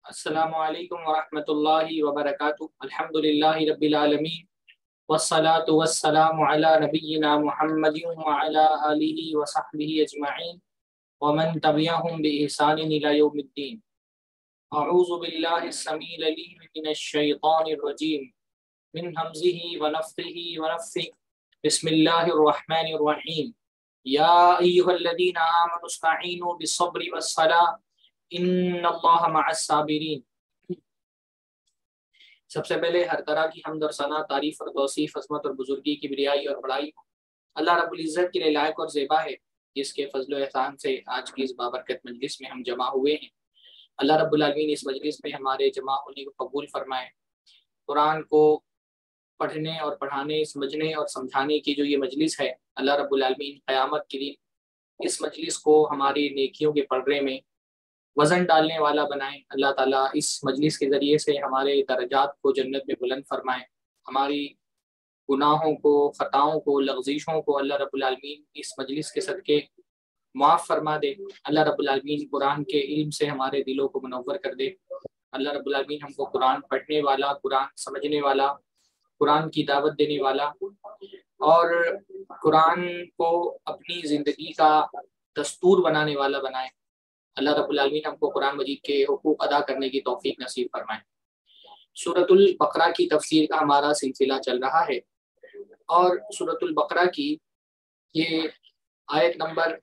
السلام علیکم ورحمۃ اللہ وبرکاتہ۔ الحمد للہ رب العالمین والصلاة والسلام علی نبینا محمد وعلی آلہ وصحبہ اجمعین ومن تبعہم بإحسان الی یوم الدین۔ اعوذ باللہ السمیع العلیم من الشیطان الرجیم من ہمزہ ونفخہ ونفثہ۔ بسم اللہ الرحمن الرحیم۔ یا ایھا الذین آمنوا استعینوا بالصبر والصلاۃ ان اللہ مع الصابرین۔ سب سے پہلے ہر طرح کی حمد اور ثنا، تعریف اور توصیف، عظمت اور بزرگی، کبریائی اور بڑائی اللہ رب العزت کے لیے لائق اور زیبا ہے، جس کے فضل و احسان سے آج کی اس بابرکت مجلس میں ہم جمع ہوئے ہیں۔ اللہ رب العالمین اس مجلس میں ہمارے جمع ہونے کو قبول فرمائے۔ قرآن کو پڑھنے اور پڑھانے، سمجھنے اور سمجھانے کی جو یہ مجلس ہے، اللہ رب العالمین قیامت کے دن اس مجلس کو ہماری نیکیوں کے پلڑے میں وزن ڈالنے والا بنائیں۔ اللہ تعالیٰ اس مجلس کے ذریعے سے ہمارے درجات کو جنت میں بلند فرمائیں، ہماری گناہوں کو، خطاؤں کو، لغزشوں کو اللہ رب العالمین اس مجلس کے صدقے معاف فرما دے۔ اللہ رب العالمین قرآن کے علم سے ہمارے دلوں کو منور کر دے۔ اللہ رب العالمین ہم کو قرآن پڑھنے والا، قرآن سمجھنے والا، قرآن کی دعوت دینے والا اور قرآن کو اپنی زندگی کا دستور بنانے والا بنائے۔ اللہ رب العالمین ہم کو قرآن مجید کے حقوق ادا کرنے کی توفیق نصیب فرمائے۔ سورۃ البقرہ کی تفسیر کا ہمارا سلسلہ چل رہا ہے، اور سورۃ البقرہ کی یہ آیت نمبر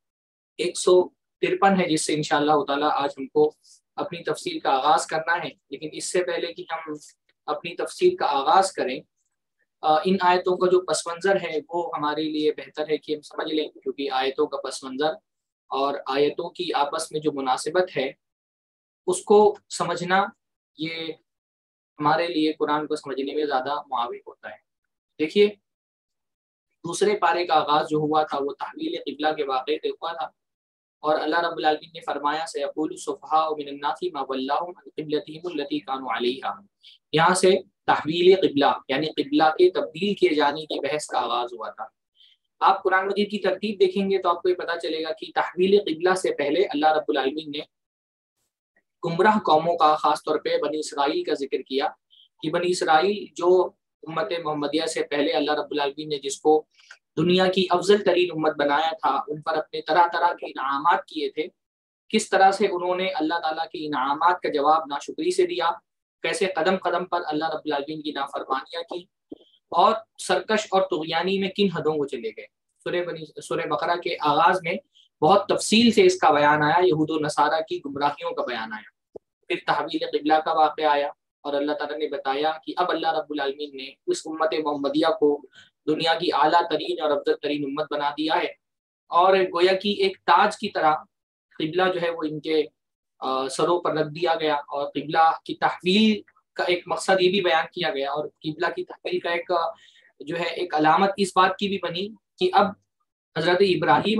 153 ہے، جس سے انشاءاللہ تعالی آج ہم کو اپنی تفسیر کا آغاز کرنا ہے۔ لیکن اس سے پہلے کہ ہم اپنی تفسیر کا آغاز کریں، ان آیتوں کا جو پس منظر ہے وہ ہمارے لیے بہتر ہے کہ ہم سمجھ لیں، کیونکہ آیتوں کا پس منظر اور آیتوں کی آپس میں جو مناسبت ہے اس کو سمجھنا یہ ہمارے لیے قرآن کو سمجھنے میں زیادہ معاون ہوتا ہے۔ دیکھیے، دوسرے پارے کا آغاز جو ہوا تھا وہ تحویل قبلہ کے واقعے سے ہوا تھا، اور اللہ رب العالمین نے فرمایا سیقول السفہاء من الناس ما ولاھم عن قبلتہم التی کانوا علیہا۔ یہاں سے تحویل قبلہ یعنی قبلہ کے تبدیل کیے جانے کی بحث کا آغاز ہوا تھا۔ آپ قرآن مجید کی ترتیب دیکھیں گے تو آپ کو یہ پتہ چلے گا کہ تحویل قبلہ سے پہلے اللہ رب العالمین نے گمراہ قوموں کا، خاص طور پہ بنی اسرائیل کا ذکر کیا، کہ بنی اسرائیل جو امت محمدیہ سے پہلے اللہ رب العالمین نے جس کو دنیا کی افضل ترین امت بنایا تھا، ان پر اپنے طرح طرح کے انعامات کیے تھے، کس طرح سے انہوں نے اللہ تعالیٰ کے انعامات کا جواب ناشکری سے دیا، کیسے قدم قدم پر اللہ رب العالمین کی نافرمانیاں کی، اور سرکش اور طغیانی میں کن حدوں کو چلے گئے۔ سورہ بقرہ کے آغاز میں بہت تفصیل سے اس کا بیان آیا، یہود و نصارہ کی گمراہیوں کا بیان آیا، پھر تحویل قبلہ کا واقعہ آیا، اور اللہ تعالیٰ نے بتایا کہ اب اللہ رب العالمین نے اس امت محمدیہ کو دنیا کی اعلیٰ ترین اور افضل ترین امت بنا دیا ہے، اور گویا کی ایک تاج کی طرح قبلہ جو ہے وہ ان کے سروں پر رکھ دیا گیا، اور قبلہ کی تحویل کا ایک مقصد یہ بھی بیان کیا گیا، اور قبلہ کی تحویل کا ایک جو ہے ایک علامت اس بات کی بھی بنی کہ اب حضرت ابراہیم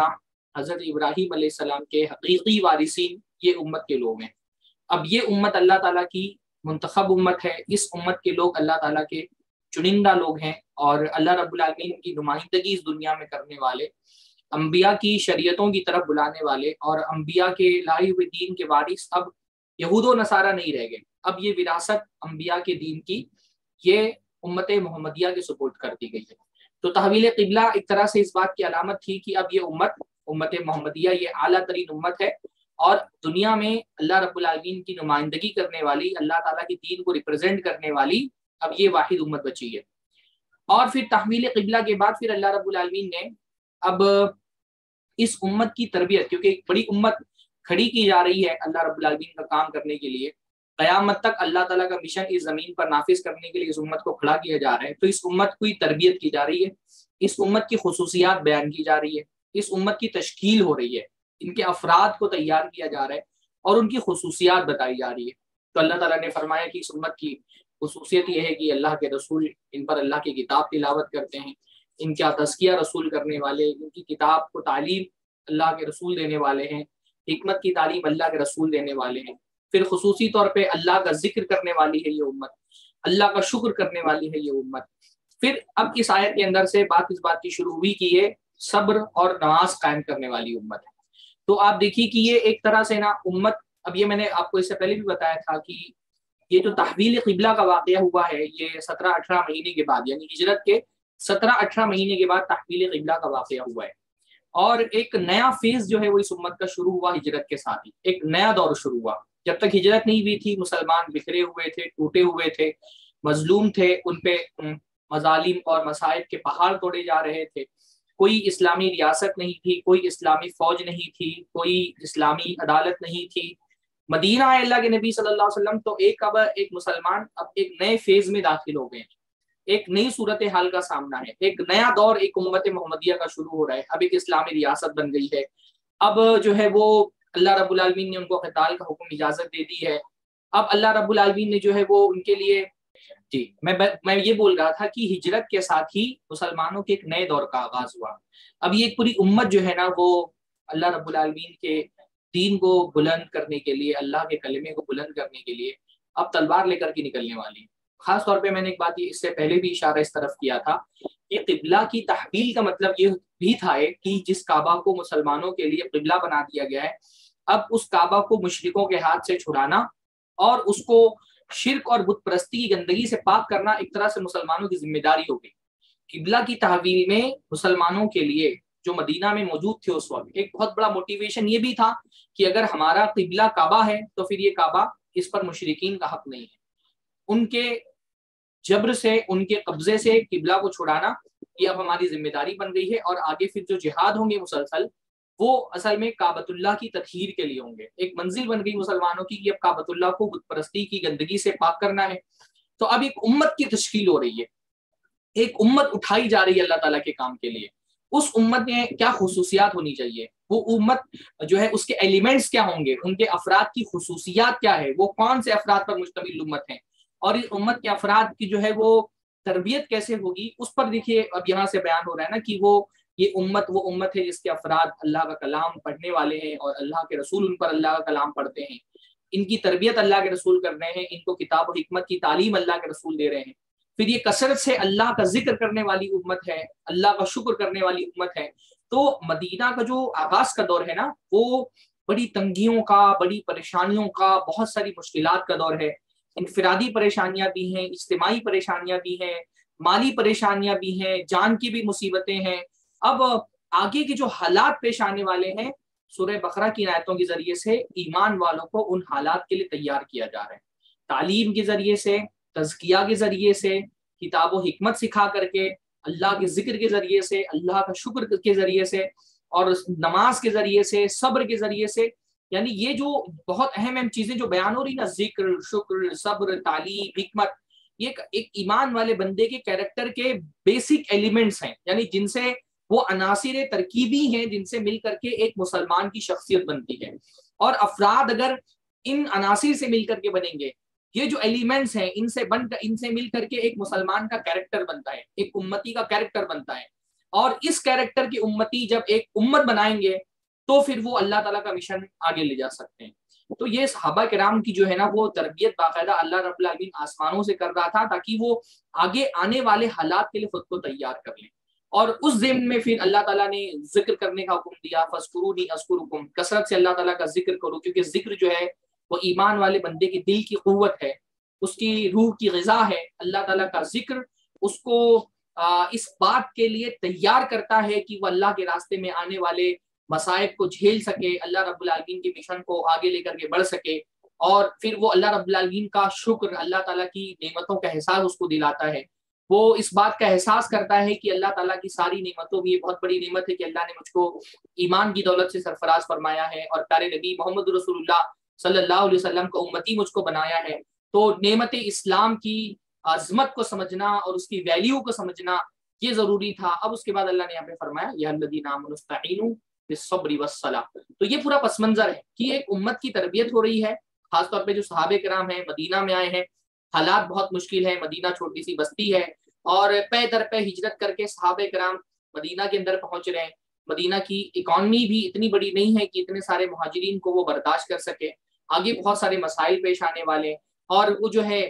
علیہ السلام کے حقیقی وارثین یہ امت کے لوگ ہیں۔ اب یہ امت اللہ تعالیٰ کی منتخب امت ہے، اس امت کے لوگ اللہ تعالیٰ کے چنندہ لوگ ہیں، اور اللہ رب العالمین کی نمائندگی اس دنیا میں کرنے والے، انبیاء کی شریعتوں کی طرف بلانے والے، اور انبیاء کے لائے ہوئے دین کے وارث اب یہود و نصارہ نہیں رہ گئے۔ اب یہ وراثت انبیاء کے دین کی یہ امت محمدیہ کے سپورٹ کر دی گئی ہے۔ تو تحویل قبلہ ایک طرح سے اس بات کی علامت تھی کہ اب یہ امت محمدیہ یہ اعلیٰ ترین امت ہے، اور دنیا میں اللہ رب العالمین کی نمائندگی کرنے والی، اللہ تعالیٰ کی دین کو ریپرزینٹ کرنے والی اب یہ واحد امت بچی ہے۔ اور پھر تحویل قبلہ کے بعد پھر اللہ رب العالمین نے اب اس امت کی تربیت، کیونکہ ایک بڑی امت کھڑی کی جا رہی ہے اللہ رب العالمین کا کام کرنے کے لیے، قیامت تک اللہ تعالیٰ کا مشن اس زمین پر نافذ کرنے کے لیے اس امت کو کھڑا کیا جا رہا ہے، تو اس امت کی تربیت کی جا رہی ہے، اس امت کی خصوصیات بیان کی جا رہی ہے، اس امت کی تشکیل ہو رہی ہے، ان کے افراد کو تیار کیا جا رہا ہے اور ان کی خصوصیات بتائی جا رہی ہے۔ تو اللہ تعالیٰ نے فرمایا کہ اس امت کی خصوصیت یہ ہے کہ اللہ کے رسول ان پر اللہ کی کتاب تلاوت کرتے ہیں، ان کا تزکیہ رسول کرنے والے، ان کی کتاب کو تعلیم اللہ کے رسول دینے والے ہیں، حکمت کی تعلیم اللہ کے رسول دینے والے ہیں، پھر خصوصی طور پہ اللہ کا ذکر کرنے والی ہے یہ امت، اللہ کا شکر کرنے والی ہے یہ امت۔ پھر اب اس آیت کے اندر سے اس بات کی شروع ہوئی کہ یہ صبر اور نماز قائم کرنے والی امت ہے۔ تو آپ دیکھیے کہ یہ ایک طرح سے نا امت اب یہ میں نے آپ کو اس سے پہلے بھی بتایا تھا کہ یہ جو تحویل قبلہ کا واقعہ ہوا ہے یہ 17-18 مہینے کے بعد، یعنی ہجرت کے 17-18 مہینے کے بعد تحویل قبلہ کا واقعہ ہوا ہے، اور ایک نیا فیز جو ہے وہ اس امت کا شروع ہوا ہجرت کے ساتھ ہی، ایک نیا دور شروع ہوا۔ جب تک ہجرت نہیں ہوئی تھی مسلمان بکھرے ہوئے تھے، ٹوٹے ہوئے تھے، مظلوم تھے، ان پہ مظالم اور مصائب کے پہاڑ توڑے جا رہے تھے، کوئی اسلامی ریاست نہیں تھی، کوئی اسلامی فوج نہیں تھی، کوئی اسلامی عدالت نہیں تھی۔ مدینہ آئے اللہ کے نبی صلی اللہ علیہ وسلم تو ایک مسلمان اب ایک نئے فیز میں داخل ہو گئے ہیں، ایک نئی صورتحال کا سامنا ہے، ایک نیا دور ایک امت محمدیہ کا شروع ہو رہا ہے، اب ایک اسلامی ریاست بن گئی ہے، اب جو ہے وہ اللہ رب العالمین نے ان کو قتال کا حکم اجازت دے دی ہے، اب اللہ رب العالمین نے جو ہے وہ ان کے لیے جی میں یہ بول رہا تھا کہ ہجرت کے ساتھ ہی مسلمانوں کے ایک نئے دور کا آغاز ہوا۔ اب یہ ایک پوری امت جو ہے نا وہ اللہ رب العالمین کے دین کو بلند کرنے کے لیے، اللہ کے کلمے کو بلند کرنے کے لیے اب تلوار لے کر کے نکلنے والی۔ خاص طور پہ میں نے ایک بات اس سے پہلے بھی اشارہ اس طرف کیا تھا کہ قبلہ کی تحویل کا مطلب یہ بھی تھا کہ جس کعبہ کو مسلمانوں کے لیے قبلہ بنا دیا گیا ہے، اب اس کعبہ کو مشرکوں کے ہاتھ سے چھڑانا اور اس کو شرک اور بت پرستی کی گندگی سے پاک کرنا ایک طرح سے مسلمانوں کی ذمہ داری ہو گئی۔ قبلہ کی تحویل میں مسلمانوں کے لیے جو مدینہ میں موجود تھے اس وقت ایک بہت بڑا موٹیویشن یہ بھی تھا کہ اگر ہمارا قبلہ کعبہ ہے تو پھر یہ کعبہ اس پر مشرکین کا حق نہیں ہے، ان کے جبر سے، ان کے قبضے سے قبلہ کو چھڑانا یہ اب ہماری ذمہ داری بن گئی ہے، اور آگے پھر جو جہاد ہوں گے مسلسل وہ اصل میں کعبۃ اللہ کی تطہیر کے لیے ہوں گے۔ ایک منزل بن گئی مسلمانوں کی کہ اب کعبۃ اللہ کو بت پرستی کی گندگی سے پاک کرنا ہے، تو اب ایک امت کی تشکیل ہو رہی ہے، ایک امت اٹھائی جا رہی ہے اللہ تعالیٰ کے کام کے لیے۔ اس امت میں کیا خصوصیات ہونی چاہیے، وہ امت جو ہے اس کے ایلیمنٹس کیا ہوں گے، ان کے افراد کی خصوصیات کیا ہے، وہ کون سے افراد پر مشتمل امت ہیں، اور اس امت کے افراد کی جو ہے وہ تربیت کیسے ہوگی، اس پر دیکھیے اب یہاں سے بیان ہو رہا ہے نا کہ وہ امت ہے جس کے افراد اللہ کا کلام پڑھنے والے ہیں اور اللہ کے رسول ان پر اللہ کا کلام پڑھتے ہیں، ان کی تربیت اللہ کے رسول کر رہے ہیں، ان کو کتاب و حکمت کی تعلیم اللہ کے رسول دے رہے ہیں، پھر یہ کثرت سے اللہ کا ذکر کرنے والی امت ہے، اللہ کا شکر کرنے والی امت ہے۔ تو مدینہ کا جو آغاز کا دور ہے نا وہ بڑی تنگیوں کا، بڑی پریشانیوں کا، بہت ساری مشکلات کا دور ہے، انفرادی پریشانیاں بھی ہیں، اجتماعی پریشانیاں بھی ہیں، مالی پریشانیاں بھی ہیں، جان کی بھی مصیبتیں ہیں۔ اب آگے کے جو حالات پیش آنے والے ہیں سورہ بقرہ کی آیتوں کے ذریعے سے ایمان والوں کو ان حالات کے لیے تیار کیا جا رہا ہے، تعلیم کے ذریعے سے، تزکیہ کے ذریعے سے، کتاب و حکمت سکھا کر کے، اللہ کے ذکر کے ذریعے سے، اللہ کا شکر کے ذریعے سے، اور نماز کے ذریعے سے، صبر کے ذریعے سے، یعنی یہ جو بہت اہم چیزیں جو بیان ہو رہی نا، ذکر، شکر، صبر، تعلیم، حکمت، یہ ایک ایمان والے بندے کے کیریکٹر کے بیسک ایلیمنٹس ہیں، یعنی جن سے وہ عناصر ترکیبی ہیں جن سے مل کر کے ایک مسلمان کی شخصیت بنتی ہے، اور افراد اگر ان عناصر سے مل کر کے بنیں گے، یہ جو ایلیمنٹس ہیں ان سے مل کر کے ایک مسلمان کا کیریکٹر بنتا ہے، ایک امتی کا کیریکٹر بنتا ہے، اور اس کیریکٹر کی امتی جب ایک امت بنائیں گے تو پھر وہ اللہ تعالیٰ کا مشن آگے لے جا سکتے ہیں۔ تو یہ صحابہ کرام کی جو ہے نا وہ تربیت باقاعدہ اللہ رب العالمین آسمانوں سے کر رہا تھا تاکہ وہ آگے آنے والے حالات کے لیے خود کو تیار کر لیں، اور اس ضمن میں پھر اللہ تعالیٰ نے ذکر کرنے کا حکم دیا، فَاذْكُرُونِي أَذْكُرُكُمْ، کثرت سے اللہ تعالیٰ کا ذکر کرو، کیونکہ ذکر جو ہے وہ ایمان والے بندے کے دل کی قوت ہے، اس کی روح کی غذا ہے۔ اللہ تعالیٰ کا ذکر اس کو اس بات کے لیے تیار کرتا ہے کہ وہ اللہ کے راستے میں آنے والے مصائب کو جھیل سکے، اللہ رب العالمین کے مشن کو آگے لے کر کے بڑھ سکے، اور پھر وہ اللہ رب العالمین کا شکر، اللہ تعالیٰ کی نعمتوں کا احساس اس کو دلاتا ہے، وہ اس بات کا احساس کرتا ہے کہ اللہ تعالیٰ کی ساری نعمتوں میں یہ بہت بڑی نعمت ہے کہ اللہ نے مجھ کو ایمان کی دولت سے سرفراز فرمایا ہے، اور پیارے نبی محمد رسول اللہ صلی اللہ علیہ وسلم کا امتی مجھ کو بنایا ہے۔ تو نعمت اسلام کی عظمت کو سمجھنا اور اس کی ویلیو کو سمجھنا یہ ضروری تھا۔ اب اس کے بعد اللہ نے یہاں پہ فرمایا یا الذین آمنوا استعینوا بالصبر والصلاۃ، تو یہ پورا پس منظر ہے کہ ایک امت کی تربیت ہو رہی ہے، خاص طور پہ جو صحابہ کرام ہیں مدینہ میں آئے ہیں، حالات بہت مشکل ہیں، مدینہ چھوٹی سی بستی ہے، اور پے در پے ہجرت کر کے صحابہ کرام مدینہ کے اندر پہنچ رہے ہیں۔ مدینہ کی اکانومی بھی اتنی بڑی نہیں ہے کہ اتنے سارے مہاجرین کو وہ برداشت کر سکے، آگے بہت سارے مسائل پیش آنے والے، اور وہ جو ہے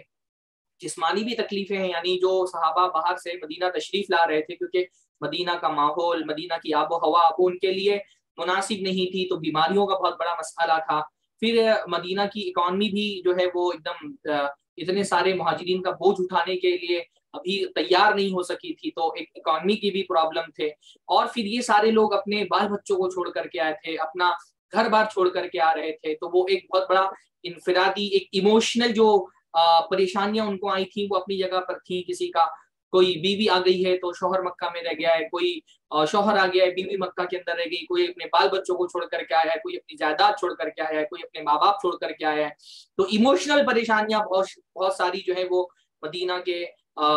جسمانی بھی تکلیفیں ہیں، یعنی جو صحابہ باہر سے مدینہ تشریف لا رہے تھے کیونکہ مدینہ کا ماحول، مدینہ کی آب و ہوا وہ ان کے لیے مناسب نہیں تھی، تو بیماریوں کا بہت بڑا مسئلہ تھا، پھر مدینہ کی اکانومی بھی جو ہے وہ ایک دم اتنے سارے مہاجرین کا بوجھ اٹھانے کے لیے ابھی تیار نہیں ہو سکی تھی، تو ایک اکانومی کی بھی پرابلم تھے، اور پھر یہ سارے لوگ اپنے بال بچوں کو چھوڑ کر کے آئے تھے، اپنا گھر بار چھوڑ کر کے آ رہے تھے، تو وہ ایک بہت بڑا انفرادی ایک ایموشنل جو پریشانیاں ان کو آئی تھیں وہ اپنی جگہ پر تھیں. کسی کا کوئی بیوی آ گئی ہے تو شوہر مکہ میں رہ گیا ہے، کوئی شوہر آ گیا ہے بیوی مکہ کے اندر رہ گئی، کوئی اپنے بال بچوں کو چھوڑ کر کے آیا ہے، کوئی اپنی جائیداد چھوڑ کر کے آیا ہے، کوئی اپنے ماں باپ چھوڑ کر کے آیا ہے. تو ایموشنل پریشانیاں بہت ساری جو ہے وہ مدینہ کے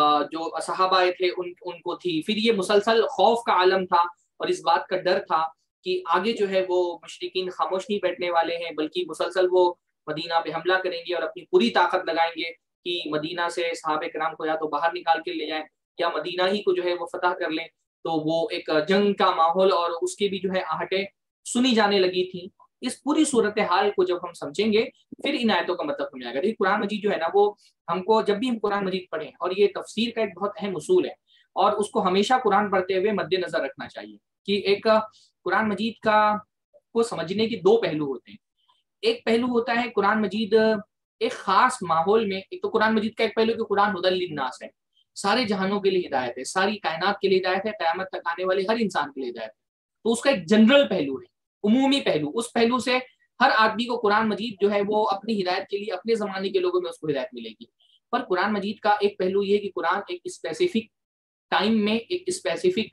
جو صحابہ تھے ان کو تھی. پھر یہ مسلسل خوف کا عالم تھا اور اس بات کا ڈر تھا کہ آگے جو ہے وہ مشرکین خاموش نہیں بیٹھنے والے ہیں، بلکہ مسلسل وہ مدینہ پہ حملہ کریں گے اور اپنی پوری طاقت لگائیں گے کہ مدینہ سے صحابہ کرام کو یا تو باہر نکال کے لے جائیں یا مدینہ ہی کو جو ہے وہ فتح کر لیں. تو وہ ایک جنگ کا ماحول اور اس کی بھی جو ہے آہٹیں سنی جانے لگی تھیں. اس پوری صورتحال کو جب ہم سمجھیں گے پھر ان آیتوں کا مطلب سمجھ آئے گا. قرآن مجید جو ہے نا وہ ہم کو جب بھی ہم قرآن مجید پڑھیں، اور یہ تفسیر کا ایک بہت اہم اصول ہے اور اس کو ہمیشہ قرآن پڑھتے ہوئے مد نظر رکھنا چاہیے کہ ایک قرآن مجید کو سمجھنے کے دو پہلو ہوتے ہیں. ایک پہلو ہوتا ہے قرآن مجید ایک خاص ماحول میں. ایک تو قرآن مجید کا ایک پہلو کہ قرآن ہدی للناس ہے، سارے جہانوں کے لیے ہدایت ہے، ساری کائنات کے لیے ہدایت ہے، قیامت تک آنے والے ہر انسان کے لیے ہدایت ہے. تو اس کا ایک جنرل پہلو ہے، عمومی پہلو. اس پہلو سے ہر آدمی کو قرآن مجید جو ہے وہ اپنی ہدایت کے لیے اپنے زمانے کے لوگوں میں اس کو ہدایت ملے گی. پر قرآن مجید کا ایک پہلو یہ ہے کہ قرآن ایک اسپیسیفک ٹائم میں ایک اسپیسیفک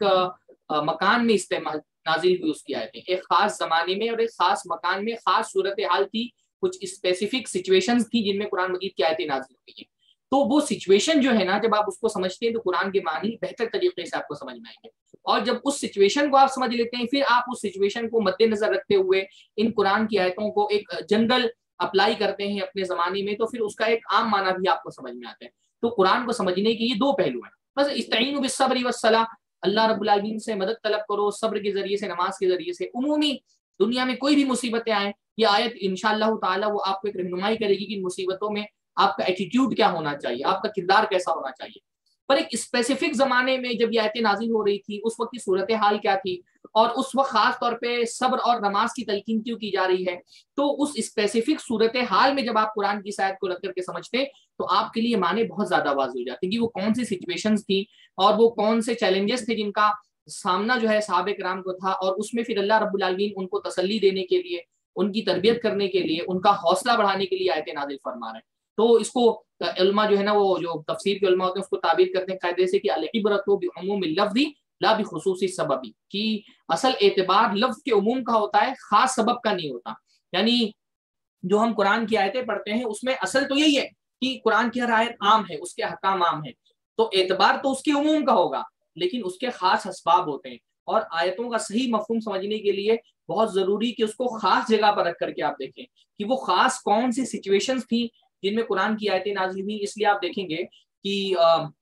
مکان میں استعمال نازل ہوئی اس کی آیتیں، ایک خاص زمانے میں اور ایک خاص مکان میں خاص صورتحال تھی، کچھ اسپیسیفک سچویشنز تھی جن میں قرآن مجید کی آیتیں نازل ہوئی ہیں. تو وہ سچویشن جو ہے نا جب آپ اس کو سمجھتے ہیں تو قرآن کے معنی بہتر طریقے سے آپ کو سمجھ میں آئیں گے. اور جب اس سچویشن کو آپ سمجھ لیتے ہیں پھر آپ اس سچویشن کو مد نظر رکھتے ہوئے ان قرآن کی آیتوں کو ایک جنرل اپلائی کرتے ہیں اپنے زمانے میں، تو پھر اس کا ایک عام معنی بھی آپ کو سمجھ میں آتا ہے. تو قرآن کو سمجھنے کے یہ دو پہلو ہیں. بس استعینوا بالصبر والصلاۃ، اللہ رب العالمین سے مدد طلب کرو صبر کے ذریعے سے، نماز کے ذریعے سے. عمومی دنیا میں کوئی بھی مصیبتیں آئیں یہ آیت انشاءاللہ تعالی وہ آپ کو ایک رہنمائی کرے گی کہ ان مصیبتوں میں آپ کا ایٹیٹیوڈ کیا ہونا چاہیے، آپ کا کردار کیسا ہونا چاہیے. پر ایک اسپیسیفک زمانے میں جب یہ آیتیں نازل ہو رہی تھی اس وقت کی صورتحال کیا تھی، اور اس وقت خاص طور پہ صبر اور نماز کی تلقین کیوں کی جا رہی ہے. تو اس اسپیسیفک صورتحال میں جب آپ قرآن کی اس آیت کو رکھ کر کے سمجھتے تو آپ کے لیے معنی بہت زیادہ واضح ہو جاتے ہیں کہ وہ کون سی سچویشنز تھی اور وہ کون سے چیلنجز تھے جن کا سامنا جو ہے صحابہ کرام کو تھا. اور اس میں پھر اللہ رب العالمین ان کو تسلی دینے کے لیے، ان کی تربیت کرنے کے لیے، ان کا حوصلہ بڑھانے کے لیے آیتیں نازل فرما رہے ہیں. تو اس کو علماء جو ہے نا وہ جو تفسیر کے علماء ہوتے ہیں اس کو تعبیر کرتے ہیں قاعدے سے کہ العبرۃ بعموم اللفظ لا بخصوص السبب، کہ اصل اعتبار لفظ کے عموم کا ہوتا ہے، خاص سبب کا نہیں ہوتا. یعنی جو ہم قرآن کی آیتیں پڑھتے ہیں اس میں اصل تو یہی ہے کہ قرآن کی ہر آیت عام ہے، اس کے احکام عام ہیں، تو اعتبار تو اس کے عموم کا ہوگا لیکن اس کے خاص اسباب ہوتے ہیں. اور آیتوں کا صحیح مفہوم سمجھنے کے لیے بہت ضروری کہ اس کو خاص جگہ پر رکھ کر کے آپ دیکھیں کہ وہ خاص کون سی سچویشنز تھیں جن میں قرآن کی آیتیں نازل ہوئی. اس لیے آپ دیکھیں گے کہ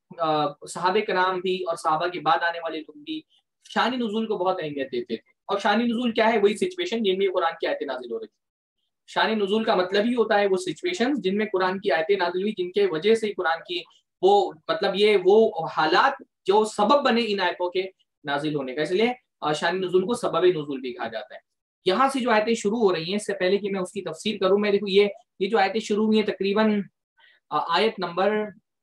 صحابہ کرام بھی اور صحابہ کے بعد آنے والے لوگ بھی شان نزول کو بہت اہمیت دیتے تھے. اور شان نزول کیا ہے؟ وہی سچویشن جن میں قرآن کی آیتیں نازل ہو رہی تھی. شان نزول کا مطلب ہی ہوتا ہے وہ سچویشن جن میں قرآن کی آیتیں نازل ہوئی، جن کے وجہ سے قرآن کی وہ مطلب یہ وہ حالات جو سبب بنے ان آیتوں کے نازل ہونے کا. اس لیے شان نزول کو سبب نزول بھی کہا جاتا ہے. یہاں سے جو آیتیں شروع ہو رہی ہیں، اس سے پہلے کہ میں اس کی تفسیر کروں، میں دیکھوں یہ جو آیتیں شروع ہوئی ہیں تقریباً آیت نمبر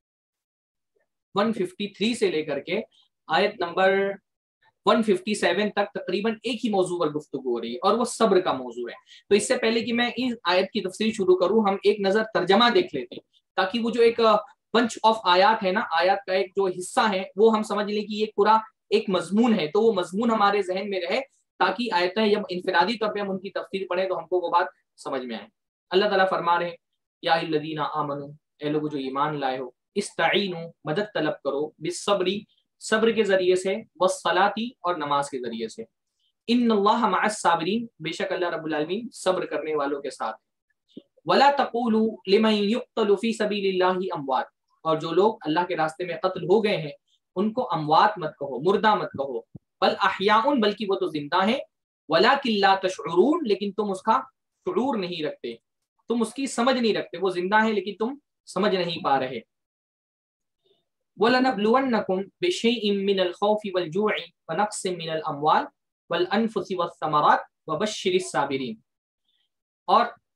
153 سے لے کر کے آیت نمبر 157 تک تقریباً ایک ہی موضوع پر گفتگو ہو رہی ہے اور وہ صبر کا موضوع ہے. تو اس سے پہلے کہ میں اس آیت کی تفسیر شروع کروں ہم ایک نظر ترجمہ دیکھ لیتے ہیں تاکہ وہ جو ایک بنچ آف آیات ہے نا، آیات کا ایک جو حصہ ہے وہ ہم سمجھ لیں کہ یہ پورا ایک مضمون ہے، تو وہ مضمون ہمارے ذہن میں رہے تاکہ آیتیں جب انفرادی طور پہ ہم ان کی تفسیر پڑھیں تو ہم کو وہ بات سمجھ میں آئے. اللہ تعالیٰ فرما رہے ہیں یا الذین آمنوا، اے لوگو جو ایمان لائے ہو، استعینوا مدد طلب کرو، بالصبر صبر کے ذریعے سے، والصلاۃ اور نماز کے ذریعے سے. ان اللہ مع الصابرین، بے شک اللہ رب العالمین صبر کرنے والوں کے ساتھ. ولا تقولوا لمن يقتل في سبيل الله اموات، اور جو لوگ اللہ کے راستے میں قتل ہو گئے ہیں ان کو اموات مت کہو، مردہ مت کہو، بل احیاء، بلکہ وہ تو زندہ ہیں، ولکن لا تشعرون، لیکن تم اس کا شعور نہیں رکھتے، تم اس کی سمجھ نہیں رکھتے. وہ زندہ ہیں لیکن تم سمجھ نہیں پا رہے. وَلَنَبْلُوَنَّكُمْ بِشَيْءٍ مِّنَ الْخَوْفِ وَالْجُوعِ وَنَقْصٍ مِّنَ الْأَمْوَالِ وَالْأَنفُسِ وَالثَّمَرَاتِ وَبَشِّرِ الصَّابِرِينَ. اور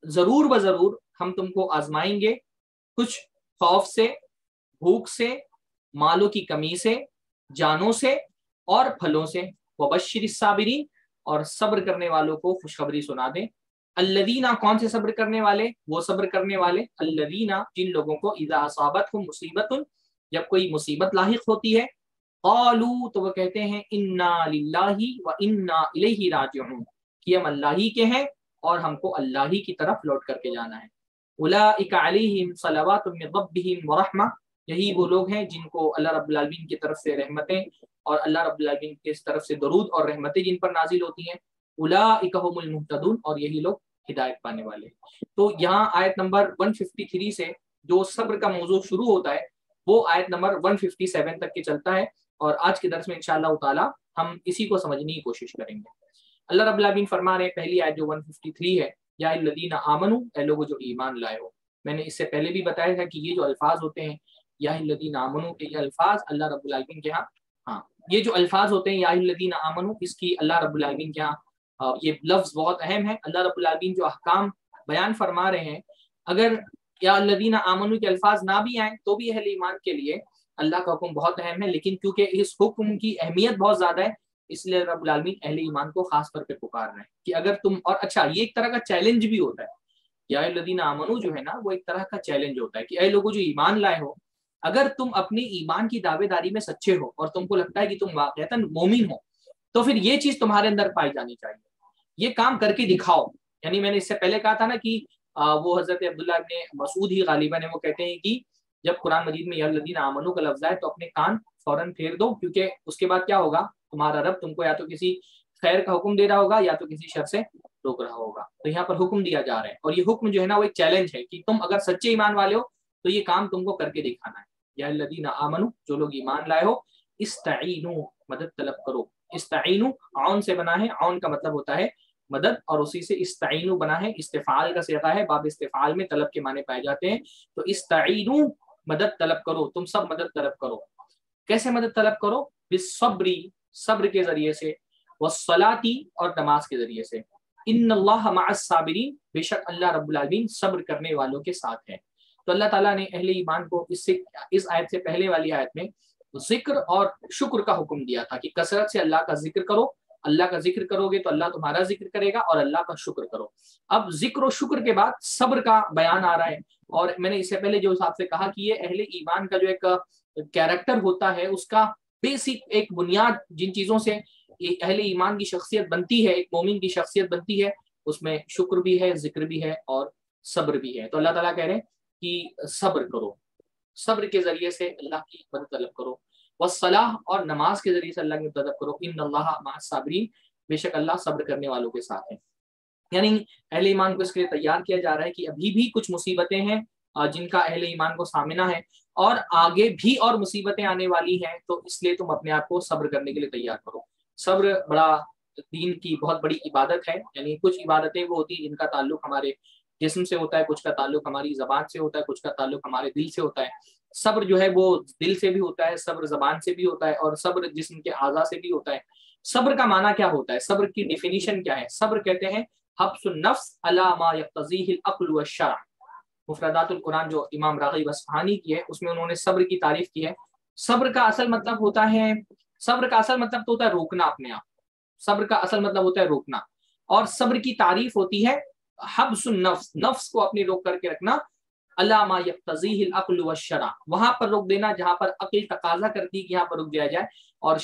ضرور بضرور ہم تم کو آزمائیں گے، کچھ خوف سے، بھوک سے، مالوں کی کمی سے، جانوں سے اور پھلوں سے۔ وبشر الصابرین، اور صبر کرنے والوں کو خوشخبری سنا دیں۔ الذین، کون سے صبر کرنے والے؟ وہ صبر کرنے والے الذین، جن لوگوں کو اذا اصابتہم مصیبت، جب کوئی مصیبت لاحق ہوتی ہے، قالوا، تو وہ کہتے ہیں انا للہ و انا الیہ راجعون، کہ ہم اللہ ہی کے ہیں اور ہم کو اللہ ہی کی طرف لوٹ کر کے جانا ہے۔ اولئک علیہم صلوات من ربہم ورحمہ، یہی وہ لوگ ہیں جن کو اللہ رب العالمین کی طرف سے رحمتیں اور اللہ رب العالمین کی طرف سے درود اور رحمتیں جن پر نازل ہوتی ہیں۔ اولئک هم المہتدون، اور یہی لوگ ہدایت پانے والے ہیں۔ تو یہاں آیت نمبر 153 سے جو صبر کا موضوع شروع ہوتا ہے وہ آیت نمبر 157 تک کے چلتا ہے، اور آج کے درس میں انشاءاللہ تعالی ہم اسی کو سمجھنے کی کوشش کریں گے۔ اللہ رب العالمین فرما رہے ہیں، پہلی آیت جو 153 ہے، یا الذین آمنوا، اے لوگوں جو ایمان لائے ہو۔ میں نے اس سے پہلے بھی بتایا تھا کہ یہ جو الفاظ ہوتے ہیں یا الذین آمنوا کے، یہ الفاظ اللہ رب العالمین کے ہاں یہ جو الفاظ ہوتے ہیں یا الذین آمنوا، اس کی اللہ رب العالمین کے یہ لفظ بہت اہم ہے۔ اللہ رب العالمین جو احکام بیان فرما رہے ہیں، اگر یا الذین آمنوا کے الفاظ نہ بھی آئیں تو بھی اہل ایمان کے لیے اللہ کا حکم بہت اہم ہے، لیکن کیونکہ اس حکم کی اہمیت بہت زیادہ ہے، اس لیے رب العالمین اہل ایمان کو خاص طور پہ پکار رہے ہیں کہ اگر تم، اور اچھا یہ ایک طرح کا چیلنج بھی ہوتا ہے، یا الذین آمنوا جو ہے نا، وہ ایک طرح کا چیلنج ہوتا ہے کہ اے لوگوں جو ایمان لائے ہو، اگر تم اپنی ایمان کی دعوے داری میں سچے ہو اور تم کو لگتا ہے کہ تم واقعتاً مومن ہو، تو پھر یہ چیز تمہارے اندر پائی جانی چاہیے، یہ کام کر کے دکھاؤ۔ یعنی میں نے اس سے پہلے کہا تھا نا کہ وہ حضرت عبداللہ ابن مسعود ہی غالباً وہ کہتے ہیں کہ جب قرآن مجید میں یا الذین آمنوا کا لفظ آئے تو اپنے کان فوراً پھیر دو، کیونکہ اس کے بعد کیا ہوگا، تمہارا رب تم کو یا تو کسی خیر کا حکم دے رہا ہوگا یا تو کسی شر سے روک رہا ہوگا۔ تو یہاں پر حکم دیا جا رہا ہے، اور یہ حکم جو ہے نا وہ ایک چیلنج ہے کہ تم اگر سچے ایمان والے ہو تو یہ کام تم کو کر کے دکھانا ہے۔ یا الذین آمنوا، جو لوگ ایمان لائے ہو، استعینوا، مدد طلب کرو۔ استعینوا عون سے بنا ہے، عون کا مطلب ہوتا ہے مدد، اور اسی سے استعینوا بنا ہے، استفعال کا صیغہ ہے، باب استفعال میں طلب کے معنی پائے جاتے ہیں۔ تو استعینوا، مدد طلب کرو، تم سب مدد طلب کرو۔ کیسے مدد طلب کرو؟ بالصبر، صبر کے ذریعے سے، والصلاۃ، اور نماز کے ذریعے سے۔ ان اللہ مع الصابرین، بے شک اللہ رب العالمین صبر کرنے والوں کے ساتھ ہے۔ تو اللہ تعالیٰ نے اہل ایمان کو اس آیت سے پہلے والی آیت میں ذکر اور شکر کا حکم دیا تھا کہ کثرت سے اللہ کا ذکر کرو، اللہ کا ذکر کرو گے تو اللہ تمہارا ذکر کرے گا، اور اللہ کا شکر کرو۔ اب ذکر و شکر کے بعد صبر کا بیان آ رہا ہے، اور میں نے اس سے پہلے جو حساب سے کہا کہ یہ اہل ایمان کا جو ایک کیریکٹر ہوتا ہے، اس کا بیسک ایک بنیاد جن چیزوں سے اہل ایمان کی شخصیت بنتی ہے، ایک مومن کی شخصیت بنتی ہے، اس میں شکر بھی ہے، ذکر بھی ہے اور صبر بھی ہے۔ تو اللہ تعالیٰ کہہ رہے ہیں کہ صبر کرو، صبر کے ذریعے سے اللہ کی مدد طلب کرو، والصلاح، اور نماز کے ذریعے سے اللہ کی مدد طلب کرو۔ ان اللہ مع الصابرین، بے شک اللہ صبر کرنے والوں کے ساتھ ہے۔ یعنی اہل ایمان کو اس کے لیے تیار کیا جا رہا ہے کہ ابھی بھی کچھ مصیبتیں ہیں جن کا اہل ایمان کو سامنا ہے، اور آگے بھی اور مصیبتیں آنے والی ہیں، تو اس لیے تم اپنے آپ کو صبر کرنے کے لیے تیار کرو۔ صبر بڑا دین کی بہت بڑی عبادت ہے، یعنی کچھ عبادتیں وہ ہوتی ہیں جن کا تعلق ہمارے جسم سے ہوتا ہے، کچھ کا تعلق ہماری زبان سے ہوتا ہے، کچھ کا تعلق ہمارے دل سے ہوتا ہے۔ صبر جو ہے وہ دل سے بھی ہوتا ہے، صبر زبان سے بھی ہوتا ہے، اور صبر جسم کے اعضاء سے بھی ہوتا ہے۔ صبر کا معنی کیا ہوتا ہے؟ صبر کی ڈیفینیشن کیا ہے؟ صبر کہتے ہیں حبس النفس علی ما یقتضیہ العقل والشرع۔ مفردات القرآن جو امام راغب اصفہانی کی ہے، اس میں انہوں نے صبر کی تعریف کی ہے۔ صبر کا اصل مطلب ہوتا ہے، صبر کا اصل مطلب تو ہوتا ہے روکنا اپنے آپ، صبر کا اصل مطلب ہوتا ہے روکنا، اور صبر کی تعریف ہوتی ہے حبس النفس، نفس کو اپنی روک کر کے رکھنا، علی ما یقتضیہ العقل والشرع، وہاں پر روک دینا جہاں پر عقل تقاضا کرتی ہے کہ یہاں پر رک دیا جائے، اور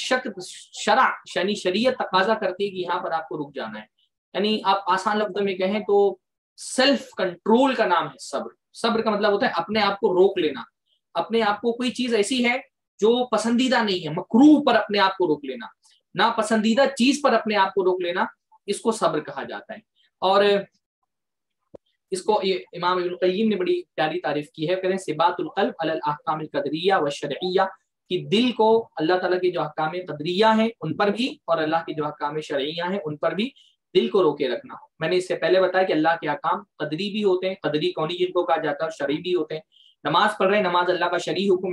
شرع یعنی شریعت تقاضا کرتی ہے کہ یہاں پر آپ کو رک جانا ہے۔ یعنی آپ آسان لفظوں میں کہیں تو سیلف کنٹرول کا نام ہے صبر۔ صبر کا مطلب ہوتا ہے اپنے آپ کو روک لینا، اپنے آپ کو کوئی چیز ایسی ہے جو پسندیدہ نہیں ہے، مکروہ پر اپنے آپ کو روک لینا، ناپسندیدہ چیز پر اپنے آپ کو روک لینا، اس کو صبر کہا جاتا ہے۔ اور اس کو امام ابن القیم نے بڑی پیاری تعریف کی ہے، کہتے ہیں ثبات القلب علی الاحکام القدریہ والشرعیہ، کہ دل کو اللہ تعالیٰ کے جو احکام قدریہ ہیں ان پر بھی، اور اللہ کے جو احکام شرعیہ ہیں ان پر بھی دل کو روکے رکھنا۔ میں نے اس سے پہلے بتایا کہ اللہ کے احکام قدری بھی ہوتے ہیں، قدری کونی جن کو کہا جاتا ہے، اور شرعی بھی ہوتے ہیں۔ نماز پڑھ رہے ہیں، نماز اللہ کا شرعی حکم ہے،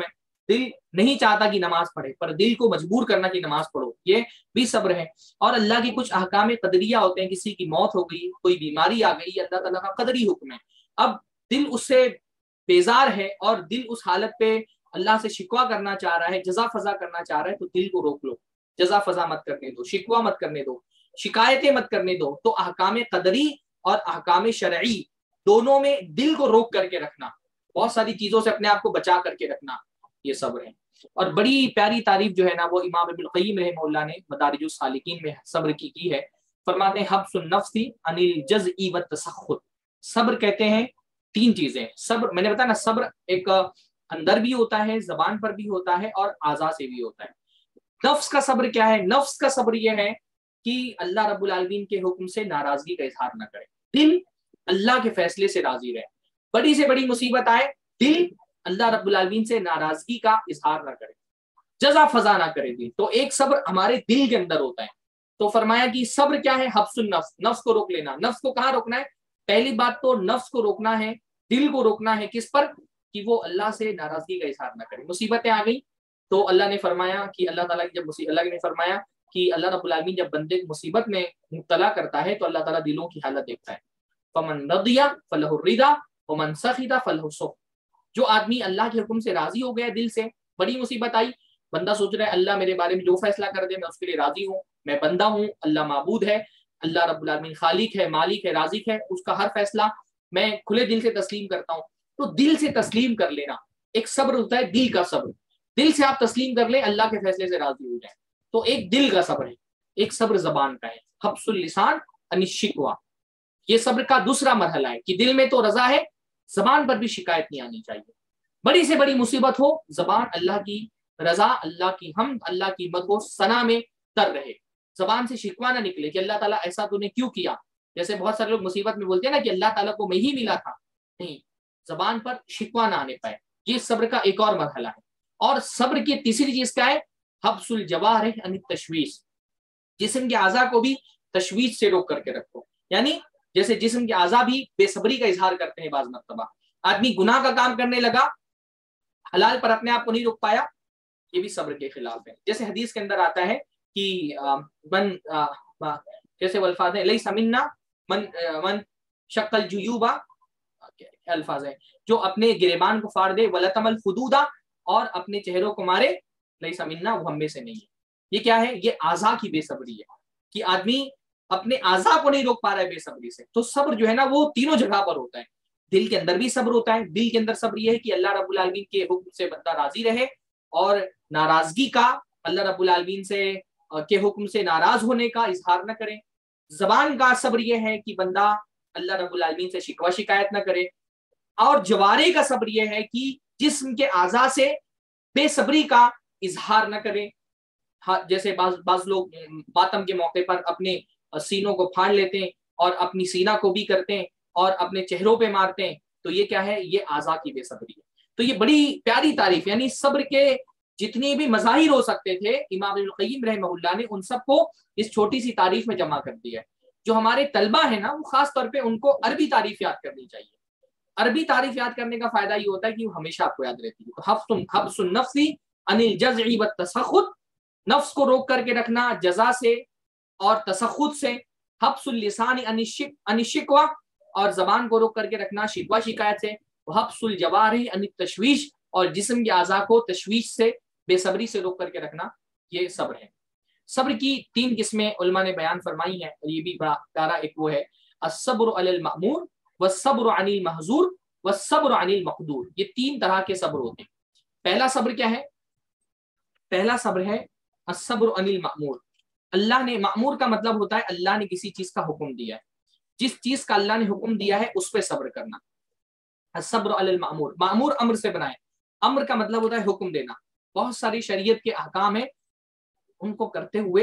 دل نہیں چاہتا کہ نماز پڑھے پر دل کو مجبور کرنا کہ نماز پڑھو، یہ بھی صبر ہے۔ اور اللہ کی کچھ احکام قدریہ ہوتے ہیں، کسی کی موت ہو گئی، کوئی بیماری آ گئی، اللہ تعالیٰ کا قدری حکم ہے، اب دل اس سے بیزار ہے اور دل اس حالت پہ اللہ سے شکوہ کرنا چاہ رہا ہے، جزا فضا کرنا چاہ رہا ہے، تو دل کو روک لو، جزا فضا مت کرنے دو، شکوہ مت کرنے دو، شکایتیں مت کرنے دو۔ تو احکام قدری اور احکام شرعی دونوں میں دل کو روک کر کے رکھنا، بہت ساری چیزوں سے اپنے آپ کو بچا کر کے رکھنا، یہ صبر ہے۔ اور بڑی پیاری تعریف جو ہے نا وہ امام ابن القیم رحمہ اللہ نے مدارج السالکین میں صبر کی ہے، فرماتے ہیں حبس النفس عن الجزع والتسخط۔ صبر کہتے ہیں تین چیزیں، صبر میں نے بتایا نا، صبر ایک اندر بھی ہوتا ہے، زبان پر بھی ہوتا ہے اور اعضاء سے بھی ہوتا ہے۔ نفس کا صبر کیا ہے؟ نفس کا صبر یہ ہے کہ اللہ رب العالمین کے حکم سے ناراضگی کا اظہار نہ کرے، دل اللہ کے فیصلے سے راضی رہے، بڑی سے بڑی مصیبت آئے دل اللہ رب العالمین سے ناراضگی کا اظہار نہ کرے، جزا فضا نہ کرے دل، تو ایک صبر ہمارے دل کے اندر ہوتا ہے۔ تو فرمایا کہ صبر کیا ہے؟ حبس النفس، نفس کو روک لینا۔ نفس کو کہاں روکنا ہے؟ پہلی بات تو نفس کو روکنا ہے، دل کو روکنا ہے، کس پر؟ کہ وہ اللہ سے ناراضگی کا اظہار نہ کرے۔ مصیبتیں آ گئی تو اللہ نے فرمایا کہ اللہ تعالیٰ کی جب اللہ نے فرمایا کہ اللہ رب العالمین جب بندے کو مصیبت میں مبتلا کرتا ہے تو اللہ تعالیٰ دلوں کی حالت دیکھتا ہے، فمن رضی فلہ الرضا ومن سخط فلہ السخط۔ جو آدمی اللہ کے حکم سے راضی ہو گیا دل سے، بڑی مصیبت آئی، بندہ سوچ رہا ہے اللہ میرے بارے میں جو فیصلہ کر دے میں اس کے لیے راضی ہوں، میں بندہ ہوں، اللہ معبود ہے، اللہ رب العالمین خالق ہے، مالک ہے، رازق ہے، اس کا ہر فیصلہ میں کھلے دل سے تسلیم کرتا ہوں۔ تو دل سے تسلیم کر لینا ایک صبر ہوتا ہے، دل کا صبر، دل سے آپ تسلیم کر لیں، اللہ کے فیصلے سے راضی ہو جائیں، تو ایک دل کا صبر ہے۔ ایک صبر زبان کا ہے، حبس اللسان عن الشکوہ، یہ صبر کا دوسرا مرحلہ ہے کہ دل میں تو رضا ہے، زبان پر بھی شکایت نہیں آنی چاہیے، بڑی سے بڑی مصیبت ہو زبان اللہ کی رضا، اللہ کی حمد، اللہ کی مدح و ثنا میں تر رہے، زبان سے شکوہ نہ نکلے کہ اللہ تعالیٰ ایسا تو نے کیوں کیا، جیسے بہت سارے لوگ مصیبت میں بولتے ہیں نا کہ اللہ تعالیٰ کو میں ہی ملا تھا، نہیں، زبان پر شکوہ نہ آنے پائے، یہ صبر کا ایک اور مرحلہ ہے۔ اور صبر کی تیسری چیز کیا ہے؟ حبس الجوارح عن التشویش، جسم کے اعضاء کو بھی تشویش سے روک کر کے رکھو، یعنی جیسے جسم کے اعضاء بھی بے صبری کا اظہار کرتے ہیں، بعض مرتبہ آدمی گناہ کا کام کرنے لگا، حلال پر اپنے آپ کو نہیں روک پایا، یہ بھی صبر کے خلاف ہے۔ جیسے حدیث کے اندر آتا ہے کہ جیسے الفاظ ہے لیس منا من شق الجیوب، الفاظ ہے جو اپنے گریبان کو پھاڑ دے، ولطم الخدودا، اور اپنے چہروں کو مارے، لیس منا، وہ ہم میں سے نہیں ہے۔ یہ کیا ہے؟ یہ اعضاء کی بے صبری ہے کہ آدمی اپنے اعضاء کو نہیں روک پا رہا ہے بے صبری سے۔ تو صبر جو ہے نا وہ تینوں جگہ پر ہوتا ہے، دل کے اندر بھی صبر ہوتا ہے، دل کے اندر صبر یہ ہے کہ اللہ رب العالمین کے حکم سے بندہ راضی رہے اور ناراضگی کا، اللہ رب العالمین سے کے حکم سے ناراض ہونے کا اظہار نہ کرے۔ زبان کا صبر یہ ہے کہ بندہ اللہ رب العالمین سے شکوہ شکایت نہ کرے، اور جوارے کا صبر یہ ہے کہ جسم کے اعضاء سے بے صبری کا اظہار نہ کرے۔ جیسے بعض لوگ ماتم کے موقع پر اپنے سینوں کو پھاڑ لیتے ہیں اور اپنی سینہ کو بھی کرتے ہیں اور اپنے چہروں پہ مارتے ہیں، تو یہ کیا ہے؟ یہ اعضاء کی بے صبری ہے۔ تو یہ بڑی پیاری تعریف، یعنی صبر کے جتنی بھی مظاہر ہو سکتے تھے امام ابن القیم رحمہ اللہ نے ان سب کو اس چھوٹی سی تعریف میں جمع کر دیا ہے۔ جو ہمارے طلبہ ہیں نا وہ خاص طور پہ ان کو عربی تعریف یاد کرنی چاہیے۔ عربی تعریف یاد کرنے کا فائدہ یہ ہوتا ہے کہ وہ ہمیشہ آپ کو یاد رہتی ہے۔ تو حبس النفس عن الجزع والتسخط، نفس کو روک کر کے رکھنا جزا سے اور تسخط سے، حبس اللسان عن الشکوہ، اور زبان کو روک کر کے رکھنا شکوہ شکایت سے، حبس الجوارح عن التشویش، اور جسم کے اعضاء کو تشویش سے، بے صبری سے روک کر کے رکھنا، یہ صبر ہے۔ صبر کی تین قسمیں علماء نے بیان فرمائی ہیں، اور یہ بھی بڑا پیارا ایک وہ ہے، الصبر علی المأمور والصبر عن المحظور والصبر عن المقدور۔ یہ تین طرح کے صبر ہوتے ہیں۔ پہلا صبر کیا ہے؟ پہلا صبر ہے الصبر عن المأمور۔ اللہ نے، مأمور کا مطلب ہوتا ہے اللہ نے کسی چیز کا حکم دیا ہے، جس چیز کا اللہ نے حکم دیا ہے اس پہ صبر کرنا۔ الصبر علی المأمور، مأمور امر سے بنائے، امر کا مطلب ہوتا ہے حکم دینا۔ بہت ساری شریعت کے احکام ہیں، ان کو کرتے ہوئے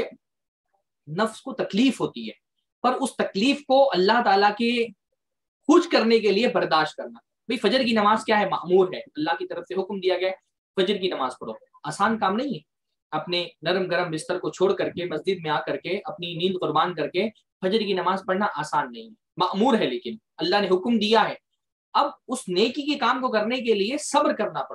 نفس کو تکلیف ہوتی ہے، پر اس تکلیف کو اللہ تعالیٰ کے خوش کرنے کے لیے برداشت کرنا۔ بھئی فجر کی نماز کیا ہے؟ مأمور ہے، اللہ کی طرف سے حکم دیا گیا فجر کی نماز پڑھو، آسان کام نہیں ہے۔ اپنے نرم گرم بستر کو چھوڑ کر کے مسجد میں آ کر کے اپنی نیند قربان کر کے فجر کی نماز پڑھنا آسان نہیں ہے، مأمور ہے، لیکن اللہ نے حکم دیا ہے۔ اب اس نیکی کے کام کو کرنے کے لیے صبر کرنا پڑتا ہے،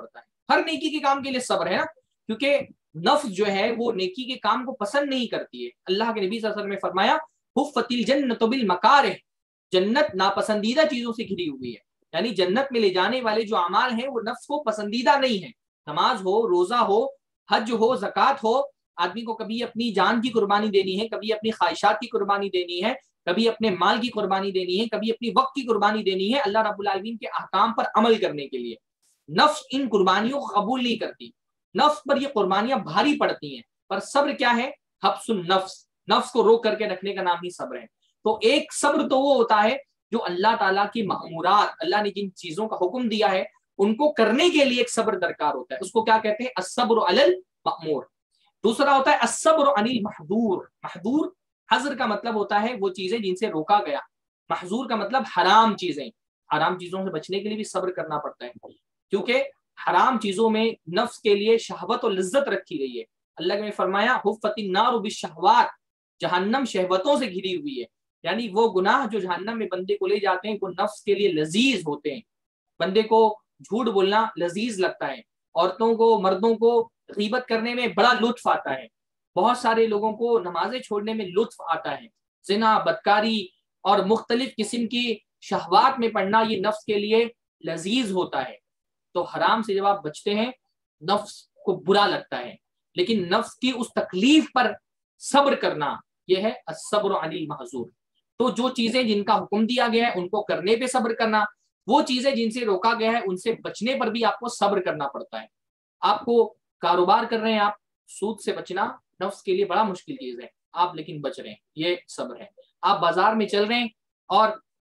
ہر نیکی کے کام کے لیے صبر ہے نا، کیونکہ نفس جو ہے وہ نیکی کے کام کو پسند نہیں کرتی ہے۔ اللہ کے نبی صلی اللہ علیہ وسلم نے فرمایا حفت الجنۃ بالمکارہ، جنت ناپسندیدہ چیزوں سے گھری ہوئی ہے، یعنی جنت میں لے جانے والے جو اعمال ہیں وہ نفس کو پسندیدہ نہیں ہیں۔ نماز ہو، روزہ ہو، حج ہو، زکوٰۃ ہو، آدمی کو کبھی اپنی جان کی قربانی دینی ہے، کبھی اپنی خواہشات کی قربانی دینی ہے، کبھی اپنے مال کی قربانی دینی ہے، کبھی اپنی وقت کی قربانی دینی ہے اللہ رب العالمین کے احکام پر عمل کرنے کے لیے۔ نفس ان قربانیوں کو قبول نہیں کرتی، نفس پر یہ قربانیاں بھاری پڑتی ہیں، پر صبر کیا ہے؟ حبس النفس، نفس کو روک کر کے رکھنے کا نام ہی صبر ہے۔ تو ایک صبر تو وہ ہوتا ہے جو اللہ تعالیٰ کی مأمورات، اللہ نے جن چیزوں کا حکم دیا ہے ان کو کرنے کے لیے ایک صبر درکار ہوتا ہے، اس کو کیا کہتے ہیں؟ الصبر علی المأمور۔ دوسرا ہوتا ہے الصبر عن المحظور۔ محظور، حظر کا مطلب ہوتا ہے وہ چیزیں جن سے روکا گیا، محظور کا مطلب حرام چیزیں۔ حرام چیزوں سے بچنے کے لیے بھی صبر کرنا پڑتا ہے، کیونکہ حرام چیزوں میں نفس کے لیے شہوت اور لذت رکھی گئی ہے۔ اللہ نے فرمایا حفت النار بالشہوات، جہنم شہوتوں سے گھری ہوئی ہے، یعنی وہ گناہ جو جہنم میں بندے کو لے جاتے ہیں وہ نفس کے لیے لذیذ ہوتے ہیں۔ بندے کو جھوٹ بولنا لذیذ لگتا ہے، عورتوں کو، مردوں کو غیبت کرنے میں بڑا لطف آتا ہے، بہت سارے لوگوں کو نمازیں چھوڑنے میں لطف آتا ہے، زنا، بدکاری اور مختلف قسم کی شہوات میں پڑنا یہ نفس کے لیے لذیذ ہوتا ہے۔ تو حرام سے جب آپ بچتے ہیں نفس کو برا لگتا ہے، لیکن نفس کی اس تکلیف پر صبر کرنا یہ ہے الصبر علی المحظور۔ تو جو چیزیں جن کا حکم دیا گیا ہے ان کو کرنے پہ صبر کرنا، وہ چیزیں جن سے روکا گیا ہے ان سے بچنے پر بھی آپ کو صبر کرنا پڑتا ہے۔ آپ کو کاروبار کر رہے ہیں، آپ سود سے بچنا نفس کے لیے بڑا مشکل چیز ہے، آپ لیکن بچ رہے ہیں، یہ صبر ہے۔ آپ بازار میں چل رہے ہیں اور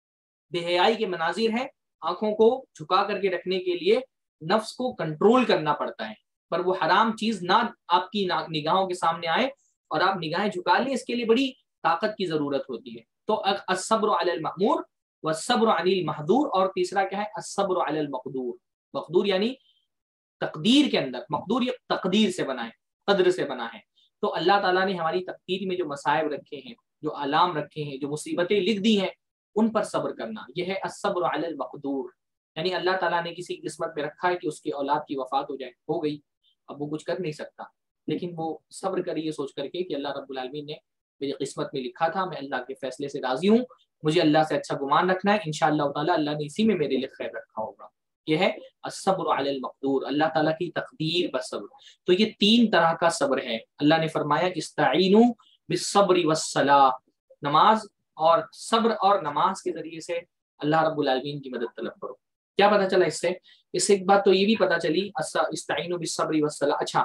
بے حیائی کے مناظر ہیں، آنکھوں کو جھکا کر کے رکھنے کے لیے نفس کو کنٹرول کرنا پڑتا ہے، پر وہ حرام چیز نہ آپ کی نگاہوں کے سامنے آئے اور آپ نگاہیں جھکا لیں، اس کے لیے بڑی طاقت کی ضرورت ہوتی ہے۔ تو الصبر علی المأمور والصبر علی المحظور، اور تیسرا کیا ہے؟ الصبر علی المقدور۔ مقدور یعنی تقدیر کے اندر، مقدور یہ تقدیر سے بنا ہے، قدر سے بنا ہے۔ تو اللہ تعالیٰ نے ہماری تقدیر میں جو مصائب رکھے ہیں، جو آلام رکھے ہیں، جو مصیبتیں لکھ دی ہیں، ان پر صبر کرنا، یہ ہے الصبر علی المقدور۔ یعنی اللہ تعالیٰ نے کسی قسمت میں رکھا ہے کہ اس کی اولاد کی وفات ہو جائے، ہو گئی، اب وہ کچھ کر نہیں سکتا، لیکن وہ صبر کری یہ سوچ کر کے کہ اللہ رب العالمین نے میری قسمت میں لکھا تھا، میں اللہ کے فیصلے سے راضی ہوں، مجھے اللہ سے اچھا گمان رکھنا ہے، انشاءاللہ تعالیٰ اللہ نے اسی میں میرے لیے خیر رکھا ہوگا۔ یہ ہے الصبر علی المقدور، اللہ تعالیٰ کی تقدیر پر صبر۔ تو یہ تین طرح کا صبر ہے۔ اللہ نے فرمایا استعینوا بالصبر والصلاۃ، نماز اور صبر اور نماز کے ذریعے سے اللہ رب العالمین کی مدد طلب کرو۔ کیا پتہ چلا اس سے ایک بات تو یہ بھی پتہ چلی استعینوا بالصبر والصلاۃ۔ اچھا،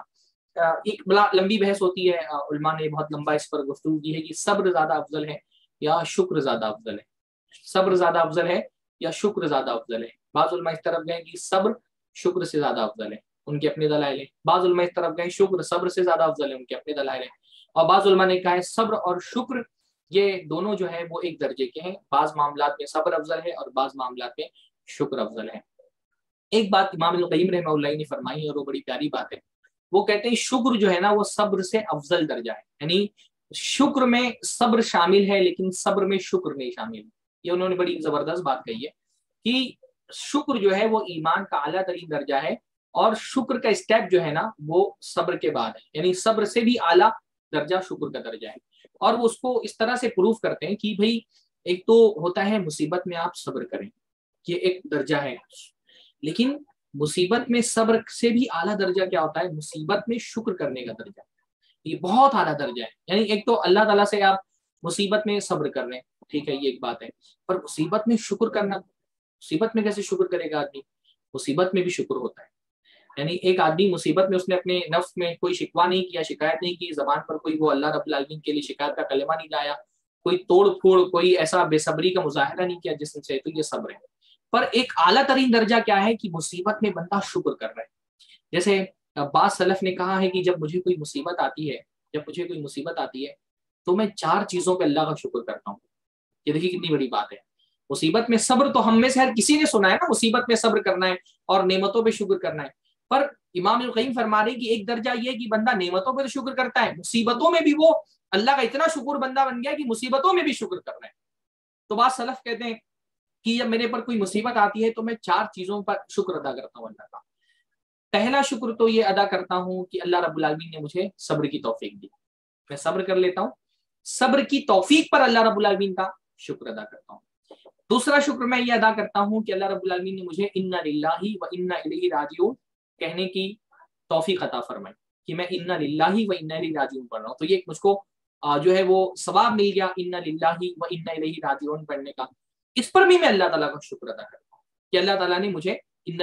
ایک بڑا لمبی بحث ہوتی ہے، علماء نے بہت لمبا اس پر گفتگو کی ہے کہ صبر زیادہ افضل ہے یا شکر زیادہ افضل ہے، صبر زیادہ افضل ہے یا شکر زیادہ افضل ہے۔ بعض علماء اس طرف گئے کہ صبر شکر سے زیادہ افضل ہے، ان کے اپنے دلائل ہیں۔ بعض علماء اس طرف گئے شکر صبر سے زیادہ افضل ہے، ان کے اپنے دلائل ہیں۔ اور بعض علماء نے کہا ہے صبر اور شکر یہ دونوں جو ہیں وہ ایک درجے کے ہیں، بعض معاملات میں صبر افضل ہے اور بعض معاملات میں شکر افضل ہے۔ ایک بات امام ابن القیم رحمہ اللہ نے فرمائی ہے اور وہ بڑی پیاری بات ہے، وہ کہتے ہیں شکر جو ہے نا وہ صبر سے افضل درجہ ہے، یعنی شکر میں صبر شامل ہے لیکن صبر میں شکر نہیں شامل۔ یہ انہوں نے بڑی زبردست بات کہی ہے کہ شکر جو ہے وہ ایمان کا اعلیٰ ترین درجہ ہے، اور شکر کا اسٹیپ جو ہے نا وہ صبر کے بعد ہے، یعنی صبر سے بھی اعلیٰ درجہ شکر کا درجہ ہے۔ اور وہ اس کو اس طرح سے پروف کرتے ہیں کہ بھئی ایک تو ہوتا ہے مصیبت میں آپ صبر کریں، یہ ایک درجہ ہے، لیکن مصیبت میں صبر سے بھی اعلیٰ درجہ کیا ہوتا ہے؟ مصیبت میں شکر کرنے کا درجہ، یہ بہت اعلیٰ درجہ ہے۔ یعنی ایک تو اللہ تعالیٰ سے آپ مصیبت میں صبر کر رہے ہیں، ٹھیک ہے، یہ ایک بات ہے، پر مصیبت میں شکر کرنا، مصیبت میں کیسے شکر کرے گا آدمی؟ مصیبت میں بھی شکر ہوتا ہے، یعنی ایک آدمی مصیبت میں اس نے اپنے نفس میں کوئی شکوہ نہیں کیا، شکایت نہیں کی، زبان پر کوئی وہ اللہ رب العالمین کے لیے شکایت کا کلمہ نہیں لایا، کوئی توڑ پھوڑ، کوئی ایسا بے صبری کا مظاہرہ نہیں کیا جسم سے، تو یہ صبر ہے۔ پر ایک اعلیٰ ترین درجہ کیا ہے کہ مصیبت میں بندہ شکر کر رہا ہے۔ جیسے بعض سلف نے کہا ہے کہ جب مجھے کوئی مصیبت آتی ہے تو میں 4 چیزوں پہ اللہ کا شکر کرتا ہوں۔ یہ دیکھیے کتنی بڑی بات ہے، مصیبت میں صبر تو ہم میں سے ہر کسی نے سنا ہے نا، مصیبت میں صبر کرنا ہے اور نعمتوں پہ شکر کرنا ہے، پر امام القیم فرما رہے ہیں کہ ایک درجہ یہ ہے کہ بندہ نعمتوں پہ تو شکر کرتا ہے، مصیبتوں میں بھی وہ اللہ کا اتنا شکر بندہ بن گیا کہ مصیبتوں میں بھی شکر کر رہا ہے۔ تو بعض سلف کہتے ہیں کہ جب میرے پر کوئی مصیبت آتی ہے تو میں 4 چیزوں پر شکر ادا کرتا ہوں اللہ کا۔ پہلا شکر تو یہ ادا کرتا ہوں کہ اللہ رب العالمین نے مجھے صبر کی توفیق دی، میں صبر کر لیتا ہوں، صبر کی توفیق پر اللہ رب العالمین کا شکر ادا کرتا ہوں۔ دوسرا شکر میں یہ ادا کرتا ہوں کہ اللہ رب العالمین نے مجھے انا للہ و انا الیہ راجعون کہنے کی توفیق عطا فرمائی، کہ میں انا للہ و انا الیہ راجعون پڑھ رہا ہوں، تو یہ مجھ کو جو ہے وہ ثواب مل گیا انا للہ و انا الیہ راجعون پڑھنے کا۔ اس پر بھی میں اللہ تعالیٰ کا شکر ادا کرتا ہوں کہ اللہ تعالیٰ نے مجھے انا۔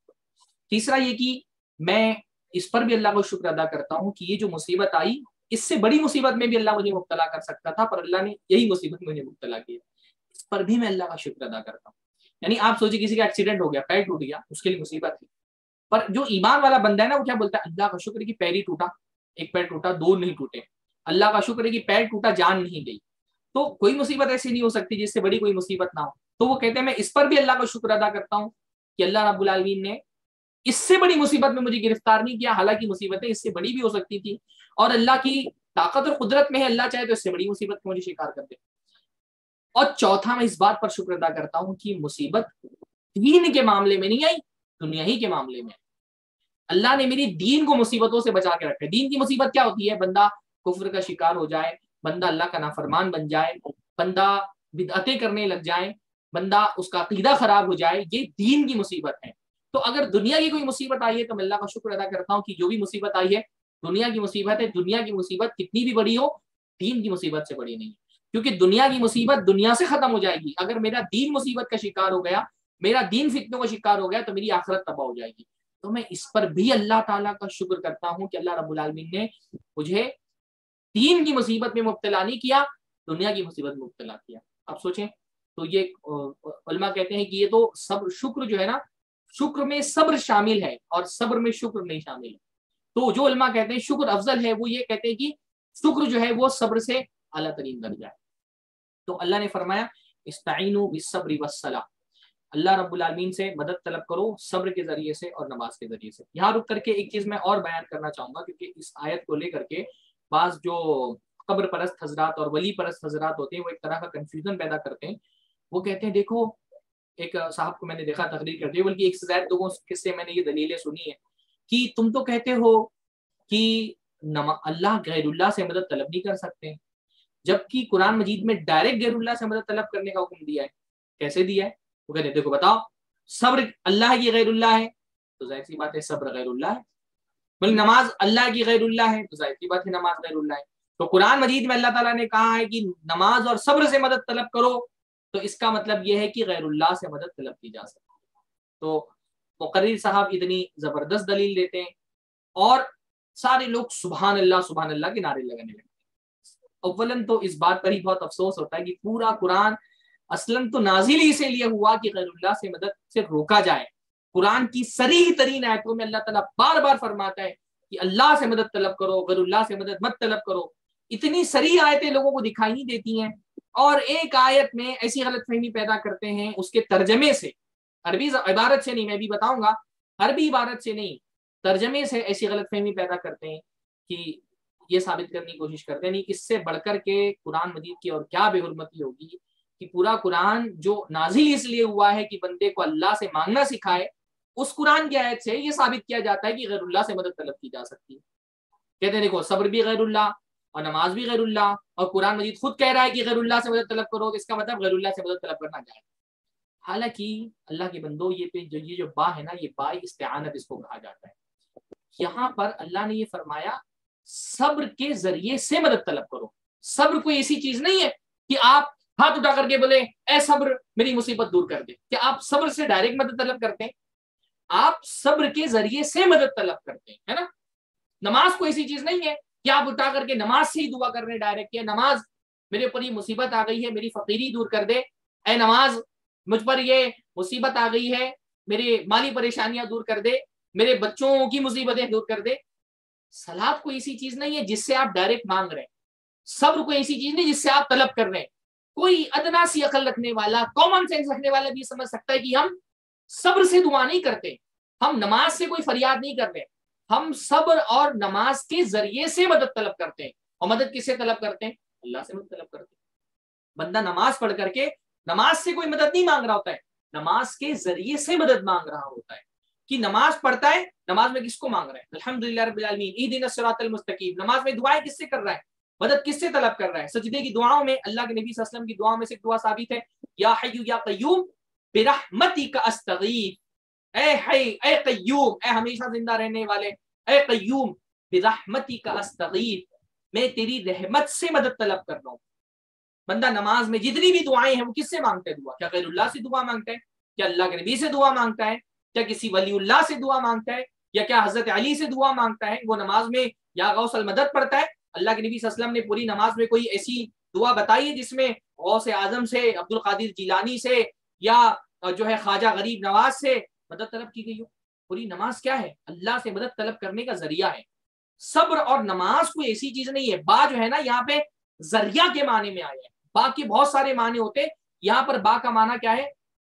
تیسرا یہ کہ میں اس پر بھی اللہ کو شکر ادا کرتا ہوں کہ یہ جو مصیبت آئی، اس سے بڑی مصیبت میں بھی اللہ مجھے مبتلا کر سکتا تھا، پر اللہ نے یہی مصیبت میں مجھے مبتلا کیا، اس پر بھی میں اللہ کا شکر ادا کرتا ہوں۔ یعنی آپ سوچیں کسی کا ایکسیڈنٹ ہو گیا، پیر ٹوٹ گیا، اس کے لیے مصیبت ہے، پر جو ایمان والا بندہ ہے نا وہ کیا بولتا ہے؟ اللہ کا شکر ہے کہ پیر ہی ٹوٹا، ایک پیر ٹوٹا، دو نہیں ٹوٹے، اللہ کا شکر ہے کہ پیر ٹوٹا، جان نہیں گئی۔ تو کوئی مصیبت ایسی نہیں ہو سکتی جس سے بڑی کوئی مصیبت نہ ہو، تو وہ کہتے ہیں میں اس پر بھی اللہ کا شکر ادا کرتا ہوں کہ اللہ رب العالمین نے اس سے بڑی مصیبت میں مجھے گرفتار نہیں کیا، حالانکہ مصیبتیں اس سے بڑی بھی ہو سکتی تھی، اور اللہ کی طاقت اور قدرت میں ہے، اللہ چاہے تو اس سے بڑی مصیبت کو مجھے شکار کر دے۔ اور چوتھا میں اس بات پر شکر ادا کرتا ہوں کہ مصیبت دین کے معاملے میں نہیں آئی، دنیا ہی کے معاملے میں اللہ نے میری دین کو مصیبتوں سے بچا کے رکھا ہے۔ دین کی مصیبت کیا ہوتی ہے؟ بندہ کفر کا شکار ہو جائے، بندہ اللہ کا نافرمان بن جائے، بندہ بدعتیں کرنے لگ جائے، بندہ اس کا عقیدہ خراب ہو جائے، یہ دین کی مصیبت ہے۔ تو اگر دنیا کی کوئی مصیبت آئی ہے تو میں اللہ کا شکر ادا کرتا ہوں کہ جو بھی مصیبت آئی ہے دنیا کی مصیبت ہے، دنیا کی مصیبت کتنی بھی بڑی ہو دین کی مصیبت سے بڑی نہیں ہے، کیونکہ دنیا کی مصیبت دنیا سے ختم ہو جائے گی، اگر میرا دین مصیبت کا شکار ہو گیا، میرا دین فتنوں کا شکار ہو گیا تو میری آخرت تباہ ہو جائے گی۔ تو میں اس پر بھی اللہ تعالیٰ کا شکر کرتا ہوں کہ اللہ رب العالمین نے مجھے دین کی مصیبت میں مبتلا نہیں کیا، دنیا کی مصیبت میں مبتلا کیا۔ آپ سوچیں، تو یہ علماء کہتے ہیں کہ یہ تو صبر، شکر جو ہے نا، شکر میں صبر شامل ہے اور صبر میں شکر نہیں شامل ہے۔ تو جو علماء کہتے ہیں شکر افضل ہے، وہ یہ کہتے ہیں کہ شکر جو ہے وہ صبر سے اعلیٰ ترین درجہ ہے۔ تو اللہ نے فرمایا استعینوا بالصبر والصلاۃ، اللہ رب العالمین سے مدد طلب کرو صبر کے ذریعے سے اور نماز کے ذریعے سے۔ یہاں رک کر کے ایک چیز میں اور بیان کرنا چاہوں گا، کیونکہ اس آیت کو لے کر کے بعض جو قبر پرست حضرات اور ولی پرست حضرات ہوتے ہیں وہ ایک طرح کا کنفیوژن پیدا کرتے ہیں۔ وہ کہتے ہیں دیکھو، ایک صاحب کو میں نے دیکھا تقریر کرتے ہوئے، بلکہ ایک سے زائد لوگوں سے میں نے یہ دلیلیں سنی ہے کہ تم تو کہتے ہو کہ اللہ غیر اللہ سے مدد طلب نہیں کر سکتے، جبکہ قرآن مجید میں ڈائریکٹ غیر اللہ سے مدد طلب کرنے کا حکم دیا ہے۔ کیسے دیا ہے؟ وہ کہتے ہیں دیکھو بتاؤ، صبر اللہ کی غیر اللہ ہے تو ظاہر سی بات ہے صبر غیر اللہ ہے، بلکہ نماز اللہ کی غیر اللہ ہے تو ظاہر سی بات ہے نماز غیر اللہ ہے۔ تو قرآن مجید میں اللہ تعالیٰ نے کہا ہے کہ نماز اور صبر سے مدد طلب کرو، تو اس کا مطلب یہ ہے کہ غیر اللہ سے مدد طلب کی جا سکتی ہے۔ تو مقرر صاحب اتنی زبردست دلیل دیتے ہیں اور سارے لوگ سبحان اللہ کے نعرے لگانے لگتے ہیں۔ اولاً تو اس بات پر ہی بہت افسوس ہوتا ہے کہ پورا قرآن اصلاً تو نازل ہی اسی لیے ہوا کہ غیر اللہ سے مدد سے روکا جائے۔ قرآن کی صریح ترین آیتوں میں اللہ تعالیٰ بار بار فرماتا ہے کہ اللہ سے مدد طلب کرو، غیر اللہ سے مدد مت طلب کرو۔ اتنی صریح آیتیں لوگوں کو دکھائی نہیں دیتی ہیں، اور ایک آیت میں ایسی غلط فہمی پیدا کرتے ہیں اس کے ترجمے سے، عربی عبارت سے نہیں، میں بھی بتاؤں گا، عربی عبارت سے نہیں، ترجمے سے ایسی غلط فہمی پیدا کرتے ہیں کہ یہ ثابت کرنے کی کوشش کرتے ہیں نہیں اس سے بڑھ کر کے قرآن مجید کی اور کیا بے حرمتی ہوگی کہ پورا قرآن جو نازل اس لیے ہوا ہے کہ بندے کو اللہ سے مانگنا سکھائے، اس قرآن کی آیت سے یہ ثابت کیا جاتا ہے کہ غیر اللہ سے مدد طلب کی جا سکتی ہے۔ کہتے ہیں دیکھو صبر بھی غیر اللہ اور نماز بھی غیر اللہ، اور قرآن مجید خود کہہ رہا ہے کہ غیر اللہ سے مدد طلب کرو، اس کا مطلب غیر اللہ سے مدد طلب کرنا جائے۔ حالانکہ اللہ کے بندو، یہ جو با ہے نا، یہ با استعانت اس کو کہا جاتا ہے۔ یہاں پر اللہ نے یہ فرمایا صبر کے ذریعے سے مدد طلب کرو۔ صبر کوئی ایسی چیز نہیں ہے کہ آپ ہاتھ اٹھا کر کے بولے اے صبر میری مصیبت دور کر دے، کہ آپ صبر سے ڈائریکٹ مدد طلب کرتے ہیں؟ آپ صبر کے ذریعے سے مدد طلب کرتے ہیں، ہے نا۔ نماز کوئی ایسی چیز نہیں ہے کہ آپ اٹھا کر کے نماز سے ہی دعا کر رہے ہیں ڈائریکٹ، کہ نماز میرے اوپر یہ مصیبت آ گئی ہے، میری فقیری دور کر دے، اے نماز مجھ پر یہ مصیبت آ گئی ہے، میری مالی پریشانیاں دور کر دے، میرے بچوں کی مصیبتیں دور کر دے۔ صلاۃ کوئی ایسی چیز نہیں ہے جس سے آپ ڈائریکٹ مانگ رہے ہیں، صبر کوئی ایسی چیز نہیں جس سے آپ طلب کر رہے ہیں۔ کوئی ادنا سی عقل رکھنے والا، کامن سینس رکھنے والا بھی سمجھ سکتا ہے کہ ہم صبر سے دعا نہیں کرتے، ہم نماز سے کوئی فریاد نہیں کر رہے، ہم صبر اور نماز کے ذریعے سے مدد طلب کرتے ہیں۔ اور مدد کس سے طلب کرتے ہیں؟ اللہ سے مدد طلب کرتے ہیں۔ بندہ نماز پڑھ کر کے نماز سے کوئی مدد نہیں مانگ رہا ہوتا ہے، نماز کے ذریعے سے مدد مانگ رہا ہوتا ہے۔ کہ نماز پڑھتا ہے، نماز میں کس کو مانگ رہا ہے؟ الحمدللہ رب العالمین، اہدنا الصراط المستقیم، نماز میں دعائیں کس سے کر رہا ہے؟ مدد کس سے طلب کر رہا ہے؟ سجدے کی دعاؤں میں اللہ کے نبی صلی اللہ علیہ وسلم کی دعاؤں میں سے ایک دعا ثابت ہے، یا حی یا قیوم برحمتک استغیث، اے حی، اے قیوم، اے ہمیشہ زندہ رہنے والے، اے قیوم برحمتک استغیث، میں تیری رحمت سے مدد طلب کر رہا ہوں۔ بندہ نماز میں جتنی بھی دعائیں ہیں وہ کس سے مانگتا ہے دعا؟ کیا غیر اللہ سے دعا مانگتا ہے؟ کیا اللہ کے نبی سے دعا مانگتا ہے؟ کیا کسی ولی اللہ سے دعا مانگتا ہے؟ یا کیا حضرت علی سے دعا مانگتا ہے؟ وہ نماز میں یا غوث المدد پڑھتا ہے؟ اللہ کے نبی صلی اللہ علیہ وسلم نے پوری نماز میں کوئی ایسی دعا بتائی ہے جس میں غوث اعظم سے، عبد القادر جیلانی سے، یا جو ہے خواجہ غریب نواز سے مدد طلب کی گئی ہو؟ پوری نماز کیا ہے؟ اللہ سے مدد طلب کرنے کا ذریعہ ہے۔ صبر اور نماز کوئی ایسی چیز نہیں ہے۔ با جو ہے نا یہاں پہ ذریعہ کے معنی میں آیا ہے، با کے بہت سارے معنی ہوتے، یہاں پر با کا معنی کیا ہے؟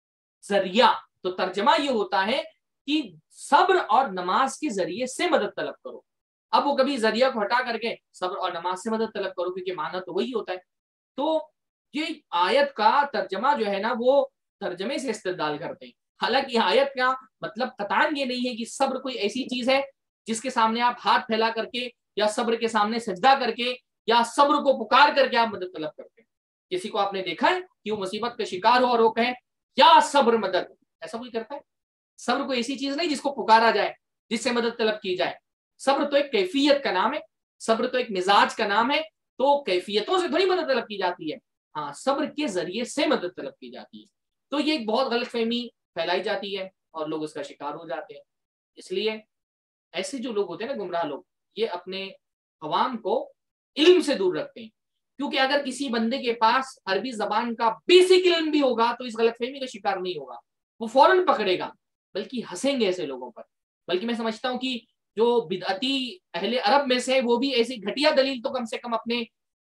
ذریعہ۔ تو ترجمہ یہ ہوتا ہے کہ صبر اور نماز کے ذریعے سے مدد طلب کرو۔ اب وہ کبھی ذریعہ کو ہٹا کر کے صبر اور نماز سے مدد طلب کرو، کیونکہ معنی تو وہی ہوتا ہے۔ تو یہ آیت کا ترجمہ جو ہے نا وہ ترجمے سے استدلال کرتے ہیں، حالانکہ آیت کا مطلب قطعاً یہ نہیں ہے کہ صبر کوئی ایسی چیز ہے جس کے سامنے آپ ہاتھ پھیلا کر کے، یا صبر کے سامنے سجدہ کر کے، یا صبر کو پکار کر کے آپ مدد طلب کرتے ہیں۔ کسی کو آپ نے دیکھا ہے کہ وہ مصیبت کا شکار ہو اور وہ کہے یا صبر مدد؟ ایسا کوئی کرتا ہے؟ صبر کوئی ایسی چیز نہیں جس کو پکارا جائے، جس سے مدد طلب کی جائے۔ صبر تو ایک کیفیت کا نام ہے، صبر تو ایک مزاج کا نام ہے، تو کیفیتوں سے تھوڑی مدد طلب کی جاتی ہے، ہاں صبر کے ذریعے سے مدد طلب کی جاتی ہے۔ تو یہ ایک بہت غلط فہمی پھیلائی جاتی ہے اور لوگ اس کا شکار ہو جاتے ہیں۔ اس لیے ایسے جو لوگ ہوتے ہیں نا گمراہ لوگ، یہ اپنے عوام کو علم سے دور رکھتے ہیں، کیونکہ اگر کسی بندے کے پاس عربی زبان کا بیسک علم بھی ہوگا تو اس غلط فہمی کا شکار نہیں ہوگا، وہ فوراً پکڑے گا، بلکہ ہنسیں گے ایسے لوگوں پر۔ بلکہ میں سمجھتا ہوں کہ جو بدعتی اہل عرب میں سے وہ بھی ایسی گھٹیا دلیل تو کم سے کم اپنے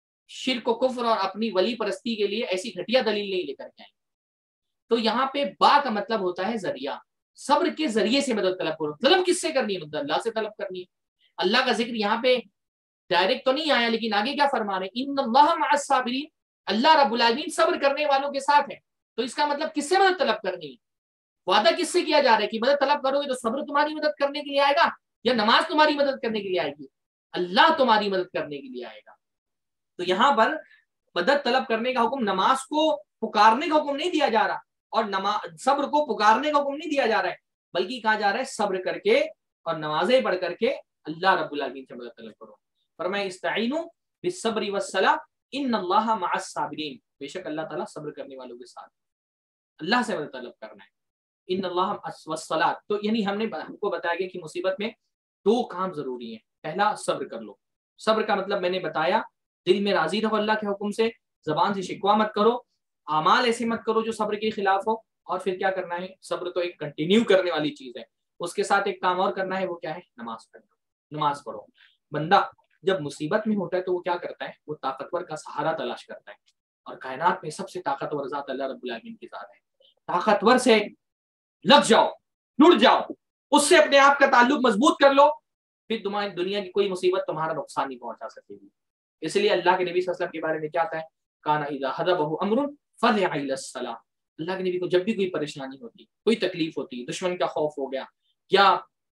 شرک و کفر اور اپنی ولی پرستی کے لیے ایسی گھٹیا دلیل نہیں لے کر کے آئیں۔ تو یہاں پہ با کا مطلب ہوتا ہے ذریعہ، صبر کے ذریعے سے مدد طلب کرو۔ طلب کس سے کرنی ہے؟ مدد اللہ سے طلب کرنی ہے۔ اللہ کا ذکر یہاں پہ ڈائریکٹ تو نہیں آیا، لیکن آگے کیا فرما رہے ہیں؟ ان اللہ مع الصابرین، اللہ رب العالمین صبر کرنے والوں کے ساتھ ہے۔ تو اس کا مطلب کس سے مدد طلب کرنی ہے؟ وعدہ کس سے کیا جا رہا ہے کہ مدد طلب کرو گے تو صبر تمہاری مدد کرنے کے لیے آئے گا، یا نماز تمہاری مدد کرنے کے لیے آئے گی؟ اللہ تمہاری مدد کرنے کے لیے آئے گا۔ تو یہاں پر مدد طلب کرنے کا حکم نماز کو پکارنے کا حکم نہیں دیا جا رہا، اور صبر کو پکارنے کا حکم نہیں دیا جا رہا ہے، بلکہ کہا جا رہا ہے صبر کر کے اور نمازیں پڑھ کر کے اللہ رب العالمین سے مدد طلب کرو۔ فرمائے استعینوا بالصبر والصلاۃ ان اللہ مع الصابرین، بے شک اللہ تعالیٰ صبر کرنے والوں کے ساتھ، اللہ سے مدد طلب کرنا ہے۔ ان اللہ والصلاۃ، تو یعنی ہم کو بتایا گیا کہ مصیبت میں دو کام ضروری ہیں۔ پہلا صبر کر لو، صبر کا مطلب میں نے بتایا، دل میں راضی رہو اللہ کے حکم سے، زبان سے شکوہ مت کرو، اعمال ایسے مت کرو جو صبر کے خلاف ہو، اور پھر کیا کرنا ہے؟ صبر تو ایک کنٹینیو کرنے والی چیز ہے، اس کے ساتھ ایک کام اور کرنا ہے، وہ کیا ہے؟ نماز پڑھنا، نماز پڑھو۔ بندہ جب مصیبت میں ہوتا ہے تو وہ کیا کرتا ہے؟ وہ طاقتور کا سہارا تلاش کرتا ہے، اور کائنات میں سب سے طاقتور ذات اللہ رب العالمین کی ذات ہے۔ طاقتور سے لگ جاؤ، جڑ جاؤ، اس سے اپنے آپ کا تعلق مضبوط کر لو، پھر تمہاری دنیا کی کوئی مصیبت تمہارا نقصان نہیں پہنچا سکے گی۔ اس لیے اللہ کے نبی صلی اللہ علیہ وسلم کے بارے میں کیا آتا ہے؟ کانا اذا حضبہ امر فزع الی الصلاۃ، اللہ کے نبی کو جب بھی کوئی پریشانی ہوتی، کوئی تکلیف ہوتی، دشمن کا خوف ہو گیا، یا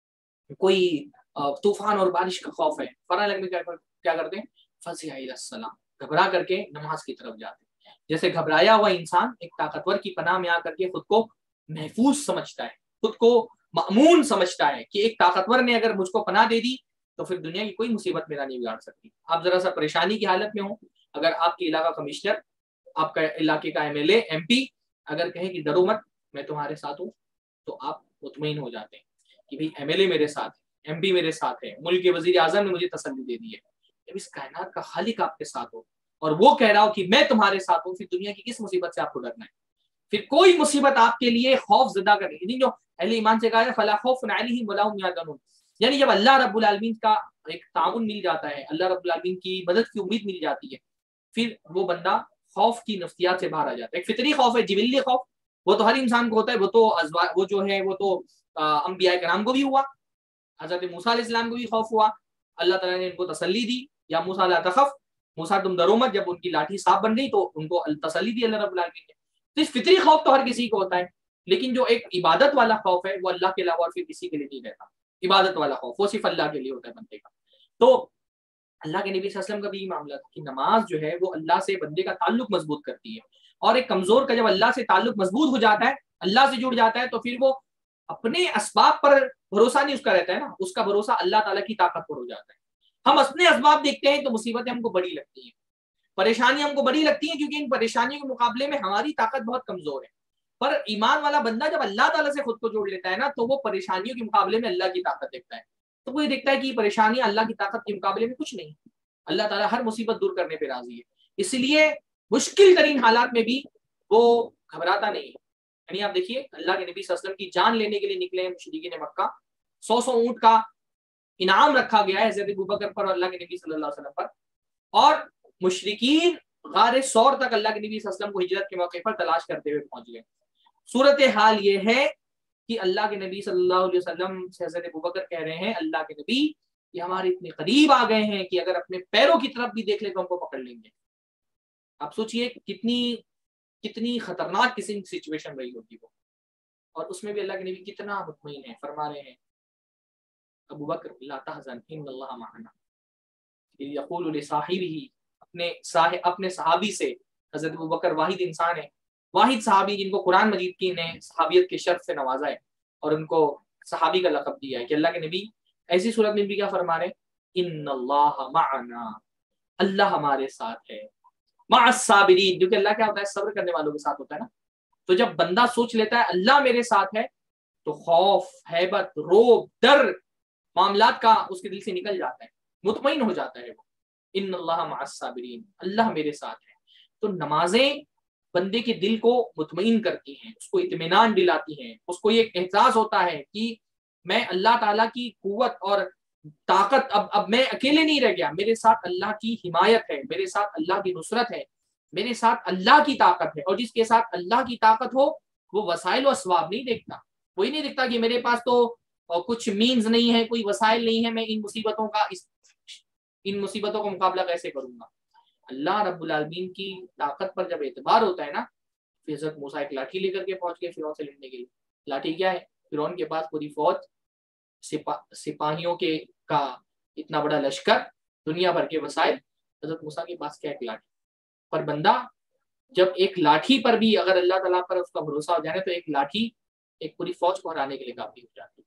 کوئی طوفان اور بارش کا خوف ہے، فوراً لگنے کیا کرتے ہیں؟ فزع الی الصلاۃ، گھبرا کر کے نماز کی طرف جاتے ہیں۔ جیسے گھبرایا ہوا انسان ایک طاقتور کی پناہ میں آ کر کے خود کو محفوظ سمجھتا ہے، خود کو مأمون سمجھتا ہے کہ ایک طاقتور نے اگر مجھ کو پناہ دے دی تو پھر دنیا کی کوئی مصیبت میرا نہیں بگاڑ سکتی۔ آپ ذرا سا پریشانی کی حالت میں ہوں، اگر آپ کے علاقہ کمشنر، آپ کا علاقے کا M L A, M P اگر کہیں کہ ڈرو مت میں تمہارے ساتھ ہوں، تو آپ مطمئن ہو جاتے ہیں کہ بھئی ایم ایل اے میرے ساتھ ہے، ایم پی میرے ساتھ ہے، ملک کے وزیر اعظم نے مجھے تسلی دے دی ہے۔ جب اس کائنات کا خالق آپ کے ساتھ ہو اور وہ کہہ رہا ہو کہ میں تمہارے ساتھ ہوں، پھر دنیا کی کس مصیبت سے آپ کو ڈرنا ہے؟ پھر کوئی مصیبت آپ کے لیے خوف زدہ کرے گی۔ جو اہل ایمان سے کہا ہے فلا خوف علیہم ولا هم يحزنون، یعنی جب اللہ رب العالمین کا ایک تعاون مل جاتا ہے، اللہ رب العالمین کی مدد کی امید مل جاتی ہے، پھر وہ بندہ خوف کی نفسیات سے باہر آ جاتا ہے۔ ایک فطری خوف ہے، جبلی خوف، وہ تو ہر انسان کو ہوتا ہے، وہ جو ہے وہ تو انبیاء کرام کو بھی ہوا، حضرت موسیٰ علیہ السلام کو بھی خوف ہوا، اللہ تعالیٰ نے ان کو تسلی دی، یا موسیٰ لا تخف، موسیٰ تم ڈرو مت، جب ان کی لاٹھی صاف بن گئی تو ان کو تسلی دی اللہ رب العالمین نے۔ تو اس فطری خوف تو ہر کسی کو ہوتا ہے، لیکن جو ایک عبادت والا خوف ہے وہ اللہ کے علاوہ اور پھر کسی کے لیے نہیں رہتا. عبادت والا خوف وہ صرف اللہ کے لیے ہوتا ہے بندے کا. تو اللہ کے نبی صلی اللہ علیہ وسلم کا بھی یہ معاملہ تھا کہ نماز جو ہے وہ اللہ سے بندے کا تعلق مضبوط کرتی ہے. اور ایک کمزور کا جب اللہ سے تعلق مضبوط ہو جاتا ہے, اللہ سے جڑ جاتا ہے, تو پھر وہ اپنے اسباب پر بھروسہ نہیں اس کا رہتا ہے نا, اس کا بھروسہ اللہ تعالیٰ کی طاقت پر ہو جاتا ہے. ہم اپنے اسباب دیکھتے ہیں تو مصیبتیں ہم کو بڑی لگتی ہیں, پریشانیاں ہم کو بڑی لگتی ہیں, کیونکہ ان پریشانیوں کے مقابلے میں ہماری طاقت بہت کمزور ہے. پر ایمان والا بندہ جب اللہ تعالیٰ سے خود کو جوڑ لیتا ہے نا, تو وہ پریشانیوں کے مقابلے میں اللہ کی طاقت دیکھتا ہے. تو وہ یہ دیکھتا ہے کہ پریشانیاں اللہ کی طاقت کے مقابلے میں کچھ نہیں. اللہ تعالیٰ ہر مصیبت دور کرنے پہ راضی ہے. اس لیے مشکل ترین حالات میں بھی وہ گھبراتا نہیں ہے. یعنی آپ دیکھیے اللہ کے نبی صلی اللہ علیہ وسلم کی جان لینے کے لیے نکلے ہیں مشرکین مکہ, 100 اونٹ کا انعام رکھا گیا ہے حضرت ابوبکر پر اور اللہ کے نبی صلی اللہ علیہ وسلم پر, اور مشرکین غار ثور تک اللہ کے نبی صلی اللہ علیہ وسلم کو ہجرت کے موقع پر تلاش کرتے ہوئے پہنچ گئے. صورتحال یہ ہے کہ اللہ کے نبی صلی اللہ علیہ وسلم سے حضرت ابوبکر کہہ رہے ہیں اللہ کے نبی یہ ہمارے اتنے قریب آ گئے ہیں کہ اگر اپنے پیروں کی طرف بھی دیکھ لیں تو ہم کو پکڑ لیں گے. آپ سوچئے کتنی خطرناک قسم کی سچویشن رہی ہوگی وہ, اور اس میں بھی اللہ کے نبی کتنا مطمئن ہے, فرما رہے ہیں ابوبکر لا تحزن ان اللہ معنا, یقول لصاحبہ اپنے صحابی سے. حضرت ابوبکر واحد انسان ہے, واحد صحابی جن کو قرآن مجید کی نے صحابیت کے شرف سے نوازا ہے اور ان کو صحابی کا لقب دیا ہے, کہ اللہ کے نبی ایسی صورت میں بھی کیا فرما رہے ہیں ان اللہ معنا, اللہ ہمارے ساتھ ہے. مع الصابرین, جو کہ اللہ کیا ہوتا ہے صبر کرنے والوں کے ساتھ ہوتا ہے نا. تو جب بندہ سوچ لیتا ہے اللہ میرے ساتھ ہے, تو خوف, ہیبت, روب, ڈر معاملات کا اس کے دل سے نکل جاتا ہے, مطمئن ہو جاتا ہے وہ. ان اللہ مع الصابرین, اللہ میرے ساتھ ہے. تو نمازیں بندے کے دل کو مطمئن کرتی ہیں, اس کو اطمینان دلاتی ہیں, اس کو یہ احساس ہوتا ہے کہ میں اللہ تعالیٰ کی قوت اور طاقت, اب میں اکیلے نہیں رہ گیا, میرے ساتھ اللہ کی حمایت ہے, میرے ساتھ اللہ کی نصرت ہے, میرے ساتھ اللہ کی طاقت ہے. اور جس کے ساتھ اللہ کی طاقت ہو وہ وسائل و اسباب نہیں دیکھتا. وہی نہیں دیکھتا کہ میرے پاس تو کچھ مینز نہیں ہے, کوئی وسائل نہیں ہے, میں ان مصیبتوں کا مقابلہ کیسے کروں گا. اللہ رب العالمین کی طاقت پر جب اعتبار ہوتا ہے نا, پھر حضرت موسیٰ ایک لاٹھی لے کر کے پہنچ گئے فرعون سے لڑنے کے لیے. لاٹھی کیا ہے, فرعون کے پاس پوری فوج, سپاہیوں کے کا اتنا بڑا لشکر, دنیا بھر کے وسائل, حضرت موسیٰ کے پاس کیا ایک لاٹھی. پر بندہ جب ایک لاٹھی پر بھی اگر اللہ تعالیٰ پر اس کا بھروسہ ہو جائے تو ایک لاٹھی ایک پوری فوج کو ہرانے کے لیے کافی ہو جاتی.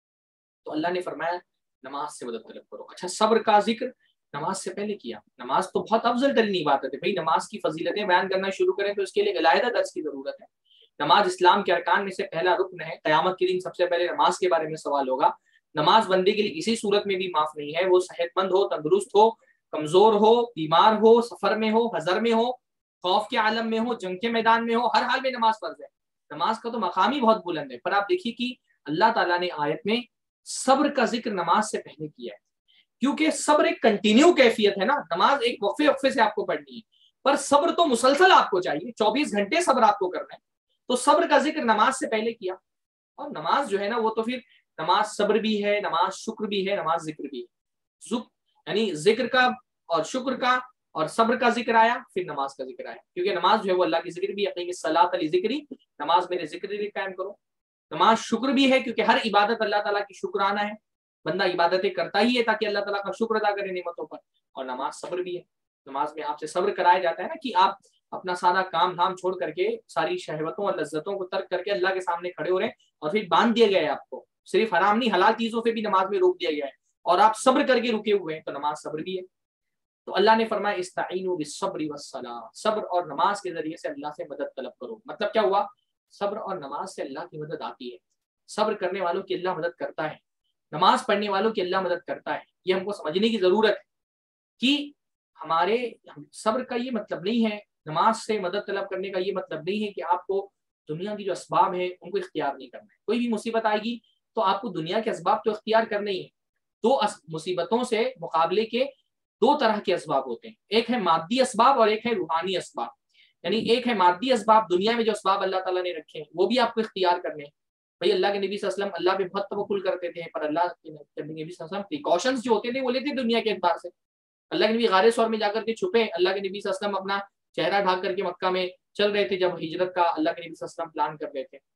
تو اللہ نے فرمایا نماز سے مدد طلب کرو. اچھا, صبر کا ذکر نماز سے پہلے کیا. نماز تو بہت افضل ترین عبادت ہے بھائی. نماز کی فضیلتیں بیان کرنا شروع کریں تو اس کے لیے علیحدہ درس کی ضرورت ہے. نماز اسلام کے ارکان میں سے پہلا رکن ہے. قیامت کے دن سب سے پہلے نماز کے بارے میں سوال ہوگا. نماز بندے کے لیے کسی صورت میں بھی معاف نہیں ہے, وہ صحت مند ہو, تندرست ہو, کمزور ہو, بیمار ہو, سفر میں ہو, حضر میں ہو, خوف کے عالم میں ہو, جنگ کے میدان میں ہو, ہر حال میں نماز فرض ہے. نماز کا تو مقام ہی بہت بلند ہے. پر آپ دیکھیے کہ اللہ تعالیٰ نے آیت میں صبر کا ذکر نماز سے پہلے کیا ہے, کیونکہ صبر ایک کنٹینیو کیفیت ہے نا. نماز ایک وقفے سے آپ کو پڑھنی ہے, پر صبر تو مسلسل آپ کو چاہیے, 24 گھنٹے صبر آپ کو کرنا ہے. تو صبر کا ذکر نماز سے پہلے کیا. اور نماز جو ہے نا وہ تو پھر نماز صبر بھی ہے, نماز شکر بھی ہے, نماز ذکر بھی ہے. یعنی ذکر کا اور شکر کا اور صبر کا ذکر آیا, پھر نماز کا ذکر آیا, کیونکہ نماز جو ہے وہ اللہ کی ذکر بھی ہے. صلاۃ علی ذکری, نماز میرے ذکر بھی قائم کرو. نماز شکر بھی ہے, کیونکہ ہر عبادت اللہ تعالیٰ کی شکرانہ ہے. بندہ عبادتیں کرتا ہی ہے تاکہ اللہ تعالیٰ کا شکر ادا کرے نعمتوں پر. اور نماز صبر بھی ہے. نماز میں آپ سے صبر کرایا جاتا ہے نا, کہ آپ اپنا سارا کام دھام چھوڑ کر کے, ساری شہوتوں اور لذتوں کو ترک کر کے اللہ کے سامنے کھڑے ہو رہے ہیں, اور پھر باندھ دیا گیا ہے آپ کو, صرف حرام نہیں حلال چیزوں سے بھی نماز میں روک دیا گیا ہے, اور آپ صبر کر کے رکے ہوئے ہیں, تو نماز صبر بھی ہے. تو اللہ نے فرمایا استعینوا بالصبر والصلاۃ, صبر اور نماز کے ذریعے سے اللہ سے مدد طلب کرو. مطلب کیا ہوا, صبر اور نماز سے اللہ کی مدد آتی ہے. صبر کرنے والوں کی اللہ مدد کرتا ہے, نماز پڑھنے والوں کی اللہ مدد کرتا ہے. یہ ہم کو سمجھنے کی ضرورت ہے کہ ہمارے صبر کا یہ مطلب نہیں ہے, نماز سے مدد طلب کرنے کا یہ مطلب نہیں ہے کہ آپ کو دنیا کی جو اسباب ہیں ان کو اختیار نہیں کرنا ہے. کوئی بھی مصیبت آئے گی تو آپ کو دنیا کے اسباب تو اختیار کرنے ہی ہیں. دو مصیبتوں سے مقابلے کے دو طرح کے اسباب ہوتے ہیں, ایک ہے مادی اسباب اور ایک ہے روحانی اسباب. یعنی ایک ہے مادی اسباب, دنیا میں جو اسباب اللہ تعالیٰ نے رکھے ہیں وہ بھی آپ کو اختیار کرنے ہیں. بھائی اللہ کے نبی صلی اللہ علیہ وسلم اللہ پہ بہت توکل کرتے تھے, پر اللہ کے نبی صلی اللہ علیہ وسلم پریکاشنز جو ہوتے تھے وہ لیتے دنیا کے اعتبار سے. اللہ کے نبی غار ثور میں جا کر کے چھپے, اللہ کے نبی صلی اللہ علیہ وسلم اپنا چہرہ ڈھانپ کر کے مکہ میں چل رہے تھے جب ہجرت کا اللہ کے نبی صلی اللہ علیہ وسلم پلان کر رہے تھے.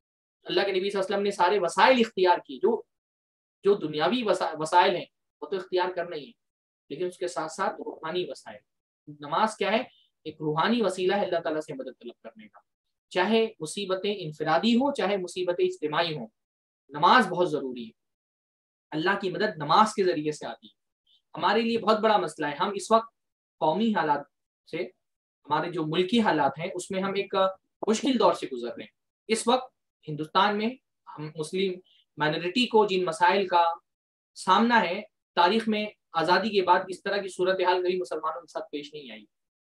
اللہ کے نبی صلی اللہ علیہ وسلم نے سارے وسائل اختیار کی، جو دنیاوی وسائل ہیں وہ تو اختیار کرنا ہی ہے، لیکن اس کے ساتھ ساتھ روحانی وسائل. نماز کیا ہے؟ ایک روحانی وسیلہ ہے اللہ تعالیٰ سے مدد طلب کرنے کا، چاہے مصیبتیں انفرادی ہوں چاہے مصیبتیں اجتماعی ہوں، نماز بہت ضروری ہے. اللہ کی مدد نماز کے ذریعے سے آتی ہے. ہمارے لیے بہت بڑا مسئلہ ہے، ہم اس وقت قومی حالات سے، ہمارے جو ملکی حالات ہیں اس میں ہم ایک مشکل دور سے گزر رہے ہیں. اس وقت ہندوستان میں ہم مسلم مائنورٹی کو جن مسائل کا سامنا ہے، تاریخ میں آزادی کے بعد اس طرح کی صورتحال کبھی مسلمانوں کے ساتھ پیش نہیں آئی.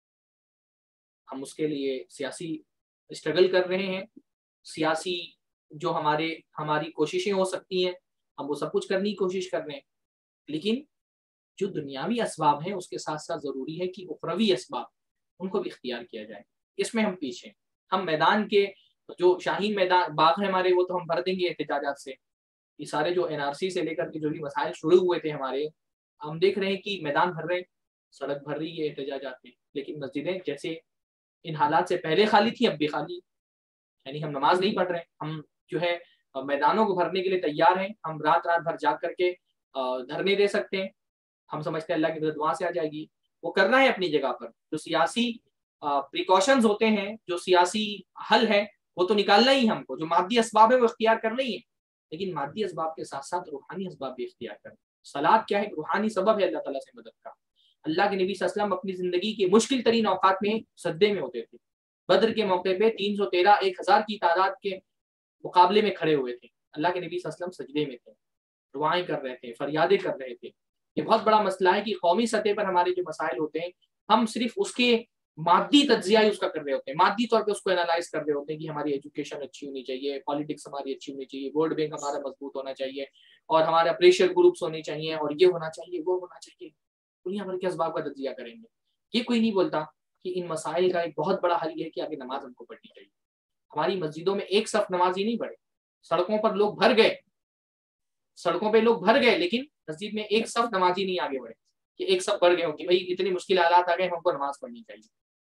ہم اس کے لیے سیاسی اسٹرگل کر رہے ہیں، سیاسی جو ہماری کوششیں ہو سکتی ہیں ہم وہ سب کچھ کرنے کی کوشش کر رہے ہیں، لیکن جو دنیاوی اسباب ہیں اس کے ساتھ ساتھ ضروری ہے کہ اخروی اسباب ان کو بھی اختیار کیا جائے. اس میں ہم پیچھے، ہم میدان کے جو شاہین میدان باغ ہیں ہمارے وہ تو ہم بھر دیں گے احتجاجات سے. یہ سارے جو NRC سے لے کر کے جو بھی مسائل شروع ہوئے تھے ہمارے، ہم دیکھ رہے ہیں کہ میدان بھر رہے ہیں، سڑک بھر رہی ہے احتجاجات میں، لیکن مسجدیں جیسے ان حالات سے پہلے خالی تھی اب بھی خالی. یعنی ہم نماز نہیں پڑھ رہے ہیں، ہم جو ہے میدانوں کو بھرنے کے لیے تیار ہیں، ہم رات بھر جاگ کر کے دھرنے دے سکتے ہیں. ہم سمجھتے ہیں اللہ کی مدد وہاں سے آ جائے گی. وہ کرنا ہے اپنی جگہ پر، جو سیاسی پریکاشنز ہوتے ہیں، جو سیاسی حل ہے وہ تو نکالنا ہی ہم کو، جو مادی اسباب ہے وہ اختیار کرنا ہی ہے، لیکن مادی اسباب کے ساتھ ساتھ روحانی اسباب بھی اختیار کرنا. صلاۃ کیا ہے؟ روحانی سبب ہے اللہ تعالیٰ سے مدد کا. اللہ کے نبی صلی اللہ علیہ وسلم اپنی زندگی کے مشکل ترین اوقات میں سجدے میں ہوتے تھے. بدر کے موقع پہ 313 1000 کی تعداد کے مقابلے میں کھڑے ہوئے تھے. اللہ کے نبی صلی اللہ علیہ وسلم سجدے میں تھے، دعائیں کر رہے تھے، فریادیں کر رہے تھے. یہ بہت بڑا مسئلہ ہے کہ قومی سطح پر ہمارے جو مسائل ہوتے ہیں ہم صرف اس کے مادی تجزیہ ہی اس کا کر رہے ہوتے ہیں، مادی طور پہ اس کو انالائز کر رہے ہوتے ہیں کہ ہماری ایجوکیشن اچھی ہونی چاہیے، پالیٹکس ہماری اچھی ہونی چاہیے، وورلڈ بینک ہمارا مضبوط ہونا چاہیے، اور ہمارا پریشر گروپس ہونے چاہیے، اور یہ ہونا چاہیے وہ ہونا چاہیے. دنیا بھر کے اسباب کا تجزیہ کریں گے. یہ کوئی نہیں بولتا کہ ان مسائل کا ایک بہت بڑا حل یہ ہے کہ آگے نماز ہم کو پڑھنی چاہیے. ہماری مسجدوں میں ایک صف نمازی نہیں پڑھے، سڑکوں پر لوگ بھر گئے، سڑکوں پہ لوگ بھر گئے، لیکن مسجد میں ایک صف نمازی نہیں آگے بڑھے کہ ایک صف بڑھ گئے ہو کہ بھائی اتنی مشکل حالات آ گئے ہم کو نماز پڑھنی چاہیے.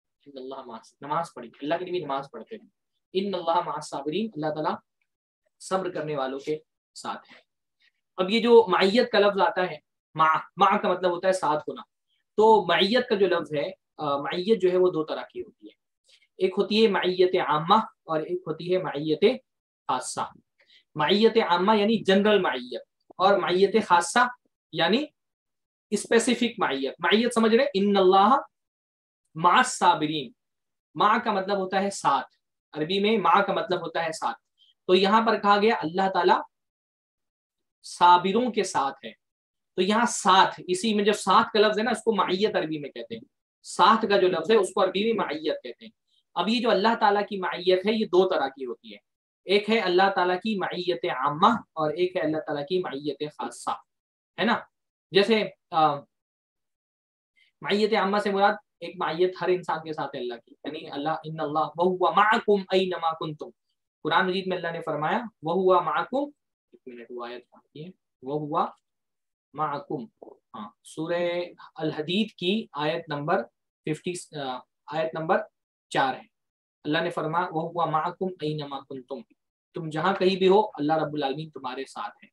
نماز پڑھی، اللہ کے نبی نماز پڑھتے ہیں. ان اللہ مع الصابرین، اللہ تعالیٰ صبر کرنے والوں کے ساتھ ہے. اب یہ جو معیت کا لفظ آتا ہے، مع کا مطلب ہوتا ہے ساتھ ہونا. تو معیت کا جو لفظ ہے، معیت جو ہے وہ دو طرح کی ہوتی ہے. ایک ہوتی ہے معیت عامہ اور ایک ہوتی ہے معیت خاصہ. معیت عامہ یعنی جنرل معیت، اور معیت خاصہ یعنی اسپیسیفک معیت. معیت سمجھ رہے، ان اللہ مع الصابرین، مع کا مطلب ہوتا ہے ساتھ، عربی میں مع کا مطلب ہوتا ہے ساتھ. تو یہاں پر کہا گیا اللہ تعالیٰ صابروں کے ساتھ ہے. تو یہاں ساتھ، اسی میں جو ساتھ کا لفظ ہے نا اس کو معیت عربی میں کہتے ہیں. ساتھ کا جو لفظ ہے اس کو عربی میں معیت کہتے ہیں. اب یہ جو اللہ تعالیٰ کی معیت ہے یہ دو طرح کی ہوتی ہے. ایک ہے اللہ تعالیٰ کی معیت عامہ اور ایک ہے اللہ تعالیٰ کی معیت خاصہ، ہے نا. جیسے معیت عامہ سے مراد ایک معیت ہر انسان کے ساتھ ہے اللہ کی، یعنی اللہ ان اللہ وہو معکم اینما کنتم. قرآن مجید میں اللہ نے فرمایا وہو معکم، ایک منٹ وہ آیت پڑھیے، وہو معکم، ہاں سورہ الحدید کی آیت نمبر 4 ہے. اللہ نے فرمایا وہو معکم اینما کنتم، تم جہاں کہیں بھی ہو اللہ رب العالمین تمہارے ساتھ ہے.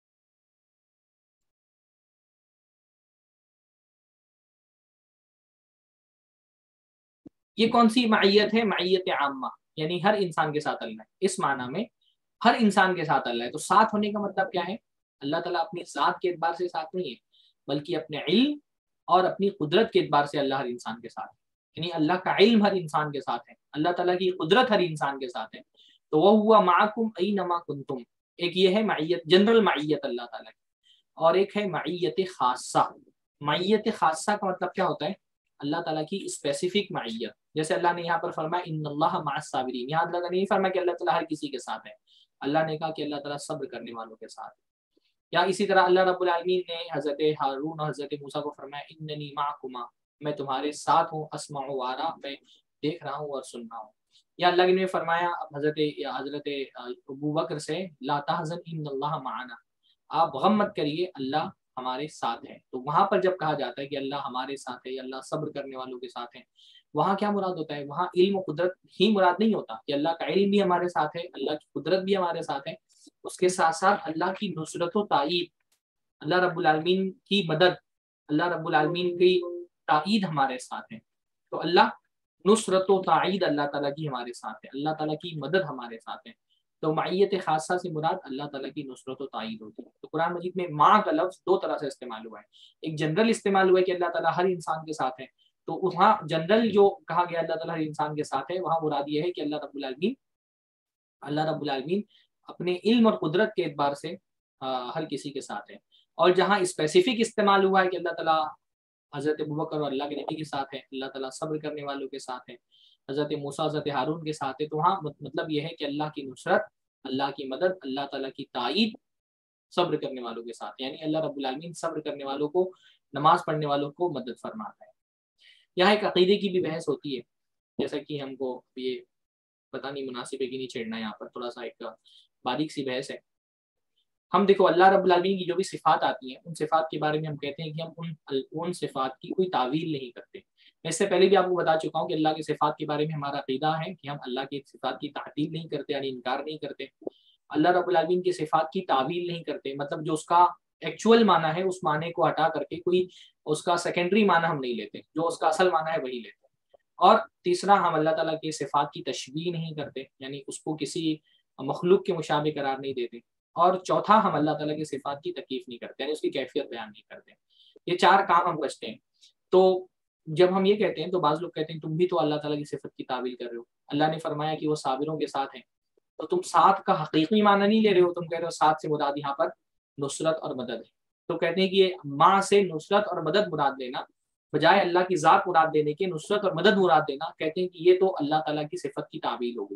یہ کون سی معیت ہے؟ معیت عامہ، یعنی ہر انسان کے ساتھ اللہ ہے. اس معنی میں ہر انسان کے ساتھ اللہ ہے. تو ساتھ ہونے کا مطلب کیا ہے؟ اللہ تعالیٰ اپنی ذات کے اعتبار سے ساتھ نہیں ہے، بلکہ اپنے علم اور اپنی قدرت کے اعتبار سے اللہ ہر انسان کے ساتھ ہے. یعنی اللہ کا علم ہر انسان کے ساتھ ہے، اللہ تعالیٰ کی قدرت ہر انسان کے ساتھ ہے. تو وہ ہوا معکم اینما کنتم. ایک یہ ہے معیت، جنرل معیت اللہ تعالیٰ کی، اور ایک ہے معیت خاصہ. معیت خاصہ کا مطلب کیا ہوتا ہے؟ اللہ تعالیٰ کی اسپیسیفک معیت. جیسے اللہ نے یہاں پر فرمایا ان اللہ مع الصابرین، یہاں اللہ نے نہیں فرمایا کہ اللہ تعالیٰ ہر کسی کے ساتھ ہے، اللہ نے کہا کہ اللہ تعالیٰ صبر کرنے والوں کے ساتھ ہے. یا اسی طرح اللہ رب العالمین نے حضرت ہارون اور حضرت موسیٰ کو فرمایا اننی معکما، میں تمہارے ساتھ ہوں، اسمع و ارا، میں دیکھ رہا ہوں اور سن رہا ہوں. یا اللہ نے فرمایا حضرت ابو بکر سے لا تحزن ان اللہ معنا، آپ غم مت کریے اللہ ہمارے ساتھ ہے. تو وہاں پر جب کہا جاتا ہے کہ اللہ ہمارے ساتھ ہے یا اللہ صبر کرنے والوں کے ساتھ ہے، وہاں کیا مراد ہوتا ہے؟ وہاں علم و قدرت ہی مراد نہیں ہوتا کہ اللہ کا علم بھی ہمارے ساتھ ہے، اللہ کی قدرت بھی ہمارے ساتھ ہے، اس کے ساتھ ساتھ اللہ کی نصرت و تائید، اللہ رب العالمین کی مدد، اللہ رب العالمین کی تائید ہمارے ساتھ ہے۔ تو اللہ نصرت و تائید اللہ تعالیٰ کی ہمارے ساتھ ہے، اللہ تعالیٰ کی مدد ہمارے ساتھ ہے۔ تو معیت خاصہ سے مراد اللہ تعالیٰ کی نصرت و تائید ہوتی ہے۔ تو قرآن مجید میں ماں کا لفظ دو طرح سے استعمال ہوا ہے، ایک جنرل استعمال ہوا ہے کہ اللہ تعالیٰ ہر انسان کے ساتھ ہے، تو وہاں جنرل جو کہا گیا اللہ تعالیٰ ہر انسان کے ساتھ ہے، وہاں مراد یہ ہے کہ اللہ رب العالمین اپنے علم اور قدرت کے اعتبار سے ہر کسی کے ساتھ ہے۔ اور جہاں اسپیسیفک استعمال ہوا ہے کہ اللہ تعالیٰ حضرت ابوبکر اور اللہ کے نبی کے ساتھ ہے، اللہ تعالیٰ صبر کرنے والوں کے ساتھ ہے، حضرت موسیٰ حضرت ہارون کے ساتھ ہے، تو وہاں مطلب یہ ہے کہ اللہ کی نصرت، اللہ کی مدد، اللہ تعالیٰ کی تائید صبر کرنے والوں کے ساتھ، یعنی اللہ رب العالمین صبر کرنے والوں کو، نماز پڑھنے والوں کو مدد فرماتا ہے۔ یہاں ایک عقیدے کی بھی بحث ہوتی ہے، جیسا کہ ہم کو یہ پتہ نہیں مناسب ہے کہ نہیں چھیڑنا، یہاں پر تھوڑا سا ایک باریک سی بحث ہے۔ ہم دیکھو اللہ رب العالمین کی جو بھی صفات آتی ہیں، ان صفات کے بارے میں ہم کہتے ہیں کہ ہم ان صفات کی کوئی تعویل نہیں کرتے۔ میں اس سے پہلے بھی آپ کو بتا چکا ہوں کہ اللہ کے صفات کے بارے میں ہمارا عقیدہ ہے کہ ہم اللہ کی صفات کی تعطیل نہیں کرتے، یعنی انکار نہیں کرتے۔ اللہ رب العالمین کی صفات کی تعویل نہیں کرتے، مطلب جو اس کا ایکچوئل معنی ہے اس معنی کو ہٹا کر کے کوئی اس کا سیکنڈری معنی ہم نہیں لیتے، جو اس کا اصل معنی ہے وہی لیتے۔ اور تیسرا، ہم اللہ تعالیٰ کی صفات کی تشبیہ نہیں کرتے، یعنی اس کو کسی مخلوق کے مشابہ قرار نہیں دیتے۔ اور چوتھا، ہم اللہ تعالیٰ کی صفات کی تکیف نہیں کرتے، یعنی اس کی کیفیت بیان نہیں کرتے۔ یہ چار کام ہم بچتے ہیں۔ تو جب ہم یہ کہتے ہیں تو بعض لوگ کہتے ہیں تم بھی تو اللہ تعالیٰ کی صفت کی تعویل کر رہے ہو، اللہ نے فرمایا کہ وہ صابروں کے ساتھ ہیں، تو تم ساتھ کا حقیقی معنی نہیں لے رہے ہو، تم کہہ رہے ہو ساتھ سے مراد یہاں پر نصرت اور مدد ہے۔ تو کہتے ہیں کہ یہ ماں سے نصرت اور مدد مراد لینا بجائے اللہ کی ذات مراد دینے کے نصرت اور مدد مراد دینا، کہتے ہیں کہ یہ تو اللہ تعالیٰ کی صفت کی تعویل ہو گئی۔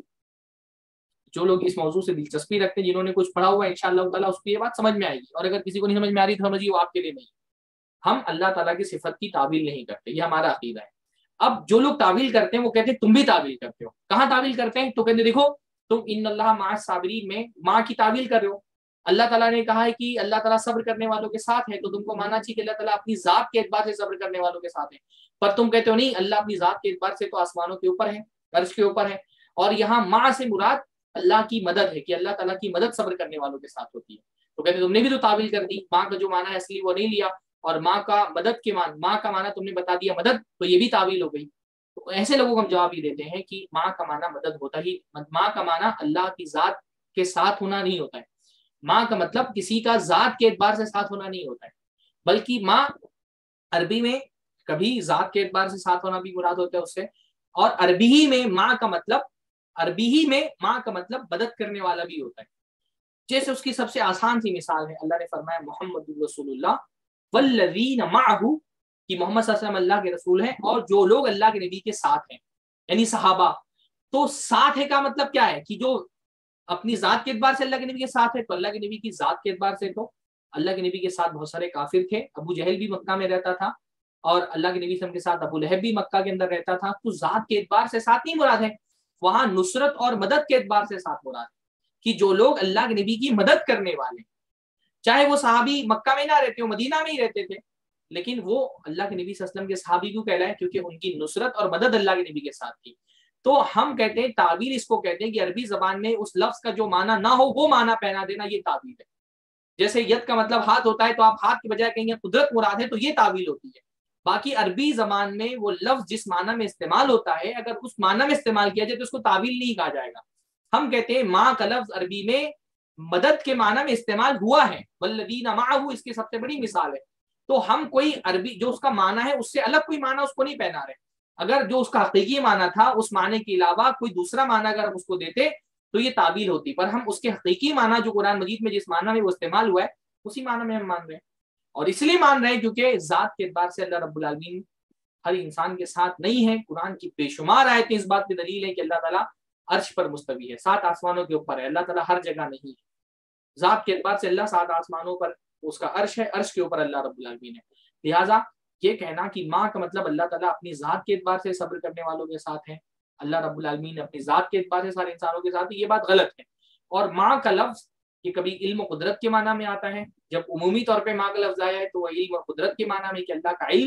جو لوگ اس موضوع سے دلچسپی رکھتے ہیں، جنہوں نے کچھ پڑھا ہوا ہے انشاءاللہ تعالیٰ اس کو یہ بات سمجھ میں آئے گی، اور اگر کسی کو نہیں سمجھ میں آ رہی تو سمجھیے وہ آپ کے لیے نہیں۔ ہم اللہ تعالیٰ کی صفت کی تعویل نہیں کرتے، یہ ہمارا عقیدہ ہے۔ اب جو لوگ تعویل کرتے ہیں وہ کہتے ہیں تم بھی تعویل کرتے ہو۔ کہاں تعویل کرتے ہیں؟ تو کہتے ہیں دیکھو تم ان اللہ مع الصابرین میں ماں کی تعویل کر رہے ہو۔ اللہ تعالیٰ نے کہا ہے کہ اللہ تعالیٰ صبر کرنے والوں کے ساتھ ہے، تو تم کو ماننا چاہیے کہ اللہ تعالیٰ اپنی ذات کے اعتبار سے صبر کرنے والوں کے ساتھ ہے، پر تم کہتے ہو نہیں، اللہ اپنی ذات کے اعتبار سے تو آسمانوں کے اوپر ہے، عرش کے اوپر ہے۔ اور یہاں ماں سے مراد اللہ کی مدد ہے کہ اللہ تعالیٰ کی مدد صبر کرنے والوں کے ساتھ ہوتی ہے۔ تو کہتے تم نے بھی تو تعویل کر دی، ماں کا جو معنی ہے اصلی وہ نہیں لیا، اور ماں کا مدد کے معنی، ماں کا معنی تم نے بتا دیا مدد، تو یہ بھی تعویل ہو گئی۔ تو ایسے لوگوں کو ہم جواب یہ دیتے ہیں کہ ماں کا معنی مدد ہوتا ہی، ماں کا معنی اللہ کی ذات کے ساتھ ہونا نہیں ہوتا ہے، ماں کا مطلب کسی کا ذات کے اعتبار سے ساتھ ہونا نہیں ہوتا ہے، بلکہ ماں عربی میں کبھی ذات کے اعتبار سے ساتھ ہونا بھی مراد ہوتا ہے اس سے، اور عربی ہی میں ماں کا مطلب مدد کرنے والا بھی ہوتا ہے۔ جیسے اس کی سب سے آسان سی مثال ہے، اللہ نے فرمایا محمد رسول اللہ والذین معہ، کہ محمد صلی اللہ علیہ وسلم اللہ کے رسول ہیں اور جو لوگ اللہ کے نبی کے ساتھ ہیں، یعنی صحابہ۔ تو ساتھ ہے کا مطلب کیا ہے کہ جو اپنی ذات کے اعتبار سے اللہ کے نبی کے ساتھ ہے، تو اللہ کے نبی کی ذات کے اعتبار سے تو اللہ کے نبی کے ساتھ بہت سارے کافر تھے، ابو جہل بھی مکہ میں رہتا تھا، اور اللہ کے نبی صلی اللہ علیہ وسلم کے ساتھ ابو لہب بھی مکہ کے اندر رہتا تھا۔ تو ذات کے اعتبار سے ساتھ نہیں مراد ہے، وہاں نصرت اور مدد کے اعتبار سے ساتھ مراد ہے کہ جو لوگ اللہ کے نبی کی مدد کرنے والے ہیں، چاہے وہ صحابی مکہ میں نہ رہتے ہو، مدینہ میں ہی رہتے تھے، لیکن وہ اللہ کے نبی صلی اللہ علیہ وسلم کے صحابی کیوں کہلائے؟ کیونکہ ان کی نصرت اور مدد اللہ کے نبی کے ساتھ تھی۔ تو ہم کہتے ہیں تعویل اس کو کہتے ہیں کہ عربی زبان میں اس لفظ کا جو معنی نہ ہو وہ معنی پہنا دینا، یہ تعویل ہے۔ جیسے ید کا مطلب ہاتھ ہوتا ہے، تو آپ ہاتھ کے بجائے کہیں گے قدرت مراد ہے، تو یہ تعویل ہوتی ہے۔ باقی عربی زبان میں وہ لفظ جس معنی میں استعمال ہوتا ہے، اگر اس معنی میں استعمال کیا جائے تو اس کو تعویل نہیں کہا جائے گا۔ ہم کہتے ہیں ماں کا لفظ عربی میں مدد کے معنی میں استعمال ہوا ہے، والذین معہ اس کی سب سے بڑی مثال ہے۔ تو ہم کوئی عربی جو اس کا معنی ہے اس سے الگ کوئی معنی اس کو نہیں پہنا رہے۔ اگر جو اس کا حقیقی معنی تھا اس معنی کے علاوہ کوئی دوسرا معنی اگر ہم اس کو دیتے تو یہ تعبیر ہوتی، پر ہم اس کے حقیقی معنی جو قرآن مجید میں جس معنی میں وہ استعمال ہوا ہے اسی معنی میں ہم مان رہے ہیں، اور اس لیے مان رہے ہیں کیونکہ ذات کے اعتبار سے اللہ رب العالمین ہر انسان کے ساتھ نہیں ہے۔ قرآن کی بے شمار آیتیں اس بات کی دلیل ہے کہ اللہ تعالیٰ عرش پر مستوی ہے، 7 آسمانوں کے اوپر ہے، اللہ تعالیٰ ہر جگہ نہیں ہے۔ ذات کے اعتبار سے اللہ 7 آسمانوں پر اس کا عرش ہے، عرش کے اوپر اللہ رب العالمین ہے۔ لہٰذا یہ کہنا کہ ماں کا مطلب اللہ تعالیٰ اپنی ذات کے اعتبار سے صبر کرنے والوں کے ساتھ ہے، اللہ رب العالمین اپنی ذات کے اعتبار سے سارے انسانوں کے ساتھ ہے، یہ بات غلط ہے۔ اور ماں کا لفظ یہ کبھی علم و قدرت کے معنی میں آتا ہے، جب عمومی طور پہ ماں کا لفظ آیا ہے تو وہ علم اور قدرت کے معنی میں کہ اللہ کا علم،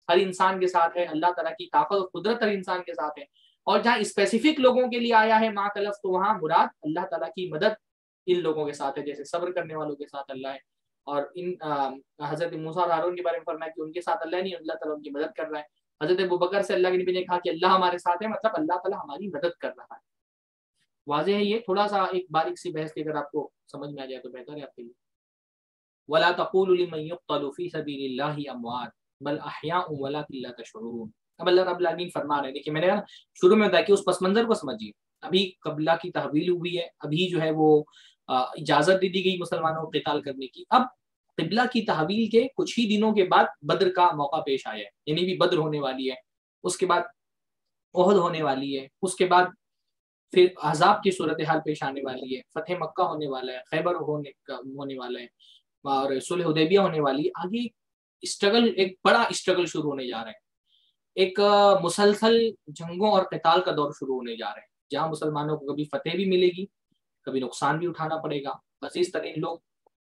ہر انسان کے ساتھ ہے، اللہ تعالیٰ کی طاقت اور قدرت ہر انسان کے ساتھ ہے. اور جہاں اسپیسیفک لوگوں کے لیے آیا ہے ما کلف، تو وہاں مراد اللہ تعالیٰ کی مدد ان لوگوں کے ساتھ ہے، جیسے صبر کرنے والوں کے ساتھ اللہ ہے. اور ان حضرت موسیٰ اور ہارون کے بارے میں فرمایا کہ ان کے ساتھ اللہ نہیں، اللہ تعالیٰ ان کی مدد کر رہا ہے. حضرت ابوبکر سے اللہ کے نبی نے کہا کہ اللہ ہمارے ساتھ ہے، مطلب اللہ تعالیٰ ہماری مدد کر رہا ہے. واضح ہے. یہ تھوڑا سا ایک باریک سی بحث اگر آپ کو سمجھ میں آ جائے تو بہتر ہے آپ کے لیے. وَلَا تَقُولُوا لِمَن يُقْتَلُ فِي سَبِيلِ اللَّهِ أَمْوَاتٌ بَلْ أَحْيَاءٌ وَلَكِنْ لَا تَشْعُرُونَ. اب اللہ رب العالمین فرما رہے ہیں، دیکھیے میں نے شروع میں بتایا کہ اس پس منظر کو سمجھیے. ابھی قبلہ کی تحویل ہوئی ہے، ابھی جو ہے وہ اجازت دے دی گئی مسلمانوں کو قتال کرنے کی. اب قبلہ کی تحویل کے کچھ ہی دنوں کے بعد بدر کا موقع پیش آیا ہے، یعنی بھی بدر ہونے والی ہے، اس کے بعد احد ہونے والی ہے، اس کے بعد پھر احزاب کی صورتحال پیش آنے والی ہے، فتح مکہ ہونے والا ہے، خیبر ہونے والا ہے، اور صلح حدیبیہ ہونے والی ہے. آگے اسٹرگل، ایک بڑا اسٹرگل شروع ہونے جا رہا ہے، ایک مسلسل جنگوں اور قتال کا دور شروع ہونے جا رہے ہیں، جہاں مسلمانوں کو کبھی فتح بھی ملے گی، کبھی نقصان بھی اٹھانا پڑے گا. عزیز ترین لوگ،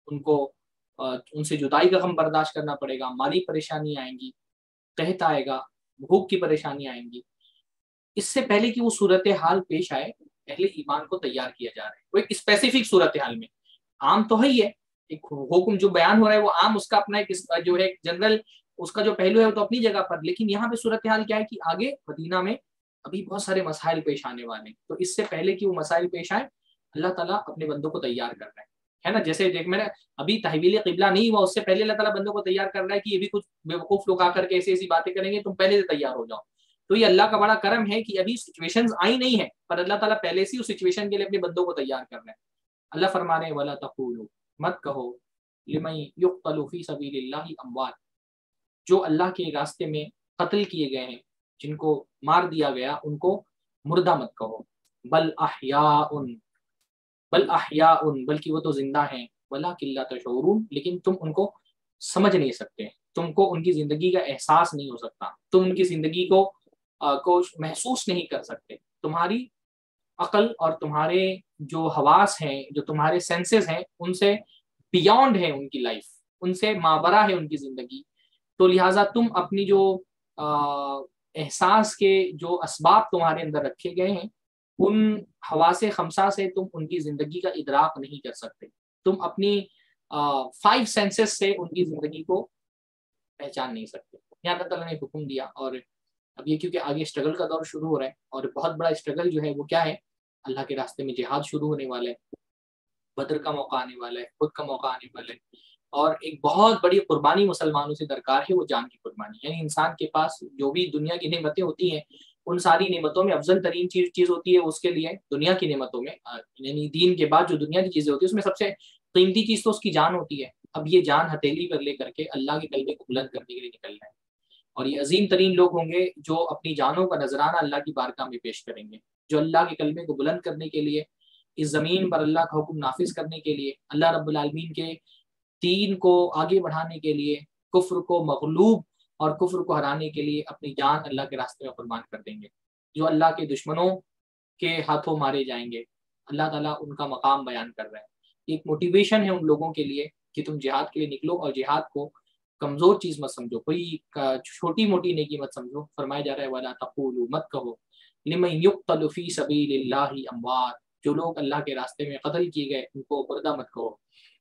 ان سے جدائی کا غم برداشت کرنا پڑے گا، مالی پریشانی آئیں گی، قحط آئے گا، بھوک کی پریشانی آئیں گی. اس سے پہلے کہ وہ صورتحال پیش آئے، اہل ایمان کو تیار کیا جا رہا ہے. وہ ایک اسپیسیفک صورتحال میں، عام تو ہے ہی ہے، ایک حکم جو بیان ہو رہا ہے وہ عام، اس کا اپنا ایک جو ہے جنرل، اس کا جو پہلو ہے وہ تو اپنی جگہ پر، لیکن یہاں پہ صورتحال کیا ہے کہ آگے مدینہ میں ابھی بہت سارے مسائل پیش آنے والے ہیں. تو اس سے پہلے کہ وہ مسائل پیش آئے، اللہ تعالیٰ اپنے بندوں کو تیار کر رہا ہے نا. جیسے دیکھ میں نے ابھی تحویل قبلہ نہیں ہوا، اس سے پہلے اللہ تعالیٰ بندوں کو تیار کر رہا ہے کہ یہ بھی کچھ بیوقوف لوگ آ کر کے ایسی باتیں کریں گے، تم پہلے سے تیار ہو جاؤ. تو یہ اللہ کا بڑا کرم ہے کہ ابھی سچویشنز آئی نہیں ہیں، پر اللہ تعالیٰ پہلے سے اس سچویشن کے لیے اپنے بندوں کو تیار کر رہے ہیں. اللہ فرما رہے ہیں وَلَا تَقُولُوا، مت کہو لِمَن يُقْتَلُ فِي سَبِيلِ اللَّهِ أَمْوَاتٌ، جو اللہ کے راستے میں قتل کیے گئے ہیں، جن کو مار دیا گیا، ان کو مردہ مت کہو. بل احیاء، بلکہ وہ تو زندہ ہیں، وَلَكِنْ لَا تَشْعُرُونَ، لیکن تم ان کو سمجھ نہیں سکتے، تم کو ان کی زندگی کا احساس نہیں ہو سکتا، تم ان کی زندگی کو محسوس نہیں کر سکتے. تمہاری عقل اور تمہارے جو حواس ہیں، جو تمہارے سینسز ہیں، ان سے بیونڈ ہے ان کی لائف، ان سے ماورا ہے ان کی زندگی. تو لہٰذا تم اپنی جو احساس کے جو اسباب تمہارے اندر رکھے گئے ہیں، ان حواس خمسہ سے تم ان کی زندگی کا ادراک نہیں کر سکتے. تم اپنی 5 سینسز سے ان کی زندگی کو پہچان نہیں سکتے. یہاں اللہ تعالیٰ نے حکم دیا. اور اب یہ کیونکہ آگے اسٹرگل کا دور شروع ہو رہا ہے، اور بہت بڑا اسٹرگل جو ہے وہ کیا ہے، اللہ کے راستے میں جہاد شروع ہونے والا ہے، بدر کا موقع آنے والا ہے، خود کا موقع آنے والا ہے. اور ایک بہت بڑی قربانی مسلمانوں سے درکار ہے، وہ جان کی قربانی. یعنی انسان کے پاس جو بھی دنیا کی نعمتیں ہوتی ہیں، ان ساری نعمتوں میں افضل ترین چیز ہوتی ہے اس کے لیے دنیا کی نعمتوں میں، یعنی دین کے بعد جو دنیا کی چیزیں ہوتی ہیں اس میں سب سے قیمتی چیز تو اس کی جان ہوتی ہے. اب یہ جان ہتھیلی پر لے کر کے اللہ کے کلمے کو بلند کرنے کے لیے نکلنا ہے. اور یہ عظیم ترین لوگ ہوں گے جو اپنی جانوں کا نذرانہ اللہ کی بارگاہ میں پیش کریں گے، جو اللہ کے کلمے کو بلند کرنے کے لیے، اس زمین پر اللہ کا حکم نافذ کرنے کے لیے، اللہ رب العالمین کے دین کو آگے بڑھانے کے لیے، کفر کو مغلوب اور کفر کو ہرانے کے لیے اپنی جان اللہ کے راستے میں قربان کر دیں گے. جو اللہ کے دشمنوں کے ہاتھوں مارے جائیں گے، اللہ تعالیٰ ان کا مقام بیان کر رہے ہیں. ایک موٹیویشن ہے ان لوگوں کے لیے کہ تم جہاد کے لیے نکلو، اور جہاد کو کمزور چیز مت سمجھو، کوئی چھوٹی موٹی نیکی مت سمجھو. فرمایا جا رہا ہے وَلَا تَقُولُوا، مت کہو لِمَن يُقْتَلُ فِي سَبِيلِ اللَّهِ أَمْوَاتٌ، جو لوگ اللہ کے راستے میں قتل کیے گئے ان کو مردہ مت کہو.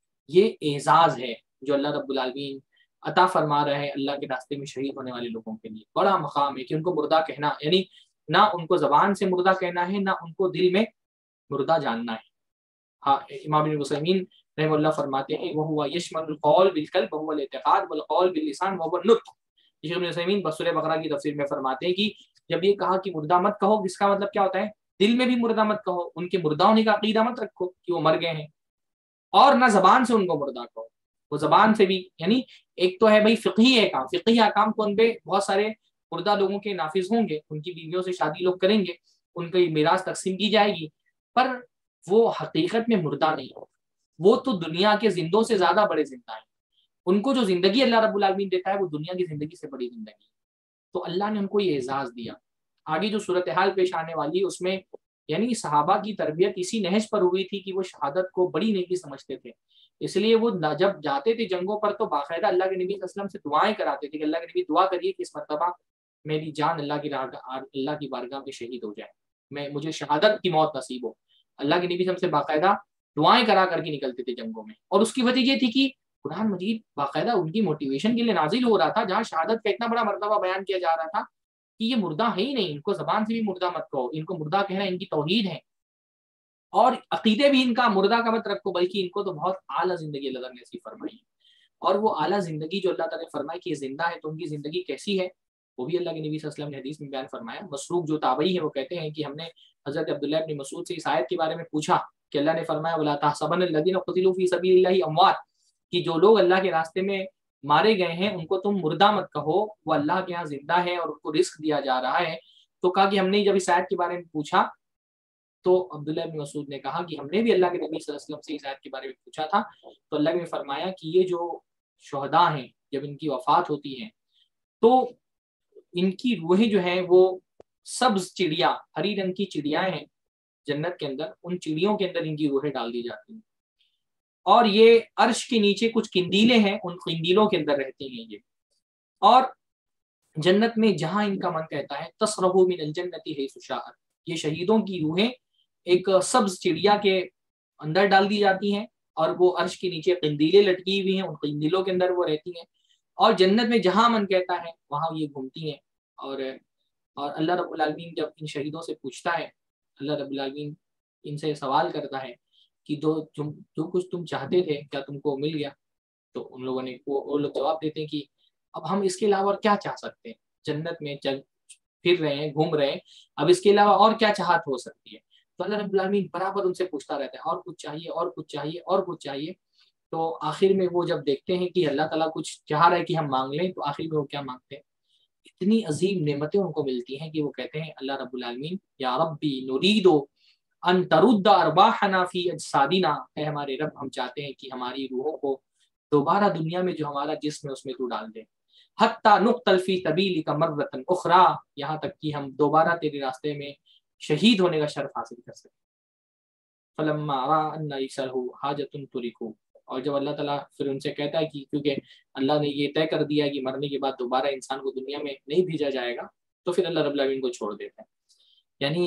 یہ اعزاز ہے جو اللہ رب العالمین عطا فرما رہا ہے اللہ کے راستے میں شہید ہونے والے لوگوں کے لیے. بڑا مقام ہے کہ ان کو مردہ کہنا، یعنی نہ ان کو زبان سے مردہ کہنا ہے، نہ ان کو دل میں مردہ جاننا ہے. ہاں، امام ابن عثیمین رحمہ اللہ فرماتے ہیں وَهُوَ يَشْمَلُ الْقَوْلَ بِالْقَلْبِ وَهُوَ الْاعْتِقَادُ وَالْقَوْلُ بِاللِّسَانِ وَهُوَ النُّطْقُ. شیخ ابن عثیمین سورہ بقرہ کی تفسیر میں فرماتے ہیں کہ جب یہ کہا کہ مردہ مت کہو، اس کا مطلب کیا ہوتا ہے، دل میں بھی مردہ مت کہو، ان کے مردہ ہونے کا عقیدہ مت رکھو کہ وہ مر گئے ہیں، اور نہ زبان سے ان کو مردہ کہو. وہ زبان سے بھی، یعنی ایک تو ہے بھائی فقہی احکام، فقہی احکام تو ان پہ بہت سارے مردہ لوگوں کے نافذ ہوں گے، ان کی بیویوں سے شادی لوگ کریں گے، ان کی میراث تقسیم کی جائے گی، پر وہ حقیقت میں مردہ نہیں ہو. وہ تو دنیا کے زندوں سے زیادہ بڑے زندہ ہیں. ان کو جو زندگی اللہ رب العالمین دیتا ہے وہ دنیا کی زندگی سے بڑی زندگی ہے. تو اللہ نے ان کو یہ اعزاز دیا. آگے جو صورتحال پیش آنے والی ہے اس میں یعنی صحابہ کی تربیت اسی نہج پر ہوئی تھی کہ وہ شہادت کو بڑی نیکی سمجھتے تھے، اس لیے وہ جب جاتے تھے جنگوں پر تو باقاعدہ اللہ کے نبی صلی اللہ علیہ وسلم سے دعائیں کراتے تھے کہ اللہ کے نبی دعا کریے کہ اس مرتبہ میری جان اللہ کی بارگاہ میں شہید ہو جائے، مجھے شہادت کی موت نصیب ہو۔ اللہ کے نبی صلی اللہ علیہ وسلم سے باقاعدہ دعائیں کرا کر کے نکلتے تھے جنگوں میں، اور اس کی وجہ یہ تھی کہ قرآن مجید باقاعدہ ان کی موٹیویشن کے لیے نازل ہو رہا تھا، جہاں شہادت کا اتنا بڑا مرتبہ بیان کیا جا رہا تھا کہ یہ مردہ ہے ہی نہیں، ان کو زبان سے بھی مردہ مت کہو، ان کو مردہ کہنا ان کی توحید ہے، اور عقیدے بھی ان کا مردہ کا مت رکھو، بلکہ ان کو تو بہت اعلیٰ زندگی اللہ تعالیٰ نے نصیب فرمائی ہے۔ اور وہ اعلیٰ زندگی جو اللہ تعالیٰ نے فرمائی کہ یہ زندہ ہے تو ان کی زندگی کیسی ہے، وہ بھی اللہ کے نبی صلی اللہ علیہ وسلم نے حدیث میں بیان فرمایا۔ مسروق جو تابعی ہے وہ کہتے ہیں کہ ہم نے حضرت عبداللہ ابن مسعود سے اس آیت کے بارے میں پوچھا کہ اللہ نے فرمایا وَلَا تَحْسَبَنَّ الَّذِينَ قُتِلُوا فِي سَبِيلِ اللَّهِ أَمْوَاتٌ، کہ جو لوگ اللہ کے راستے میں مارے گئے ہیں ان کو تم مردہ مت کہو، وہ اللہ کے ہاں زندہ ہے اور ان کو رزق دیا جا رہا ہے۔ تو کہا کہ ہم نے جب اس آیت کے بارے میں پوچھا تو عبداللہ بن مسعود نے کہا کہ ہم نے بھی اللہ کے نبی صلی اللہ علیہ وسلم سے اس آیت کے بارے میں پوچھا تھا، تو اللہ نے فرمایا کہ یہ جو شہداء ہیں جب ان کی وفات ہوتی ہے تو ان کی روحیں جو ہیں وہ سبز چڑیا، ہری رنگ کی چڑیاں ہیں جنت کے اندر، ان چڑیوں کے اندر ان کی روحیں ڈال دی جاتی ہیں، اور یہ عرش کے نیچے کچھ قندیلیں ہیں، ان قندیلوں کے اندر رہتی ہیں یہ، اور جنت میں جہاں ان کا من کہتا ہے تصرف من الجنت حیث شاءت، یہ شہیدوں کی روحیں ایک سبز چڑیا کے اندر ڈال دی جاتی ہیں، اور وہ عرش کے نیچے قندیلیں لٹکی ہوئی ہیں، ان قندیلوں کے اندر وہ رہتی ہیں، اور جنت میں جہاں من کہتا ہے وہاں یہ گھومتی ہیں۔ اور اللہ رب العالمین جب ان شہیدوں سے پوچھتا ہے، اللہ رب العالمین ان سے سوال کرتا ہے کہ جو کچھ تم چاہتے تھے کیا تم کو مل گیا؟ تو ان لوگوں نے وہ لوگ جواب دیتے ہیں کہ اب ہم اس کے علاوہ کیا چاہ سکتے ہیں، جنت میں چل پھر رہے ہیں، گھوم رہے ہیں، اب اس کے علاوہ اور کیا چاہت ہو سکتی ہے؟ تو اللہ رب العالمین برابر ان سے پوچھتا رہتا ہے اور کچھ چاہیے، اور کچھ چاہیے، اور کچھ چاہیے۔ تو آخر میں وہ جب دیکھتے ہیں کہ اللہ تعالیٰ کچھ چاہ رہا ہے کہ ہم مانگ لیں، تو آخر میں وہ کیا مانگتے ہیں؟ اتنی عظیم نعمتیں ان کو ملتی ہیں کہ وہ کہتے ہیں اللہ رب العالمین یا ربی نریدو ان ترد ارواحنا فی اجسادنا، اے ہمارے رب ہم چاہتے ہیں کہ ہماری روحوں کو دوبارہ دنیا میں جو ہمارا جسم ہے اس میں تو ڈال دیں، حتی نقتل فی سبیلک مرۃ اخری، یہاں تک کہ ہم دوبارہ تیرے راستے میں شہید ہونے کا شرف حاصل کر سکیں۔ فلما رأى ان ليس له حاجۃ ترکوا، اور جب اللہ تعالیٰ پھر ان سے کہتا ہے کہ کیونکہ اللہ نے یہ طے کر دیا کہ مرنے کے بعد دوبارہ انسان کو دنیا میں نہیں بھیجا جائے گا، تو پھر اللہ رب العالمین کو چھوڑ دیتا ہے۔ یعنی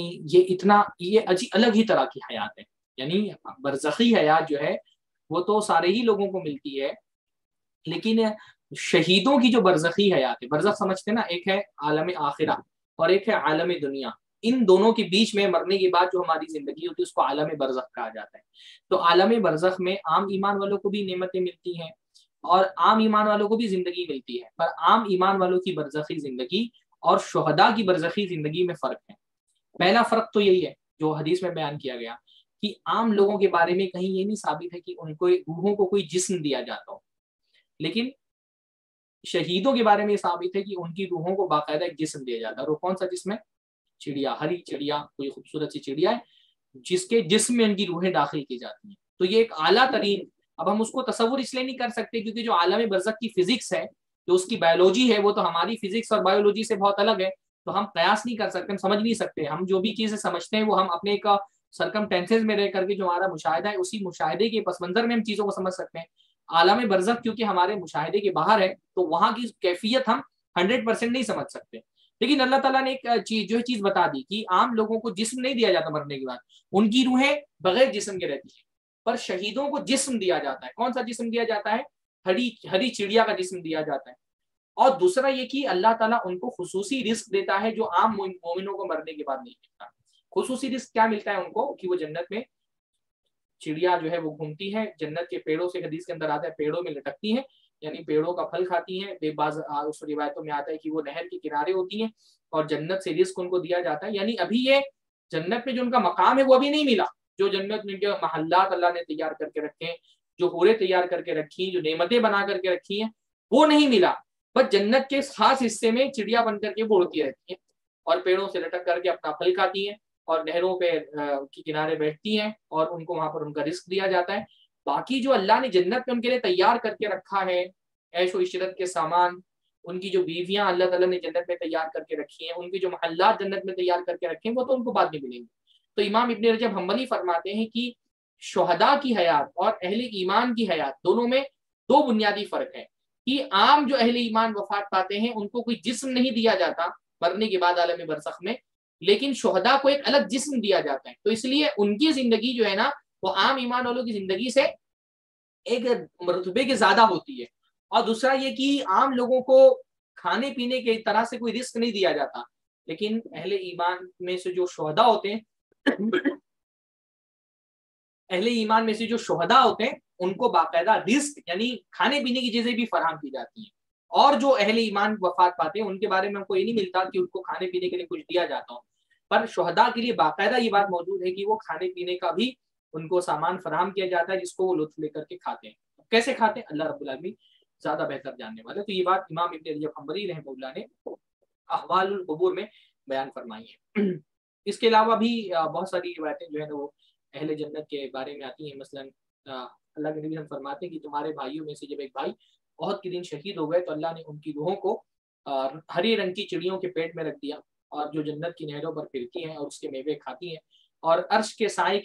یہ الگ ہی طرح کی حیات ہے، یعنی برزخی حیات جو ہے وہ تو سارے ہی لوگوں کو ملتی ہے، لیکن شہیدوں کی جو برزخی حیات ہے، برزخ سمجھتے نا، ایک ہے عالم آخرہ اور ایک ہے عالم دنیا، ان دونوں کے بیچ میں مرنے کے بعد جو ہماری زندگی ہوتی ہے اس کو عالم برزخ کہا جاتا ہے۔ تو عالم برزخ میں عام ایمان والوں کو بھی نعمتیں ملتی ہیں اور عام ایمان والوں کو بھی زندگی ملتی ہے، پر عام ایمان والوں کی برزخی زندگی اور شہداء کی برزخی زندگی میں فرق ہے۔ پہلا فرق تو یہی ہے جو حدیث میں بیان کیا گیا کہ عام لوگوں کے بارے میں کہیں یہ نہیں ثابت ہے کہ ان کو روحوں کو کوئی جسم دیا جاتا ہو، لیکن شہیدوں کے بارے میں یہ ثابت ہے کہ ان کی روحوں کو باقاعدہ ایک جسم دیا جاتا ہے۔ اور کون سا جسم ہے؟ چڑیا، ہری چڑیا، کوئی خوبصورت سی چڑیا ہے جس کے جسم میں ان کی روحیں داخل کی جاتی ہیں۔ تو یہ ایک اعلیٰ ترین، اب ہم اس کو تصور اس لیے نہیں کر سکتے کیونکہ جو عالم برزخ کی فزکس ہے، جو اس کی بایولوجی ہے، وہ تو ہماری فزکس اور بایولوجی سے بہت الگ ہے، تو ہم قیاس نہیں کر سکتے، ہم سمجھ نہیں سکتے۔ ہم جو بھی چیزیں سمجھتے ہیں وہ ہم اپنے ایک سرکمٹینسز میں رہ کر کے جو ہمارا مشاہدہ ہے اسی مشاہدے کے پس منظر میں ہم چیزوں کو سمجھ سکتے ہیں۔ عالم برزخ کیونکہ ہمارے مشاہدے کے باہر ہے تو وہاں کی کیفیت ہم 100% نہیں سمجھ سکتے، لیکن اللہ تعالیٰ نے ایک چیز بتا دی کہ عام لوگوں کو جسم نہیں دیا جاتا مرنے کے بعد، ان کی روحیں بغیر جسم کے رہتی ہیں، پر شہیدوں کو جسم دیا جاتا ہے۔ کون سا جسم دیا جاتا ہے؟ ہری چڑیا کا جسم دیا جاتا ہے۔ اور دوسرا یہ کہ اللہ تعالیٰ ان کو خصوصی رزق دیتا ہے جو عام مومنوں کو مرنے کے بعد نہیں ملتا۔ خصوصی رزق کیا ملتا ہے ان کو کہ وہ جنت میں چڑیا جو ہے وہ گھومتی ہے، جنت کے پیڑوں سے، حدیث کے اندر آتا ہے پیڑوں میں لٹکتی ہیں، یعنی پیڑوں کا پھل کھاتی ہیں۔ بے بعض اس روایتوں میں آتا ہے کہ وہ نہر کے کنارے ہوتی ہیں اور جنت سے رزق ان کو دیا جاتا ہے۔ یعنی ابھی یہ جنت میں جو ان کا مقام ہے وہ ابھی نہیں ملا، جو جنت میں جو محلات اللہ نے تیار کر کے رکھے ہیں، جو حوریں تیار کر کے رکھی ہیں، جو نعمتیں بنا کر کے رکھی ہیں، وہ نہیں ملا۔ بس جنت کے خاص حصے میں چڑیا بن کر کے وہ اڑتی رہتی ہیں اور پیڑوں سے لٹک کر کے اپنا پھل کھاتی ہیں اور نہروں پہ کی کنارے بیٹھتی ہیں اور ان کو وہاں پر ان کا رزق دیا جاتا ہے۔ باقی جو اللہ نے جنت میں ان کے لیے تیار کر کے رکھا ہے، عیش و عشرت کے سامان، ان کی جو بیویاں اللہ تعالیٰ نے جنت میں تیار کر کے رکھی ہیں، ان کی جو محلات جنت میں تیار کر کے رکھے ہیں، وہ تو ان کو بعد میں ملیں گے۔ تو امام ابن رجب حنبلی فرماتے ہیں کہ شہداء کی حیات اور اہل ایمان کی حیات دونوں میں دو بنیادی فرق ہے کہ عام جو اہل ایمان وفات پاتے ہیں ان کو کوئی جسم نہیں دیا جاتا مرنے کے بعد عالم برزخ میں، لیکن شہداء کو ایک الگ جسم دیا جاتا ہے، تو اس لیے ان کی زندگی جو ہے نا وہ عام ایمان والوں کی زندگی سے ایک مرتبے کے زیادہ ہوتی ہے۔ اور دوسرا یہ کہ عام لوگوں کو کھانے پینے کی طرح سے کوئی رزق نہیں دیا جاتا، لیکن اہل ایمان میں سے جو شہداء ہوتے ہیں اہل ایمان میں سے جو شہداء ہوتے ہیں ان کو باقاعدہ رزق یعنی کھانے پینے کی چیزیں بھی فراہم کی جاتی ہیں، اور جو اہل ایمان وفات پاتے ہیں ان کے بارے میں ہم کو یہ نہیں ملتا کہ ان کو کھانے پینے کے لیے کچھ دیا جاتا ہو، پر شہداء کے لیے باقاعدہ یہ بات موجود ہے کہ وہ کھانے پینے کا بھی ان کو سامان فراہم کیا جاتا ہے جس کو وہ لطف لے کر کے کھاتے ہیں۔ کیسے کھاتے ہیں اللہ رب العالمین زیادہ بہتر جاننے والے، تو یہ بات امام ابن رجب حنبلی رحمہ اللہ نے احوال القبور میں بیان فرمائی ہے۔ اس کے علاوہ بھی بہت ساری روایتیں جو ہے نا وہ اہل جنت کے بارے میں آتی ہیں، مثلا اللہ کے نبی فرماتے ہیں کہ تمہارے بھائیوں میں سے جب ایک بھائی بہت کے دن شہید ہو گئے تو اللہ نے ان کی روحوں کو ہری رنگ کی چڑیوں کے پیٹ میں رکھ دیا، اور جو جنت کی نہروں پر پھرتی ہیں اور اس کے میوے کھاتی ہیں، اور عرش کے سائے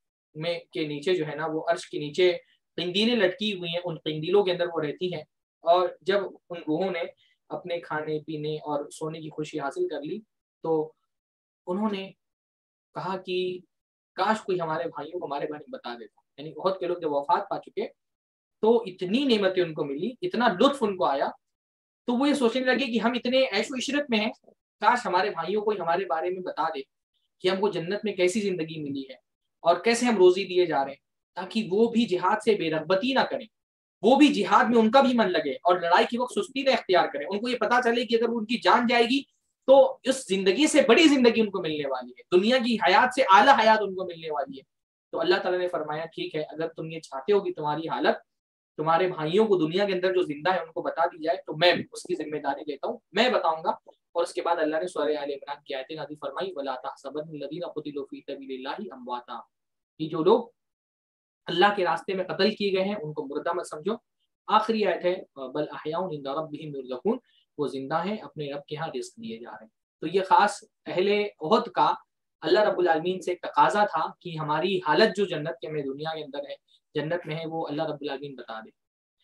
کے نیچے جو ہے نا وہ عرش کے نیچے قندیلیں لٹکی ہوئی ہیں، ان قندیلوں کے اندر وہ رہتی ہیں، اور جب ان روحوں نے اپنے کھانے پینے اور سونے کی خوشی حاصل کر لی تو انہوں نے کہا کہ کاش کوئی ہمارے بھائیوں کو ہمارے بارے میں بتا دیتا، یعنی بہت کے لوگ جب وفات پا چکے تو اتنی نعمتیں ان کو ملی، اتنا لطف ان کو آیا، تو وہ یہ سوچنے لگے کہ ہم اتنے عیش و عشرت میں ہیں، کاش ہمارے بھائیوں کو ہمارے بارے میں بتا دے کہ ہم کو جنت میں کیسی زندگی ملی ہے اور کیسے ہم روزی دیے جا رہے ہیں، تاکہ وہ بھی جہاد سے بے رغبتی نہ کریں، وہ بھی جہاد میں ان کا بھی من لگے اور لڑائی کے وقت سستی نہ اختیار کریں، ان کو یہ پتا چلے کہ اگر ان کی جان جائے گی تو اس زندگی سے بڑی زندگی ان کو ملنے والی ہے، دنیا کی حیات سے اعلیٰ حیات ان کو ملنے والی ہے۔ تو اللہ تعالیٰ نے فرمایا ٹھیک ہے، اگر تم یہ چاہتے ہو کہ تمہاری حالت تمہارے بھائیوں کو دنیا کے اندر جو زندہ ہے ان کو بتا دی جائے تو میں اس کی ذمہ داری لیتا ہوں، میں بتاؤں گا۔ اور اس کے بعد اللہ نے سورہ آل عمران کی آیتیں نازل فرمائی وَلَا تَحْسَبَنَّ الَّذِينَ قُتِلُوا فِي سَبِيلِ اللَّهِ أَمْوَاتًا، کہ جو لوگ اللہ کے راستے میں قتل کیے گئے ہیں ان کو مردہ مت سمجھو۔ آخری آیت ہے بل احیاء عند ربهم يرزقون، وہ زندہ ہیں اپنے رب کے ہاں رزق دیے جا رہے ہیں۔ تو یہ خاص اہل احد کا اللہ رب العالمین سے ایک تقاضا تھا کہ ہماری حالت جو جنت کے میں دنیا کے اندر ہے جنت میں ہے وہ اللہ رب العالمین بتا دے۔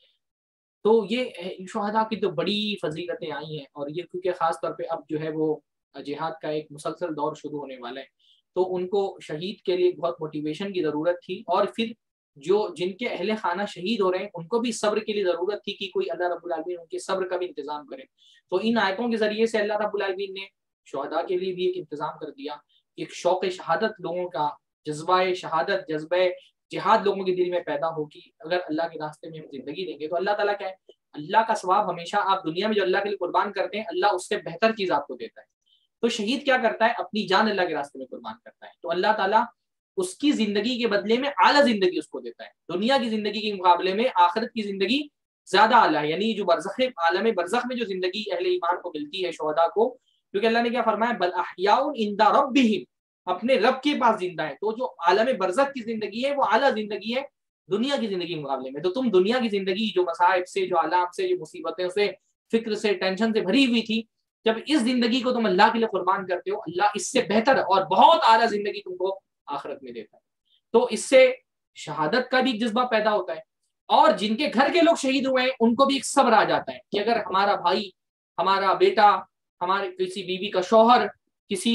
تو یہ شہداء کی تو بڑی فضیلتیں آئی ہیں، اور یہ کیونکہ خاص طور پہ اب جو ہے وہ جہاد کا ایک مسلسل دور شروع ہونے والا ہے، تو ان کو شہید کے لیے بہت موٹیویشن کی ضرورت تھی، اور پھر جن کے اہل خانہ شہید ہو رہے ہیں ان کو بھی صبر کے لیے ضرورت تھی کہ کوئی اللہ رب العالمین ان کے صبر کا بھی انتظام کرے۔ تو ان آیتوں کے ذریعے سے اللہ رب العالمین نے شہداء کے لیے بھی ایک انتظام کر دیا، ایک شوق شہادت لوگوں کا، جذبہ شہادت، جذبہ جہاد لوگوں کے دل میں پیدا ہوگی۔ اگر اللہ کے راستے میں ہم زندگی دیں گے تو اللہ تعالیٰ کیا ہے، اللہ کا ثواب ہمیشہ آپ دنیا میں جو اللہ کے لیے قربان کرتے ہیں اللہ اس سے بہتر چیز آپ کو دیتا ہے۔ تو شہید کیا کرتا ہے، اپنی جان اللہ کے راستے میں قربان کرتا ہے، تو اللہ تعالیٰ اس کی زندگی کے بدلے میں اعلیٰ زندگی اس کو دیتا ہے، دنیا کی زندگی کے مقابلے میں آخرت کی زندگی زیادہ اعلیٰ ہے، یعنی جو برزخ عالم برزخ میں جو زندگی اہل ایمان کو ملتی ہے شہداء کو، کیونکہ اللہ نے کیا فرمایا بل احیاء عند ربہم، اپنے رب کے پاس زندہ ہے، تو جو عالم برزخ کی زندگی ہے وہ اعلیٰ زندگی ہے دنیا کی زندگی کے مقابلے میں۔ تو تم دنیا کی زندگی جو مصائب سے، جو آلام سے، جو مصیبتوں سے، فکر سے، ٹینشن سے بھری ہوئی تھی، جب اس زندگی کو تم اللہ کے لیے قربان کرتے ہو اللہ اس سے بہتر اور بہت اعلیٰ زندگی تم کو آخرت میں دیتا ہے۔ تو اس سے شہادت کا بھی ایک جذبہ پیدا ہوتا ہے، اور جن کے گھر کے لوگ شہید ہوئے ہیں ان کو بھی ایک صبر آ جاتا ہے کہ اگر ہمارا بھائی، ہمارا بیٹا، ہمارے کسی بیوی کا شوہر، کسی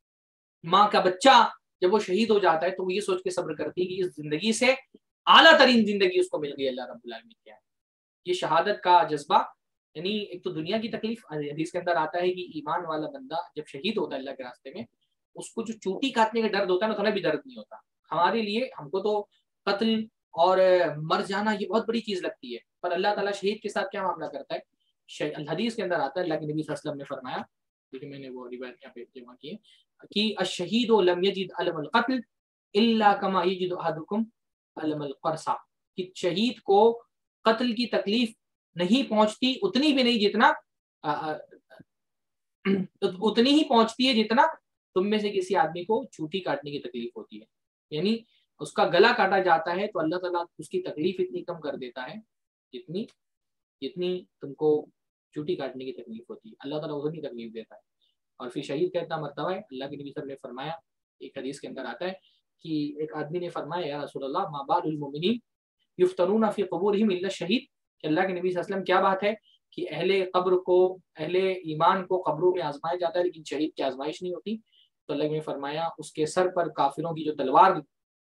ماں کا بچہ جب وہ شہید ہو جاتا ہے تو وہ یہ سوچ کے صبر کرتی ہے کہ اس زندگی سے اعلیٰ ترین زندگی اس کو مل گئی اللہ رب العالمین کیا ہے۔ یہ شہادت کا جذبہ، یعنی ایک تو دنیا کی تکلیف، حدیث کے اندر آتا ہے کہ ایمان والا بندہ جب شہید ہوتا ہے اللہ کے راستے میں اس کو جو چوٹی کاٹنے کا درد ہوتا ہے نا تھوڑا بھی درد نہیں ہوتا۔ ہمارے لیے، ہم کو تو قتل اور مر جانا یہ بہت بڑی چیز لگتی ہے، پر اللہ تعالیٰ شہید کے ساتھ کیا معاملہ کرتا ہے، حدیث کے اندر آتا ہے اللہ کے نبی صلی اللہ علیہ وسلم نے فرمایا، لیکن میں نے وہ روایت یہاں پہ جمع کی ہے کہ الشہید لم یجد الم القتل الا کما یجد احدکم الم القرصہ، کہ شہید کو قتل کی تکلیف نہیں پہنچتی، اتنی بھی نہیں جتنا اتنی ہی پہنچتی ہے جتنا تم میں سے کسی آدمی کو چوٹی کاٹنے کی تکلیف ہوتی ہے، یعنی اس کا گلا کاٹا جاتا ہے تو اللہ تعالیٰ اس کی تکلیف اتنی کم کر دیتا ہے جتنی تم کو چوٹی کاٹنے کی تکلیف ہوتی ہے، اللہ تعالیٰ اتنی تکلیف دیتا ہے۔ اور پھر شہید کا اتنا مرتبہ ہے، اللہ کے نبی صلی اللہ علیہ وسلم نے فرمایا ایک حدیث کے اندر آتا ہے کہ ایک آدمی نے فرمایا یا رسول اللہ ما بال المؤمنین یفتنون فی قبورہم الا الشہید، کہ اللہ کے نبی صلی اللہ علیہ وسلم کیا بات ہے کہ اہل قبر کو، اہل ایمان کو قبروں میں آزمایا جاتا ہے لیکن شہید کی آزمائش نہیں ہوتی. تو اللہ نے فرمایا اس کے سر پر کافروں کی جو تلوار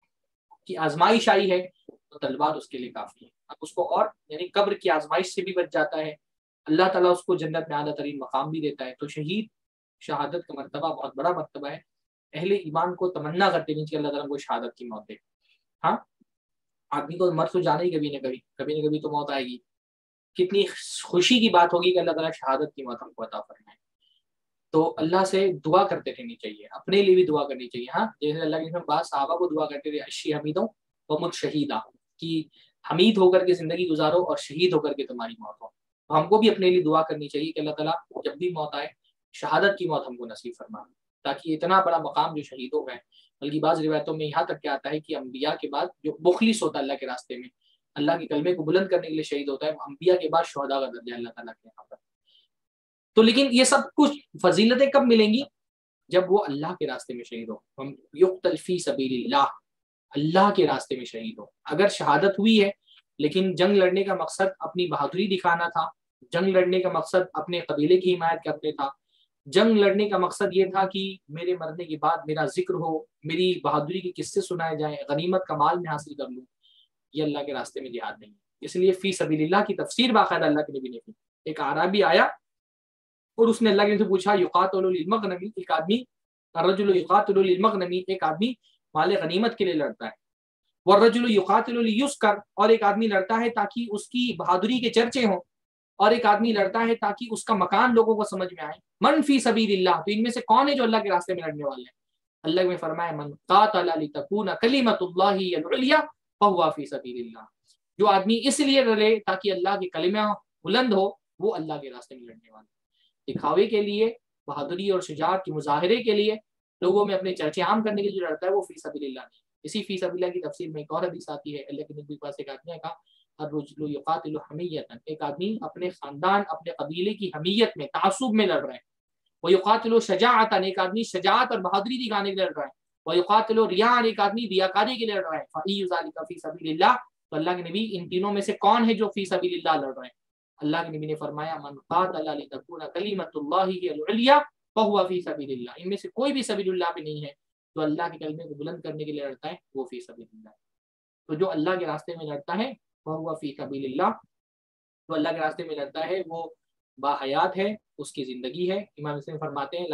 کی آزمائش آئی ہے تو تلوار اس کے لیے کافی ہے. اب اس کو اور یعنی قبر کی آزمائش سے بھی بچ جاتا ہے، اللہ تعالیٰ اس کو جنت میں اعلیٰ ترین مقام بھی دیتا ہے. تو شہید شہادت کا مرتبہ بہت بڑا مرتبہ ہے. اہل ایمان کو تمنا کرتے ہیں کہ اللہ تعالیٰ کو شہادت کی موت دے. ہاں آدمی کو مر تو جانا ہی کبھی نہ کبھی تو موت آئے گی. کتنی خوشی کی بات ہوگی کہ اللہ تعالیٰ شہادت کی موت ہم کو عطا فرمائے. تو اللہ سے دعا کرتے رہنی چاہیے، اپنے لیے بھی دعا کرنی چاہیے. ہاں جیسے اللہ کے بعض صحابہ کو دعا کرتے تھے اشی حمیدوں ومت شہیدہ، کہ حمید ہو کر کے زندگی گزارو اور شہید ہو کر کے تمہاری موت ہو. تو ہم کو بھی اپنے لیے دعا کرنی چاہیے کہ اللہ تعالیٰ جب بھی موت آئے شہادت کی موت ہم کو نصیب فرما، تاکہ اتنا بڑا مقام جو شہیدوں کا ہے. بلکہ بعض روایتوں میں یہاں تک کہ آتا ہے کہ انبیاء کے بعد جو مخلص ہوتا ہے اللہ کے راستے میں، اللہ کے کلمے کو بلند کرنے کے لیے شہید ہوتا ہے، انبیاء کے بعد شہداء کا درجہ اللہ تعالیٰ کے یہاں پر. تو لیکن یہ سب کچھ فضیلتیں کب ملیں گی؟ جب وہ اللہ کے راستے میں شہید ہو. ہم یقتل فی سبیل اللہ، اللہ کے راستے میں شہید ہو. اگر شہادت ہوئی ہے لیکن جنگ لڑنے کا مقصد اپنی بہادری دکھانا تھا، جنگ لڑنے کا مقصد اپنے قبیلے کی حمایت کرنے تھا، جنگ لڑنے کا مقصد یہ تھا کہ میرے مرنے کے بعد میرا ذکر ہو، میری بہادری کے قصے سنائے جائیں، غنیمت کا مال میں حاصل کر لوں، یہ اللہ کے راستے میں جہاد نہیں ہے. اس لیے فی سبیل اللہ کی تفسیر باقاعدہ اللہ کے نبی نے کی. ایک اعرابی آیا اور اس نے اللہ کے نبی سے پوچھا یقاتل للمغنم، ایک آدمی الرجل یقاتل للمغنم، ایک آدمی مال غنیمت کے لیے لڑتا ہے، والرجل یقاتل لیسکر، اور ایک آدمی لڑتا ہے تاکہ اس کی بہادری کے چرچے ہوں، اور ایک آدمی لڑتا ہے تاکہ اس کا مکان لوگوں کو سمجھ میں آئے. من فی سبیل اللہ، تو ان میں سے کون ہے جو اللہ کے راستے میں لڑنے والے ہیں؟ اللہ نے فرمایا من قاتل لتکون کلمۃ اللہ العلیٰ فہو فی سبیل اللہ، جو آدمی اس لیے لڑے تاکہ اللہ کے کلمہ بلند ہو وہ اللہ کے راستے میں لڑنے والے. دکھاوے کے لیے، بہادری اور شجاعت کے مظاہرے کے لیے، لوگوں میں اپنے چرچے عام کرنے کے لیے جو لڑتا ہے وہ فی سبیل اللہ نہیں. اسی فی سبیل اللہ کی تفسیر میں ایک اور حدیث آتی ہے، اللہ کے نبی کے پاس ایک آدمی کا الرجل یقاتل حمیۃ، ایک آدمی اپنے خاندان اپنے قبیلے کی حمیت میں تعصب میں لڑ رہا ہے. ویقاتل شجاعۃ، ایک آدمی شجاعت اور بہادری دکھانے کے لیے لڑ رہا ہے. ویقاتل ریاء، ایک آدمی ریاکاری کے لیے لڑ رہا ہے. فای ذلک فی سبیل اللہ، تو اللہ کے نبی ان تینوں میں سے کون ہے جو فی سبیل اللہ لڑ رہے ہیں؟ اللہ کے نبی نے فرمایا من قاتل لتکون کلمۃ اللہ العلیٰ فہو فی سبیل اللہ، ان میں سے کوئی بھی سبیل اللہ پہ نہیں ہے تو اللہ کے کلمے کو بلند کرنے کے لیے لڑتا ہے وہ فی سبیل اللہ. تو جو اللہ کے راستے میں لڑتا ہے فہو فی سبیل اللہ، تو اللہ کے راستے میں لڑتا ہے وہ باحیات ہے، اس کی زندگی ہے. امام حسین فرماتے ہیں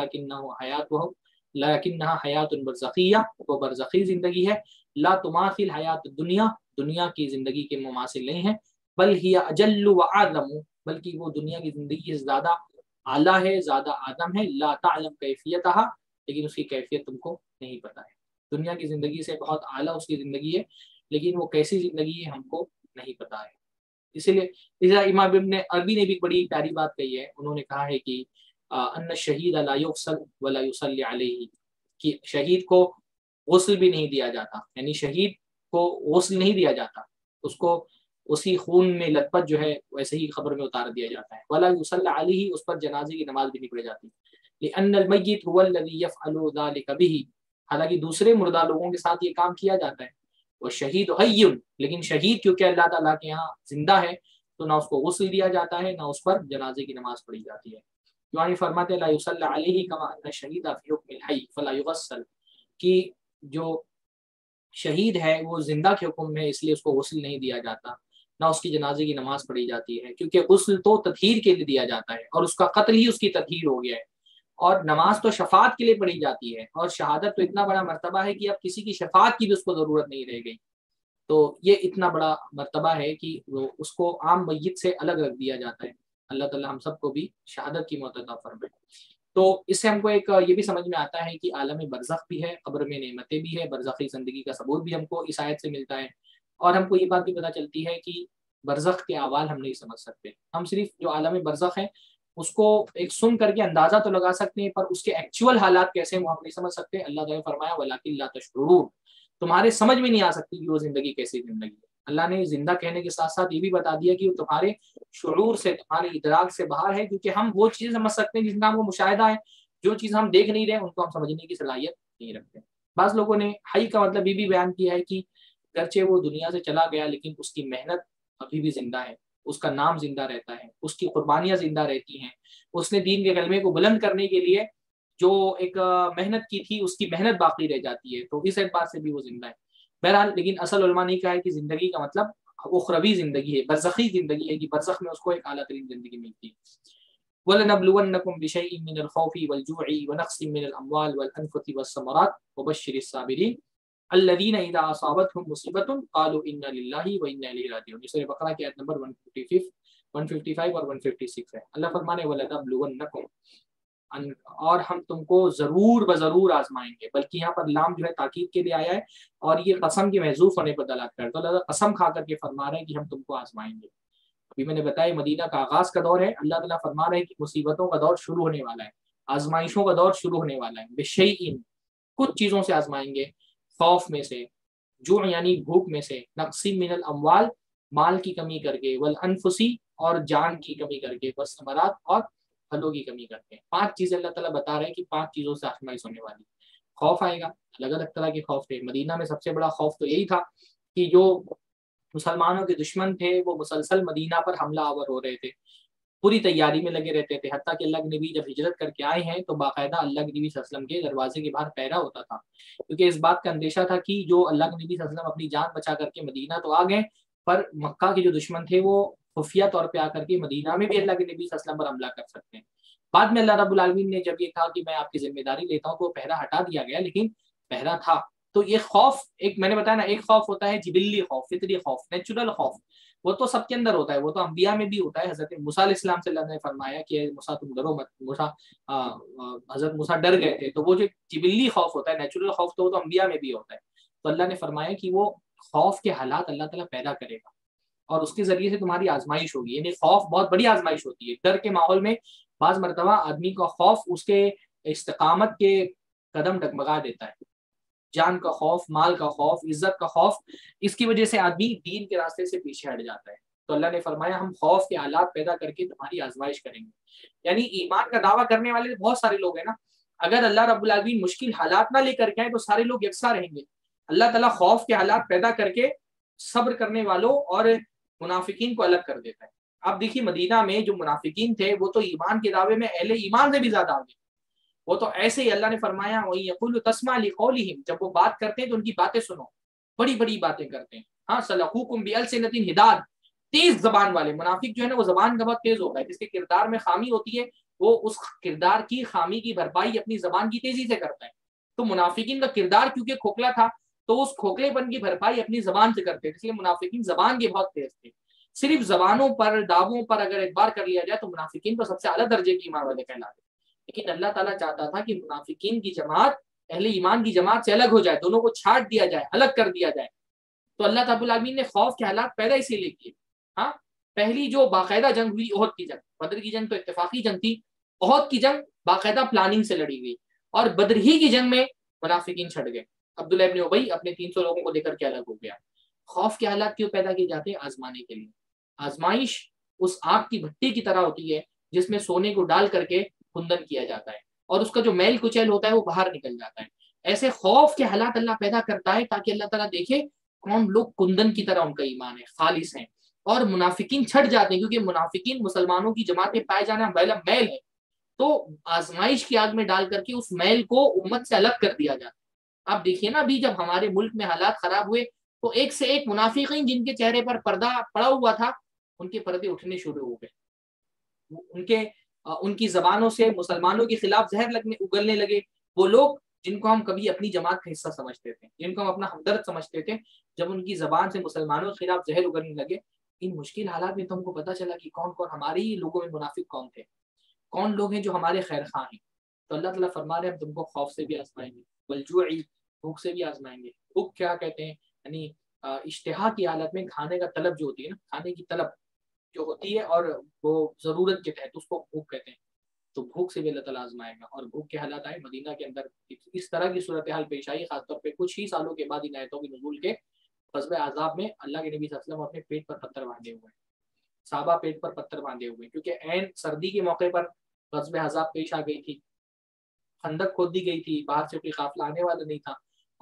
لیکنہا حیات برزخیہ، وہ برزخی زندگی ہے. لا تماثل حیات الدنیا، دنیا کی زندگی کے مماثل نہیں ہے. بل ہی اجل و اعظم، بلکہ وہ دنیا کی زندگی سے زیادہ اعلیٰ ہے، زیادہ اعظم ہے. لا تعلم کیفیتہا، لیکن اس کی کیفیت تم کو نہیں پتہ ہے. دنیا کی زندگی سے بہت اعلیٰ اس کی زندگی ہے لیکن وہ کیسی زندگی ہے ہم کو نہیں پتہ ہے. اسی لیے امام ابن عربی نے بھی بڑی پیاری بات کہی ہے. انہوں نے کہا ہے کہ ان الشہید لا یغسل ولا یصلی علیہ، کہ شہید کو غسل بھی نہیں دیا جاتا، یعنی شہید کو غسل نہیں دیا جاتا، اس کو اسی خون میں لت پت جو ہے ویسے ہی قبر میں اتار دیا جاتا ہے. ولا یصلی علیہ، اس پر جنازے کی نماز بھی نہیں پڑھی جاتی. لأن المیت هو الذی یفعل ذلک به، حالانکہ دوسرے مردہ لوگوں کے ساتھ یہ کام کیا جاتا ہے. وہ شہید حی، لیکن شہید کیونکہ اللہ تعالیٰ کے یہاں زندہ ہے تو نہ اس کو غسل دیا جاتا ہے نہ اس پر جنازے کی نماز پڑھی جاتی ہے. یعنی فرماتے ہیں لا یصلی علیہ کما ان الشہید فی حکم الحی فلا یغسل، کہ جو شہید ہے وہ زندہ کے حکم میں، اس لیے اس کو غسل نہیں دیا جاتا نہ اس کی جنازے کی نماز پڑھی جاتی ہے، کیونکہ غسل تو تطہیر کے لیے دیا جاتا ہے اور اس کا قتل ہی اس کی تطہیر ہو گیا ہے، اور نماز تو شفاعت کے لیے پڑھی جاتی ہے، اور شہادت تو اتنا بڑا مرتبہ ہے کہ اب کسی کی شفاعت کی بھی اس کو ضرورت نہیں رہ گئی. تو یہ اتنا بڑا مرتبہ ہے کہ وہ اس کو عام میت سے الگ رکھ دیا جاتا ہے. اللہ تعالیٰ ہم سب کو بھی شہادت کی موت عطا فرمائے. تو اس سے ہم کو ایک یہ بھی سمجھ میں آتا ہے کہ عالم برزخ بھی ہے، قبر میں نعمتیں بھی ہے، برزخی زندگی کا ثبوت بھی ہم کو اس آیت سے ملتا ہے. اور ہم کو یہ بات بھی پتہ چلتی ہے کہ برزخ کے احوال ہم نہیں سمجھ سکتے، ہم صرف جو عالم برزخ ہے اس کو ایک سن کر کے اندازہ تو لگا سکتے ہیں، پر اس کے ایکچوئل حالات کیسے ہیں وہ ہم نہیں سمجھ سکتے. اللہ تعالیٰ نے فرمایا وَلَٰكِن لَا تَشْعُرُونَ، تمہارے سمجھ میں نہیں آ سکتی کہ وہ زندگی کیسی زندگی ہے. اللہ نے زندہ کہنے کے ساتھ ساتھ یہ بھی بتا دیا کہ وہ تمہارے شعور سے، تمہارے ادراک سے باہر ہے، کیونکہ ہم وہ چیز سمجھ سکتے ہیں جن کا ہم کو مشاہدہ ہے، جو چیز ہم دیکھ نہیں رہے ان کو ہم سمجھنے کی صلاحیت نہیں رکھتے. بعض لوگوں نے حی کا مطلب یہ بھی بیان کیا ہے کہ گرچہ وہ دنیا سے چلا گیا لیکن اس کی محنت ابھی بھی زندہ ہے، اس کا نام زندہ رہتا ہے، اس کی قربانیاں زندہ رہتی ہیں، اس نے دین کے کلمے کو بلند کرنے کے لیے جو ایک محنت کی تھی اس کی محنت باقی رہ جاتی ہے، تو اس اعتبار سے بھی وہ زندہ ہے۔ بہرحال لیکن اصل علماء نے کہا ہے کہ زندگی کا مطلب اخروی زندگی ہے، برزخی زندگی ہے، کہ برزخ میں اس کو ایک اعلیٰ ترین زندگی ملتی ہے۔ وَلَنَبْلُوَنَّكُمْ بِشَيْءٍ مِّنَ الْخَوْفِ وَالْجُوعِ وَنَقْصٍ مِّنَ الْأَمْوَالِ وَالْأَنفُسِ وَالثَّمَرَاتِ وَبَشِّرِ الصَّابِرِينَ الَّذِينَ إِذَا أَصَابَتْهُمْ مُصِيبَةٌ قَالُوا إِنَّا لِلَّهِ وَإِنَّا إِلَيْهِ رَاجِعُونَ۔ یہ سورہ بقرہ کی آیت نمبر 155 اور 156 ہے۔ اللہ فرمانے وَلَنَبْلُوَنَّكُمْ، اور ہم تم کو ضرور بضرور آزمائیں گے، بلکہ یہاں پر لام جو ہے تاکید کے لیے آیا ہے اور یہ قسم کے محذوف ہونے پر دلالت کرتا ہے۔ تو اللہ قسم کھا کر کے فرما رہے ہیں کہ ہم تم کو آزمائیں گے۔ ابھی میں نے بتایا مدینہ کا آغاز کا دور ہے، اللہ تعالیٰ فرما رہے ہیں کہ مصیبتوں کا دور شروع ہونے والا ہے، آزمائشوں کا دور شروع ہونے والا ہے۔ بشیئن، کچھ چیزوں سے آزمائیں گے، خوف میں سے، جوع یعنی بھوک میں سے، نقص من الاموال مال کی کمی کر کے، والانفسی اور جان کی کمی کر کے، والثمرات اور پھلوں کی کمی کر کے۔ 5 چیزیں اللہ تعالیٰ بتا رہے ہیں کہ 5 چیزوں سے آزمائش ہونے والی۔ خوف آئے گا، الگ الگ طرح کے خوف تھے۔ مدینہ میں سب سے بڑا خوف تو یہی تھا کہ جو مسلمانوں کے دشمن تھے وہ مسلسل مدینہ پر حملہ آور ہو رہے تھے، پوری تیاری میں لگے رہتے تھے، حتیٰ کہ اللہ کے نبی جب ہجرت کر کے آئے ہیں تو باقاعدہ اللہ کے نبی صلی اللہ علیہ وسلم کے دروازے کے باہر پہرا ہوتا تھا، کیونکہ اس بات کا اندیشہ تھا کہ جو اللہ کے نبی صلی اللہ علیہ وسلم اپنی جان بچا کر کے مدینہ تو آ گئے، پر مکہ کے جو دشمن تھے وہ خفیہ طور پہ آ کر کے مدینہ میں بھی اللہ کے نبی صلی اللہ علیہ وسلم پر حملہ کر سکتے ہیں۔ بعد میں اللہ رب العالمین نے جب یہ کہا کہ میں آپ کی ذمہ داری لیتا ہوں تو پہرا ہٹا دیا گیا، لیکن پہرا تھا۔ تو یہ خوف، ایک میں نے بتایا نا، ایک خوف ہوتا ہے جبلی خوف، فطری خوف، نیچرل خوف، وہ تو سب کے اندر ہوتا ہے، وہ تو انبیاء میں بھی ہوتا ہے۔ حضرت موسیٰ علیہ السلام سے اللہ نے فرمایا کہ موسیٰ تم ڈرو مت، حضرت موسیٰ ڈر گئے تھے، تو وہ جو جبلی خوف ہوتا ہے، نیچرل خوف، تو وہ تو انبیاء میں بھی ہوتا ہے۔ تو اللہ نے فرمایا کہ وہ خوف کے حالات اللہ تعالیٰ پیدا کرے گا اور اس کے ذریعے سے تمہاری آزمائش ہوگی، یعنی خوف بہت بڑی آزمائش ہوتی ہے۔ ڈر کے ماحول میں بعض مرتبہ آدمی کا خوف اس کے استقامت کے قدم ڈگمگا دیتا ہے، جان کا خوف، مال کا خوف، عزت کا خوف، اس کی وجہ سے آدمی دین کے راستے سے پیچھے ہٹ جاتا ہے۔ تو اللہ نے فرمایا ہم خوف کے حالات پیدا کر کے تمہاری آزمائش کریں گے۔ یعنی ایمان کا دعویٰ کرنے والے بہت سارے لوگ ہیں نا، اگر اللہ رب العالمین مشکل حالات نہ لے کر کے آئے تو سارے لوگ یکساں رہیں گے۔ اللہ تعالیٰ خوف کے حالات پیدا کر کے صبر کرنے والوں اور منافقین کو الگ کر دیتا ہے۔ آپ دیکھیے مدینہ میں جو منافقین تھے وہ تو ایمان کے دعوے میں اہل ایمان سے بھی زیادہ آگے، وہ تو ایسے ہی اللہ نے فرمایا وَيَقُولُ تَسْمَعْ لِقَوْلِهِمْ، جب وہ بات کرتے ہیں تو ان کی باتیں سنو، بڑی بڑی باتیں کرتے ہیں۔ ہاں سَلَقُوكُمْ بِأَلْسِنَةٍ حِدَادٍ، تیز زبان والے۔ منافق جو ہے نا وہ زبان کا بہت تیز ہوتا ہے، جس کے کردار میں خامی ہوتی ہے وہ اس کردار کی خامی کی بھرپائی اپنی زبان کی تیزی سے کرتا ہے۔ تو منافقین کا کردار کیونکہ کھوکھلا تھا تو اس کھوکھلے پن کی بھرپائی اپنی زبان سے کرتے تھے، اس لیے منافقین زبان کے بہت تیز تھے۔ صرف زبانوں پر، دعووں پر اگر اعتبار کر لیا جائے تو منافقین تو سب سے اعلیٰ درجے کی ایمان والے کہلاتے، لیکن اللہ تعالیٰ چاہتا تھا کہ منافقین کی جماعت اہل ایمان کی جماعت سے الگ ہو جائے، دونوں کو چھانٹ دیا جائے، الگ کر دیا جائے۔ تو اللہ رب العالمین نے خوف کے حالات پیدا اسی لیے کیے۔ ہاں پہلی جو باقاعدہ جنگ ہوئی احد کی جنگ، بدر کی جنگ تو اتفاقی جنگ تھی، احد کی جنگ باقاعدہ پلاننگ سے لڑی گئی، اور بدر ہی کی جنگ میں منافقین چھٹ گئے۔ عبداللہ ابن ابی اپنے 300 لوگوں کو لے کر کے الگ ہو گیا۔ خوف کے حالات کیوں پیدا کیے جاتے ہیں؟ آزمانے کے لیے۔ آزمائش اس آگ کی بھٹی کی طرح ہوتی ہے جس میں سونے کو ڈال کر کے کندن کیا جاتا ہے اور اس کا جو میل کچیل ہوتا ہے وہ باہر نکل جاتا ہے۔ ایسے خوف کے حالات اللہ پیدا کرتا ہے تاکہ اللہ تعالیٰ دیکھے کون لوگ کندن کی طرح ان کا ایمان ہے، خالص ہیں، اور منافقین چھٹ جاتے ہیں، کیونکہ منافقین مسلمانوں کی جماعت میں پائے جانا پہلا میل ہے۔ تو آزمائش کی آگ میں ڈال کر کے اس میل کو امت سے الگ کر دیا جاتا ہے۔ آپ دیکھیے نا ابھی جب ہمارے ملک میں حالات خراب ہوئے تو ایک سے ایک منافقین جن کے چہرے پر پردہ پڑا ہوا تھا ان کے پردے اٹھنے شروع ہو گئے، ان کی زبانوں سے مسلمانوں کے خلاف زہر اگلنے لگے۔ وہ لوگ جن کو ہم کبھی اپنی جماعت کا حصہ سمجھتے تھے، جن کو ہم اپنا ہمدرد سمجھتے تھے، جب ان کی زبان سے مسلمانوں کے خلاف زہر اگلنے لگے، ان مشکل حالات میں تو ہم کو پتہ چلا کہ کون کون ہمارے ہی لوگوں میں منافق کون تھے، کون لوگ ہیں جو ہمارے خیر خواہ ہیں۔ تو اللہ تعالیٰ فرما رہے ہیں ہم تم کو خوف سے بھی آزمائیں گے، والجوع، بھوک سے بھی آزمائیں گے۔ بھوک کیا کہتے ہیں؟ یعنی اشتہا کی حالت میں کھانے کا طلب جو ہوتی ہے نا، کھانے کی طلب جو ہوتی ہے اور وہ ضرورت کے تحت اس کو بھوک کہتے ہیں۔ تو بھوک سے بھی اللہ تعالیٰ آزمائے گا، اور بھوک کے حالات آئے مدینہ کے اندر اس طرح کی صورتحال پیش آئی، خاص طور پہ کچھ ہی سالوں کے بعد ان آیتوں کے نزول کے۔ غزوہ احزاب میں اللہ کے نبی صلی اللہ علیہ وسلم اپنے پیٹ پر پتھر باندھے ہوئے ہیں، صحابہ پیٹ پر پتھر باندھے ہوئے ہیں، کیونکہ عین سردی کے موقع پر غزوہ احزاب پیش آ گئی تھی، خندق کھود دی گئی تھی، باہر سے کوئی قافلہ آنے والا نہیں تھا،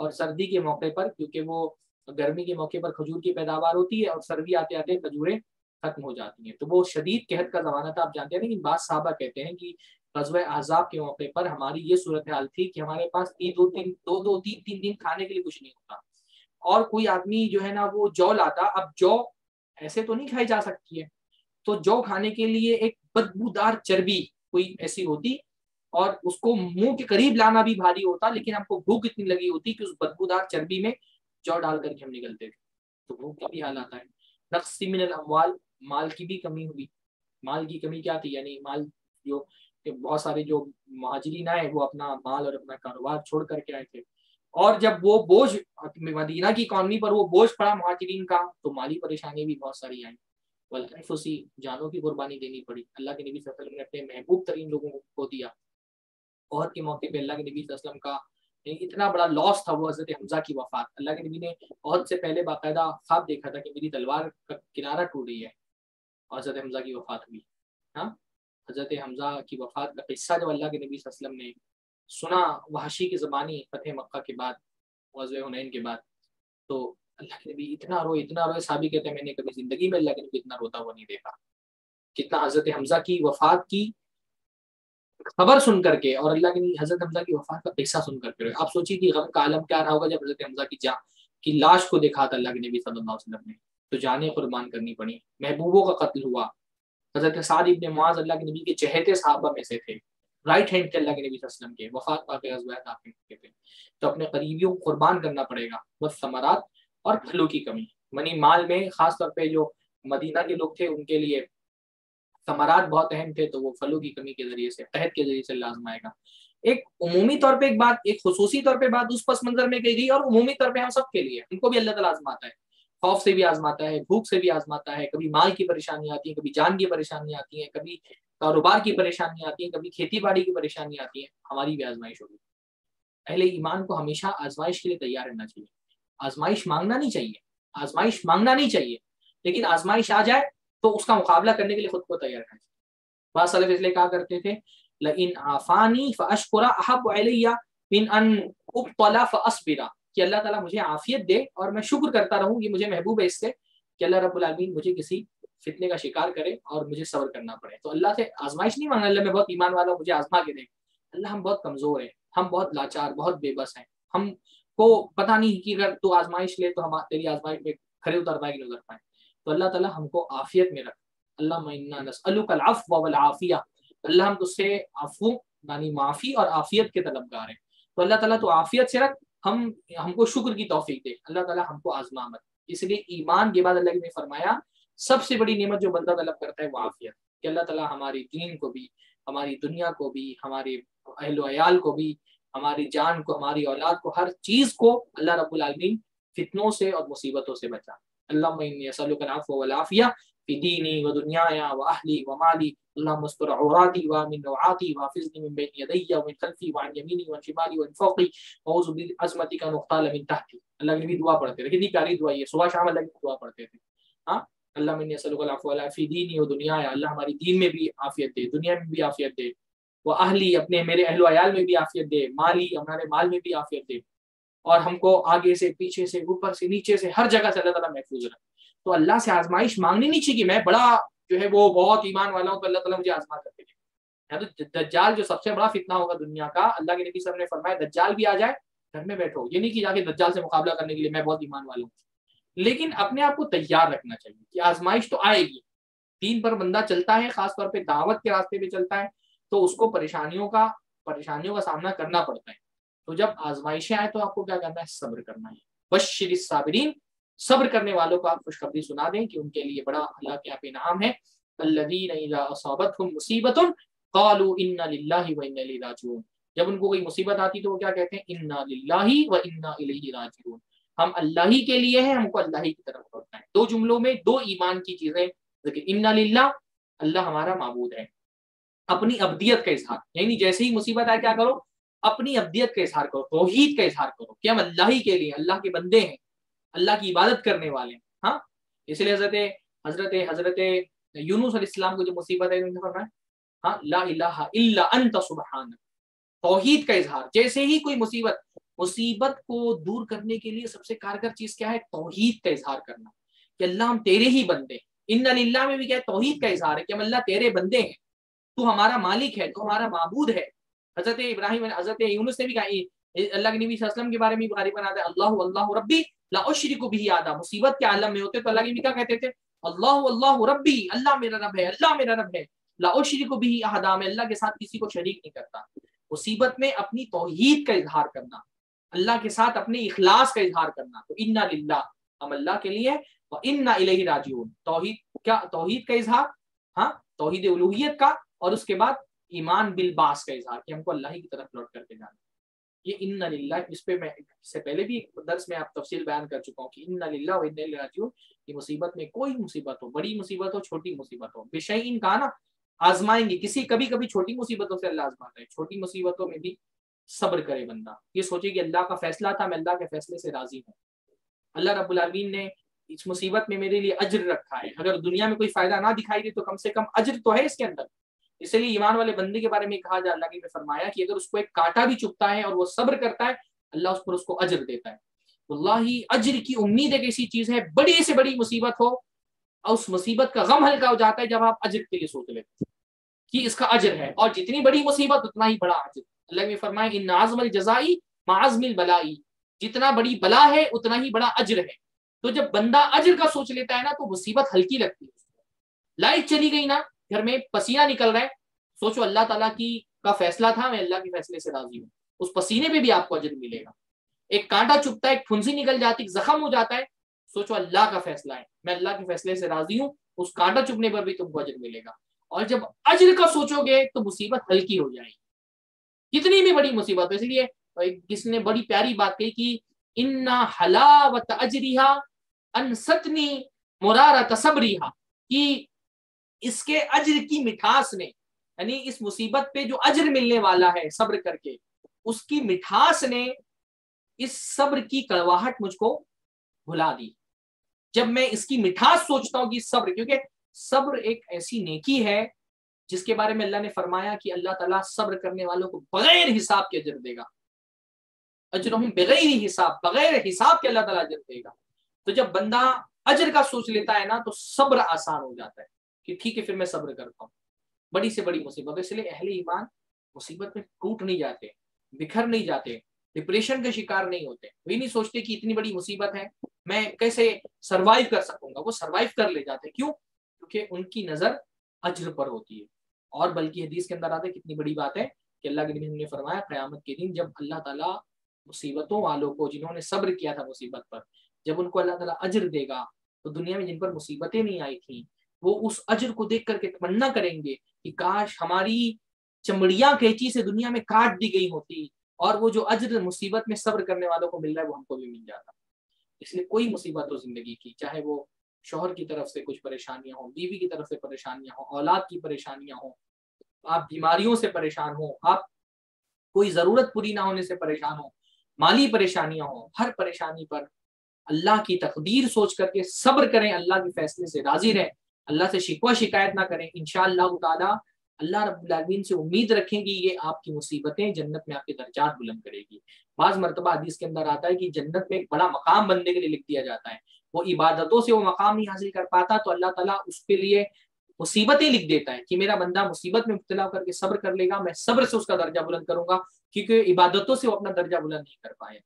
اور سردی کے موقع پر، کیونکہ وہ گرمی کے موقع پر کھجور کی پیداوار ہوتی ہے اور سردی آتے آتے کھجوریں ختم ہو جاتی ہیں، تو وہ شدید قحط کا زمانہ تھا آپ جانتے ہیں۔ لیکن بعض صحابہ کہتے ہیں کہ غزوہ احزاب کے موقع پر ہماری یہ صورتحال تھی کہ ہمارے پاس تین دن کھانے کے لیے کچھ نہیں ہوتا، اور کوئی آدمی جو ہے نا وہ جو لاتا، اب جو ایسے تو نہیں کھائی جا سکتی ہے، تو جو کھانے کے لیے ایک بدبودار چربی کوئی ایسی ہوتی، اور اس کو منہ کے قریب لانا بھی بھاری ہوتا، لیکن ہم کو بھوک اتنی لگی ہوتی کہ اس بدبودار چربی میں جو ڈال کر کے ہم نکلتے تھے، تو بھوک کا بھی حال آتا ہے۔ نقص من الاموال، مال کی بھی کمی ہوئی۔ مال کی کمی کیا تھی؟ یعنی مال جو بہت سارے جو مہاجرین آئے وہ اپنا مال اور اپنا کاروبار چھوڑ کر کے آئے تھے، اور جب وہ بوجھ مدینہ کی اکانومی پر وہ بوجھ پڑا مہاجرین کا، تو مالی پریشانی بھی بہت ساری آئیں، والانفسی، جانوں کی قربانی دینی پڑی۔ اللہ کے نبی صلی اللہ علیہ وسلم نے اپنے محبوب ترین لوگوں کو دیا۔ عہد کے موقع پہ اللہ کے نبی صلی اللہ علیہ وسلم کا اتنا بڑا لاس تھا وہ حضرت حمزہ کی وفات۔ اللہ کے نبی نے عہد سے پہلے باقاعدہ خواب دیکھا تھا کہ میری تلوار کا کنارہ ٹوٹ رہی ہے، اور حضرت حمزہ کی وفات ہوئی۔ ہاں، حضرت حمزہ کی وفات کا قصہ جب اللہ کے نبی صلی اللہ علیہ وسلم نے سنا وحشی کی زبانی فتح مکہ کے بعد، غزوہ حنین کے بعد، تو اللہ کے نبی اتنا روئے، صحابی کہتے ہیں میں نے کبھی زندگی میں اللہ کے نبی اتنا روتا ہوا نہیں دیکھا۔ کتنا حضرت حمزہ کی وفات کی خبر سن کر کے، اور اللہ کے نبی حضرت حمزہ کی وفات کا قصہ سن کر کے، آپ سوچیے کہ غم کا عالم کیا رہا ہوگا جب حضرت حمزہ کی لاش کو دیکھا تھا اللہ کے نبی صلی اللہ علیہ وسلم نے، تو جانیں قربان کرنی پڑی، محبوبوں کا قتل ہوا۔ حضرت سعد ابن معاذ اللہ کے نبی کے چہیتے صحابہ میں سے تھے، رائٹ ہینڈ تھے اللہ کے نبی صلی اللہ علیہ وسلم کے، وفات پا کے غزوہ احزاب کے تھے، تو اپنے قریبیوں کو قربان کرنا پڑے گا۔ بس ثمرات اور پھلوں کی کمی، منی مال میں خاص طور پہ جو مدینہ کے لوگ تھے ان کے لیے ثمرات بہت اہم تھے، تو وہ پھلوں کی کمی کے ذریعے سے، قحط کے ذریعے سے اللہ آزمائے گا۔ ایک عمومی طور پہ ایک بات، ایک خصوصی طور پہ بات اس پس منظر میں کہی گئی، اور عمومی طور پہ ہم سب کے لیے، ان کو بھی اللہ تعالیٰ آزماتا ہے، خوف سے بھی آزماتا ہے، بھوک سے بھی آزماتا ہے، کبھی مال کی پریشانی آتی ہے، کبھی جان کی پریشانی آتی ہے، کبھی کاروبار کی پریشانی آتی ہے، کبھی کھیتی باڑی کی پریشانی آتی ہے، ہماری بھی آزمائش ہوگی۔ اہل ایمان کو ہمیشہ آزمائش کے لیے تیار رہنا چاہیے، آزمائش مانگنا نہیں چاہیے، لیکن آزمائش آ جائے تو اس کا مقابلہ کرنے کے لیے خود کو تیار کرنا چاہیے۔ بعض سلف اس لیے کہا کرتے تھے لئن عافانی فاشکر احب الی من ان ابتلا فاصبر، کہ اللہ تعالیٰ مجھے عافیت دے اور میں شکر کرتا رہوں، یہ مجھے محبوب ہے اس سے کہ اللہ رب العالمین مجھے کسی فتنے کا شکار کرے اور مجھے صبر کرنا پڑے۔ تو اللہ سے آزمائش نہیں مانگنا اللہ میں بہت ایمان والا ہوں مجھے آزما کے دے، اللہ ہم بہت کمزور ہیں، ہم بہت لاچار، بہت بے بس ہیں، ہم کو پتہ نہیں کہ اگر تو آزمائش لے تو ہم تیری آزمائش میں کھڑے اتر پائے کہ نہیں اتر پائے۔ تو اللہ تعالیٰ ہم کو عافیت میں رکھ، اللہم انا نسألک العفو والعافیہ، اللہ ہم تجھ سے عفو یعنی معافی اور عافیت کے طلبگار ہیں، تو اللہ تعالیٰ تو عافیت سے رکھ، ہم کو شکر کی توفیق دے، اللہ تعالیٰ ہم کو آزما مت۔ اس لیے ایمان کے بعد اللہ نے فرمایا سب سے بڑی نعمت جو بندہ طلب کرتا ہے وہ عافیت، کہ اللہ تعالیٰ ہماری دین کو بھی، ہماری دنیا کو بھی، ہمارے اہل و عیال کو بھی، ہماری جان کو، ہماری اولاد کو، ہر چیز کو اللہ رب العالمین فتنوں سے اور مصیبتوں سے بچا۔ اللہم انی اسألک العفو والعافیہ فی دینی و دنیای و اہلی و مالی، اللہم استر عوراتی وامن روعاتی وحفظنی من بین یدی ومن خلفی وعن یمینی وعن شمالی وعن فوقی واعوذ بعظمتک ان اغتال من تحتی۔ اللہ کے نبی دعا پڑھتے تھے، کتنی پیاری دعا یہ، صبح شام اللہ کی دعا پڑھتے تھے۔ ہاں، اللہ انی اسألک العفو والعافیہ فی دینی و دنیای، اللہ ہماری دین میں بھی عافیت دے، دنیا میں بھی عافیت دے، وہ اہلی اپنے میرے اہل و عیال میں بھی عافیت دے، مالی ہمارے مال میں بھی عافیت دے، اور ہم کو آگے سے پیچھے سے اوپر سے نیچے سے ہر جگہ سے اللہ تعالیٰ محفوظ رکھے۔ تو اللہ سے آزمائش مانگنی نہیں چاہیے کہ میں بڑا جو ہے وہ بہت ایمان والا ہوں تو اللہ تعالیٰ مجھے آزما کر کے دے۔ تو دجال جو سب سے بڑا فتنہ ہوگا دنیا کا، اللہ کے نبی صلی اللہ علیہ وسلم نے فرمایا دجال بھی آ جائے گھر میں بیٹھو، یہ نہیں کہ جا کے دجال سے مقابلہ کرنے کے لیے میں بہت ایمان والا ہوں، لیکن اپنے آپ کو تیار رکھنا چاہیے کہ آزمائش تو آئے گی۔ دین پر بندہ چلتا ہے، خاص طور پہ دعوت کے راستے پہ چلتا ہے، تو اس کو پریشانیوں کا سامنا کرنا پڑتا ہے۔ تو جب آزمائشیں آئے تو آپ کو کیا کرنا ہے؟ صبر کرنا ہے۔ بشر الصابرین، صبر کرنے والوں کو آپ خوشخبری سنا دیں کہ ان کے لیے بڑا اللہ کے یہاں پہ انعام ہے۔ الذین اذا اصابتهم مصیبۃ قالوا انا للہ وانا الیہ راجعون، جب ان کو کوئی مصیبت آتی تو وہ کیا کہتے ہیں؟ انا للہ وانا الیہ راجعون، ہم اللہ ہی کے لیے ہیں، ہم کو اللہ ہی کی طرف لوٹنا ہے۔ دو جملوں میں دو ایمان کی چیزیں، انا للہ، اللہ ہمارا معبود ہے، اپنی ابدیت کا اظہار، یعنی جیسے ہی مصیبت آئے کیا کرو؟ اپنی ابدیت کا اظہار کرو، توحید کا اظہار کرو کہ ہم اللہ ہی کے لیے، اللہ کے بندے ہیں، اللہ کی عبادت کرنے والے ہیں۔ ہاں، اس لیے حضرت یونس علیہ السلام کو جو مصیبت ہے انہوں نے فرمایا ہاں لا الہ الا انت سبحانک، توحید کا اظہار۔ جیسے ہی کوئی مصیبت، مصیبت کو دور کرنے کے لیے سب سے کارگر چیز کیا ہے؟ توحید کا اظہار کرنا کہ اللہ ہم تیرے ہی بندے ہیں۔ ان للہ میں بھی کیا ہے؟ توحید کا اظہار ہے کہ ہم اللہ تیرے بندے ہیں، تو ہمارا مالک ہے، تو ہمارا معبود ہے۔ حضرت ابراہیم حضرت یونس نے بھی کہا، اللہ کے نبی صلی اللہ علیہ وسلم کے بارے میں بخاری بناتا ہے اللہ اللہ ربی لا اشرک به احدا، مصیبت کے عالم میں ہوتے تو اللہ کے نبی کیا کہتے تھے؟ اللہ اللہ ربی، اللہ میرا رب ہے، اللہ میرا رب ہے، لا اشرک به احدا، میں اللہ کے ساتھ کسی کو شریک نہیں کرتا۔ مصیبت میں اپنی توحید کا اظہار کرنا، اللہ کے ساتھ اپنے اخلاص کا اظہار کرنا، تو انا للہ، ہم اللہ کے لیے، و انا الیہ راجعون، توحید کیا؟ توحید کا اظہار، ہاں توحید الوہیت کا، اور اس کے بعد ایمان بالبعث کا اظہار کہ ہم کو اللہ ہی کی طرف لوٹ کر کے جانا۔ یہ انا للہ، اس پہ میں اس سے پہلے بھی ایک درس میں آپ تفصیل بیان کر چکا ہوں کہ انا للہ و انا الیہ راجعون، کہ مصیبت میں کوئی مصیبت ہو، بڑی مصیبت ہو چھوٹی مصیبت ہو، بشیء کا نا آزمائیں گے، کبھی کبھی چھوٹی مصیبتوں سے اللہ آزماتا ہے، چھوٹی مصیبتوں میں بھی صبر کرے بندہ، یہ سوچے کہ اللہ کا فیصلہ تھا، میں اللہ کے فیصلے سے راضی ہوں، اللہ رب العالمین نے اس مصیبت میں میرے لیے اجر رکھا ہے، اگر دنیا میں کوئی فائدہ نہ دکھائی دے تو کم سے کم اجر تو ہے اس کے اندر۔ اس لیے ایمان والے بندے کے بارے میں کہا جائے، اللہ نے فرمایا کہ اگر اس کو ایک کانٹا بھی چبھتا ہے اور وہ صبر کرتا ہے، اللہ اس پر اس کو اجر دیتا ہے۔ واللہ اجر کی امید ایک ایسی چیز ہے، بڑی سے بڑی مصیبت ہو اور اس مصیبت کا غم ہلکا ہو جاتا ہے جب آپ اجر کے لیے سوچ لیتے کہ اس کا اجر ہے، اور جتنی بڑی مصیبت اتنا ہی بڑا اجر۔ اللہ نے فرمایا ان عظم الجزائی مع عظم البلائی، جتنا بڑی بلا ہے اتنا ہی بڑا اجر ہے۔ تو جب بندہ اجر کا سوچ لیتا ہے نا تو مصیبت ہلکی لگتی ہے۔ لائٹ چلی گئی نا، گھر میں پسینہ نکل رہا ہے، سوچو اللہ تعالیٰ کا فیصلہ تھا، میں اللہ کے فیصلے سے راضی ہوں، اس پسینے پہ بھی آپ کو اجر ملے گا۔ ایک کانٹا چبھتا ہے، ایک پھنسی نکل جاتی، زخم ہو جاتا ہے، سوچو اللہ کا فیصلہ ہے، میں اللہ کے فیصلے سے راضی ہوں، اس کانٹا چبھنے پر بھی تم کو اجر ملے گا۔ اور جب اجر کا سوچو گے تو مصیبت ہلکی ہو جائے گی، کتنی بھی بڑی مصیبت ہو۔ اس لیے کس نے بڑی پیاری بات کہی کہ انا حلاوت اجریہا انستنی مرارت صبریہا، کہ اس کے اجر کی مٹھاس نے، یعنی اس مصیبت پہ جو اجر ملنے والا ہے صبر کر کے، اس کی مٹھاس نے اس صبر کی کڑواہٹ مجھ کو بھلا دی۔ جب میں اس کی مٹھاس سوچتا ہوں کہ صبر، کیونکہ صبر ایک ایسی نیکی ہے جس کے بارے میں اللہ نے فرمایا کہ اللہ تعالیٰ صبر کرنے والوں کو بغیر حساب کے اجر دے گا، اجرہم بغیر حساب، بغیر حساب کے اللہ تعالیٰ اجر دے گا۔ تو جب بندہ اجر کا سوچ لیتا ہے نا تو صبر آسان ہو جاتا ہے کہ ٹھیک ہے پھر میں صبر کرتا ہوں بڑی سے بڑی مصیبت۔ اس لیے اہل ایمان مصیبت میں ٹوٹ نہیں جاتے، بکھر نہیں جاتے، ڈپریشن کا شکار نہیں ہوتے، وہی نہیں سوچتے کہ اتنی بڑی مصیبت ہے میں کیسے سروائیو کر سکوں گا، وہ سروائیو کر لے جاتے۔ کیوں؟ کیونکہ ان کی نظر اجر پر ہوتی ہے۔ اور بلکہ حدیث کے اندر آتا ہے، کتنی بڑی بات ہے کہ اللہ کے نبی نے فرمایا قیامت کے دن جب اللہ تعالیٰ مصیبتوں والوں کو، جنہوں نے صبر کیا تھا مصیبت پر، جب ان کو اللہ تعالیٰ اجر دے گا تو دنیا میں جن پر مصیبتیں نہیں آئی تھیں وہ اس اجر کو دیکھ کر کے تمنا کریں گے کہ کاش ہماری چمڑیاں قینچی سے دنیا میں کاٹ دی گئی ہوتی، اور وہ جو اجر مصیبت میں صبر کرنے والوں کو مل رہا ہے وہ ہم کو بھی مل جاتا۔ اس لیے کوئی مصیبت ہو زندگی کی، چاہے وہ شوہر کی طرف سے کچھ پریشانیاں ہوں، بیوی کی طرف سے پریشانیاں ہوں، اولاد کی پریشانیاں ہوں، آپ بیماریوں سے پریشان ہوں، آپ کوئی ضرورت پوری نہ ہونے سے پریشان ہوں، مالی پریشانیاں ہوں، ہر پریشانی پر اللہ کی تقدیر سوچ کر کے صبر کریں، اللہ کے فیصلے سے راضی رہیں، اللہ سے شکوہ شکایت نہ کریں۔ انشاءاللہ تعالی اللہ رب العالمین سے امید رکھیں گی یہ آپ کی مصیبتیں جنت میں آپ کے درجات بلند کرے گی۔ بعض مرتبہ حدیث کے اندر آتا ہے کہ جنت میں ایک بڑا مقام بندے کے لیے لکھ دیا جاتا ہے، وہ عبادتوں سے وہ مقام نہیں حاصل کر پاتا تو اللہ تعالیٰ اس کے لیے مصیبتیں لکھ دیتا ہے کہ میرا بندہ مصیبت میں مبتلا ہو کر کے صبر کر لے گا، میں صبر سے اس کا درجہ بلند کروں گا، کیونکہ عبادتوں سے وہ اپنا درجہ بلند نہیں کر پائے۔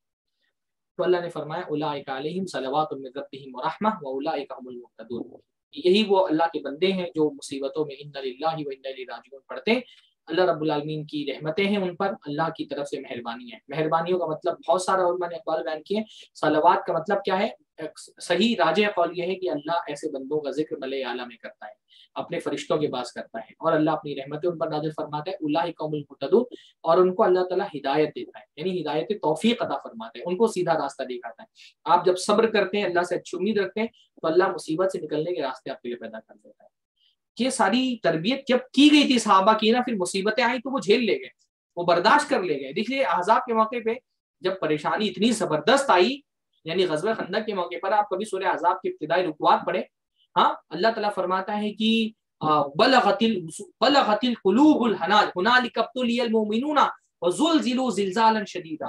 تو اللہ نے فرمایا اولئک علیہم صلوات من ربہم ورحمہ واولئک هم المہتدون، یہی وہ اللہ کے بندے ہیں جو مصیبتوں میں انا للہ و انا الیہ راجعون پڑھتے ہیں، اللہ رب العالمین کی رحمتیں ہیں ان پر، اللہ کی طرف سے مہربانی ہے۔ مہربانیوں کا مطلب بہت سارا علماء نے اقوال بیان کیے، صلوات کا مطلب کیا ہے؟ صحیح راجح قول یہ ہے کہ اللہ ایسے بندوں کا ذکر ملائے اعلیٰ میں کرتا ہے، اپنے فرشتوں کے پاس کرتا ہے، اور اللہ اپنی رحمتیں ان پر نازل فرماتا ہے، اولئک هم المہتدون، اور ان کو اللہ تعالیٰ ہدایت دیتا ہے، یعنی ہدایت توفیق عطا فرماتا ہے، ان کو سیدھا راستہ دکھاتا ہے۔ آپ جب صبر کرتے ہیں، اللہ سے اچھی امید رکھتے ہیں تو اللہ مصیبت سے نکلنے کے راستے آپ کے لیے پیدا کر دیتا ہے۔ یہ ساری تربیت جب کی گئی تھی صحابہ کی نا، پھر مصیبتیں آئیں تو وہ جھیل لے گئے، وہ برداشت کر لے گئے۔ دیکھیے احزاب کے موقع پہ جب پریشانی اتنی زبردست آئی، یعنی غزوہ خندق کے موقع پر، آپ کبھی سورہ احزاب کی ابتدائی رکوعات پڑھیں، ہاں اللہ تعالیٰ فرماتا ہے کہ بلغت القلوب الحناجر هنالك ابتلي المؤمنون وزلزلوا زلزالا شدیدا،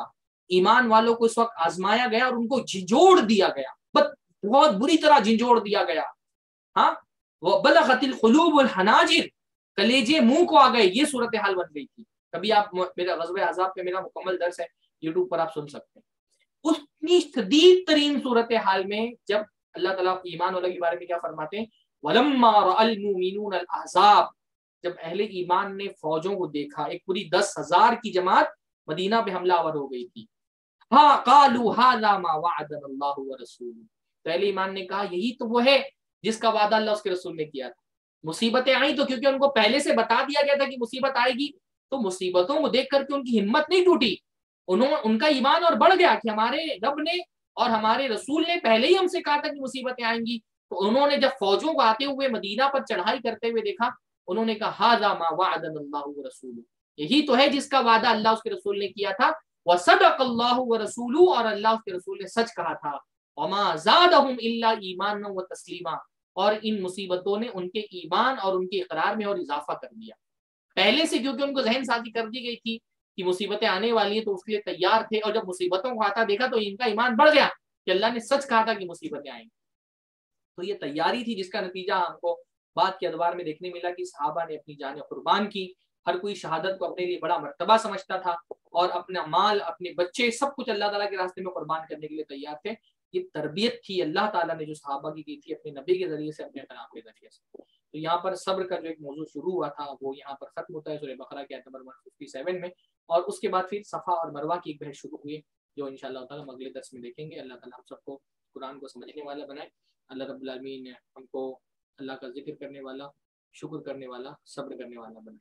ایمان والوں کو اس وقت آزمایا گیا اور ان کو جھنجھوڑ دیا گیا، بہت بری طرح جھنجھوڑ دیا گیا. ہاں وَبَلَغَتِ الْقُلُوبُ الْحَنَاجِرَ، کلیجے منہ کو آ گئے، یہ صورتحال بن گئی تھی. کبھی آپ میرا غزوہ احزاب پہ میرا مکمل درس ہے یوٹیوب پر، آپ سن سکتے ہیں. اتنی شدید ترین صورتحال میں جب اللہ تعالیٰ ایمان والوں کے بارے میں کیا فرماتے ہیں، وَلَمَّا رَأَى الْمُؤْمِنُونَ الْأَحْزَابَ، جب اہل ایمان نے فوجوں کو دیکھا، ایک پوری 10,000 کی جماعت مدینہ پہ حملہ آور ہو گئی تھی. ہاں قالوا هذا ما وعدنا اللہ ورسولہ، تو اہل ایمان نے کہا یہی تو وہ ہے جس کا وعدہ اللہ اس کے رسول نے کیا تھا. مصیبتیں آئیں تو کیونکہ ان کو پہلے سے بتا دیا گیا تھا کہ مصیبت آئے گی، تو مصیبتوں کو دیکھ کر کے ان کی ہمت نہیں ٹوٹی، ان کا ایمان اور بڑھ گیا کہ ہمارے رب نے اور ہمارے رسول نے پہلے ہی ہم سے کہا تھا کہ مصیبتیں آئیں گی. تو انہوں نے جب فوجوں کو آتے ہوئے مدینہ پر چڑھائی کرتے ہوئے دیکھا، انہوں نے کہا ھذا ما وعدنا اللہ ورسولہ، یہی تو ہے جس کا وعدہ اللہ اس کے رسول نے کیا تھا. وصدق اللہ ورسولہ، اور اللہ اس کے رسول نے سچ کہا تھا. وما زادہم الا ایمانا وتسلیما، اور ان مصیبتوں نے ان کے ایمان اور ان کے اقرار میں اور اضافہ کر دیا. پہلے سے کیونکہ ان کو ذہن سازی کر دی گئی تھی کہ مصیبتیں آنے والی ہیں، تو اس کے لیے تیار تھے، اور جب مصیبتوں کو آتا دیکھا تو ان کا ایمان بڑھ گیا کہ اللہ نے سچ کہا تھا کہ مصیبتیں آئیں گی. تو یہ تیاری تھی جس کا نتیجہ ہم کو بعد کے ادوار میں دیکھنے ملا کہ صحابہ نے اپنی جانیں قربان کی. ہر کوئی شہادت کو اپنے لیے بڑا مرتبہ سمجھتا تھا، اور اپنا مال، اپنے بچے، سب کچھ اللہ تعالیٰ کے راستے میں قربان کرنے کے لیے تیار تھے. یہ تربیت تھی اللہ تعالیٰ نے جو صحابہ کی تھی اپنے نبی کے ذریعے سے، اپنے کلام کے ذریعے سے. تو یہاں پر صبر کا جو ایک موضوع شروع ہوا تھا وہ یہاں پر ختم ہوتا ہے سورہ بقرہ کے آیت نمبر 157 میں، اور اس کے بعد پھر صفا اور مروہ کی ایک بحث شروع ہوئی جو انشاءاللہ تعالیٰ ہم اگلے درس میں دیکھیں گے. اللہ تعالیٰ ہم سب کو قرآن کو سمجھنے والا بنائے. اللہ رب العالمین نے ہم کو اللہ کا ذکر کرنے والا، شکر کرنے والا، صبر کرنے والا بنائے.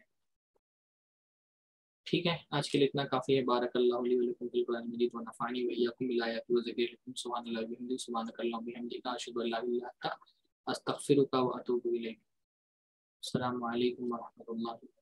ٹھیک ہے، آج کے لیے اتنا کافی ہے. بارک اللہ علی ولکم فی القرآن المجید ونفعنی وإیاکم بالآیات والذکر الحکیم. سبحان اللہ وبحمدہ، سبحانک اللہم وبحمدک، اشہد ان لا الہ الا انت، استغفرک واتوب الیک. السلام علیکم ورحمۃ اللہ.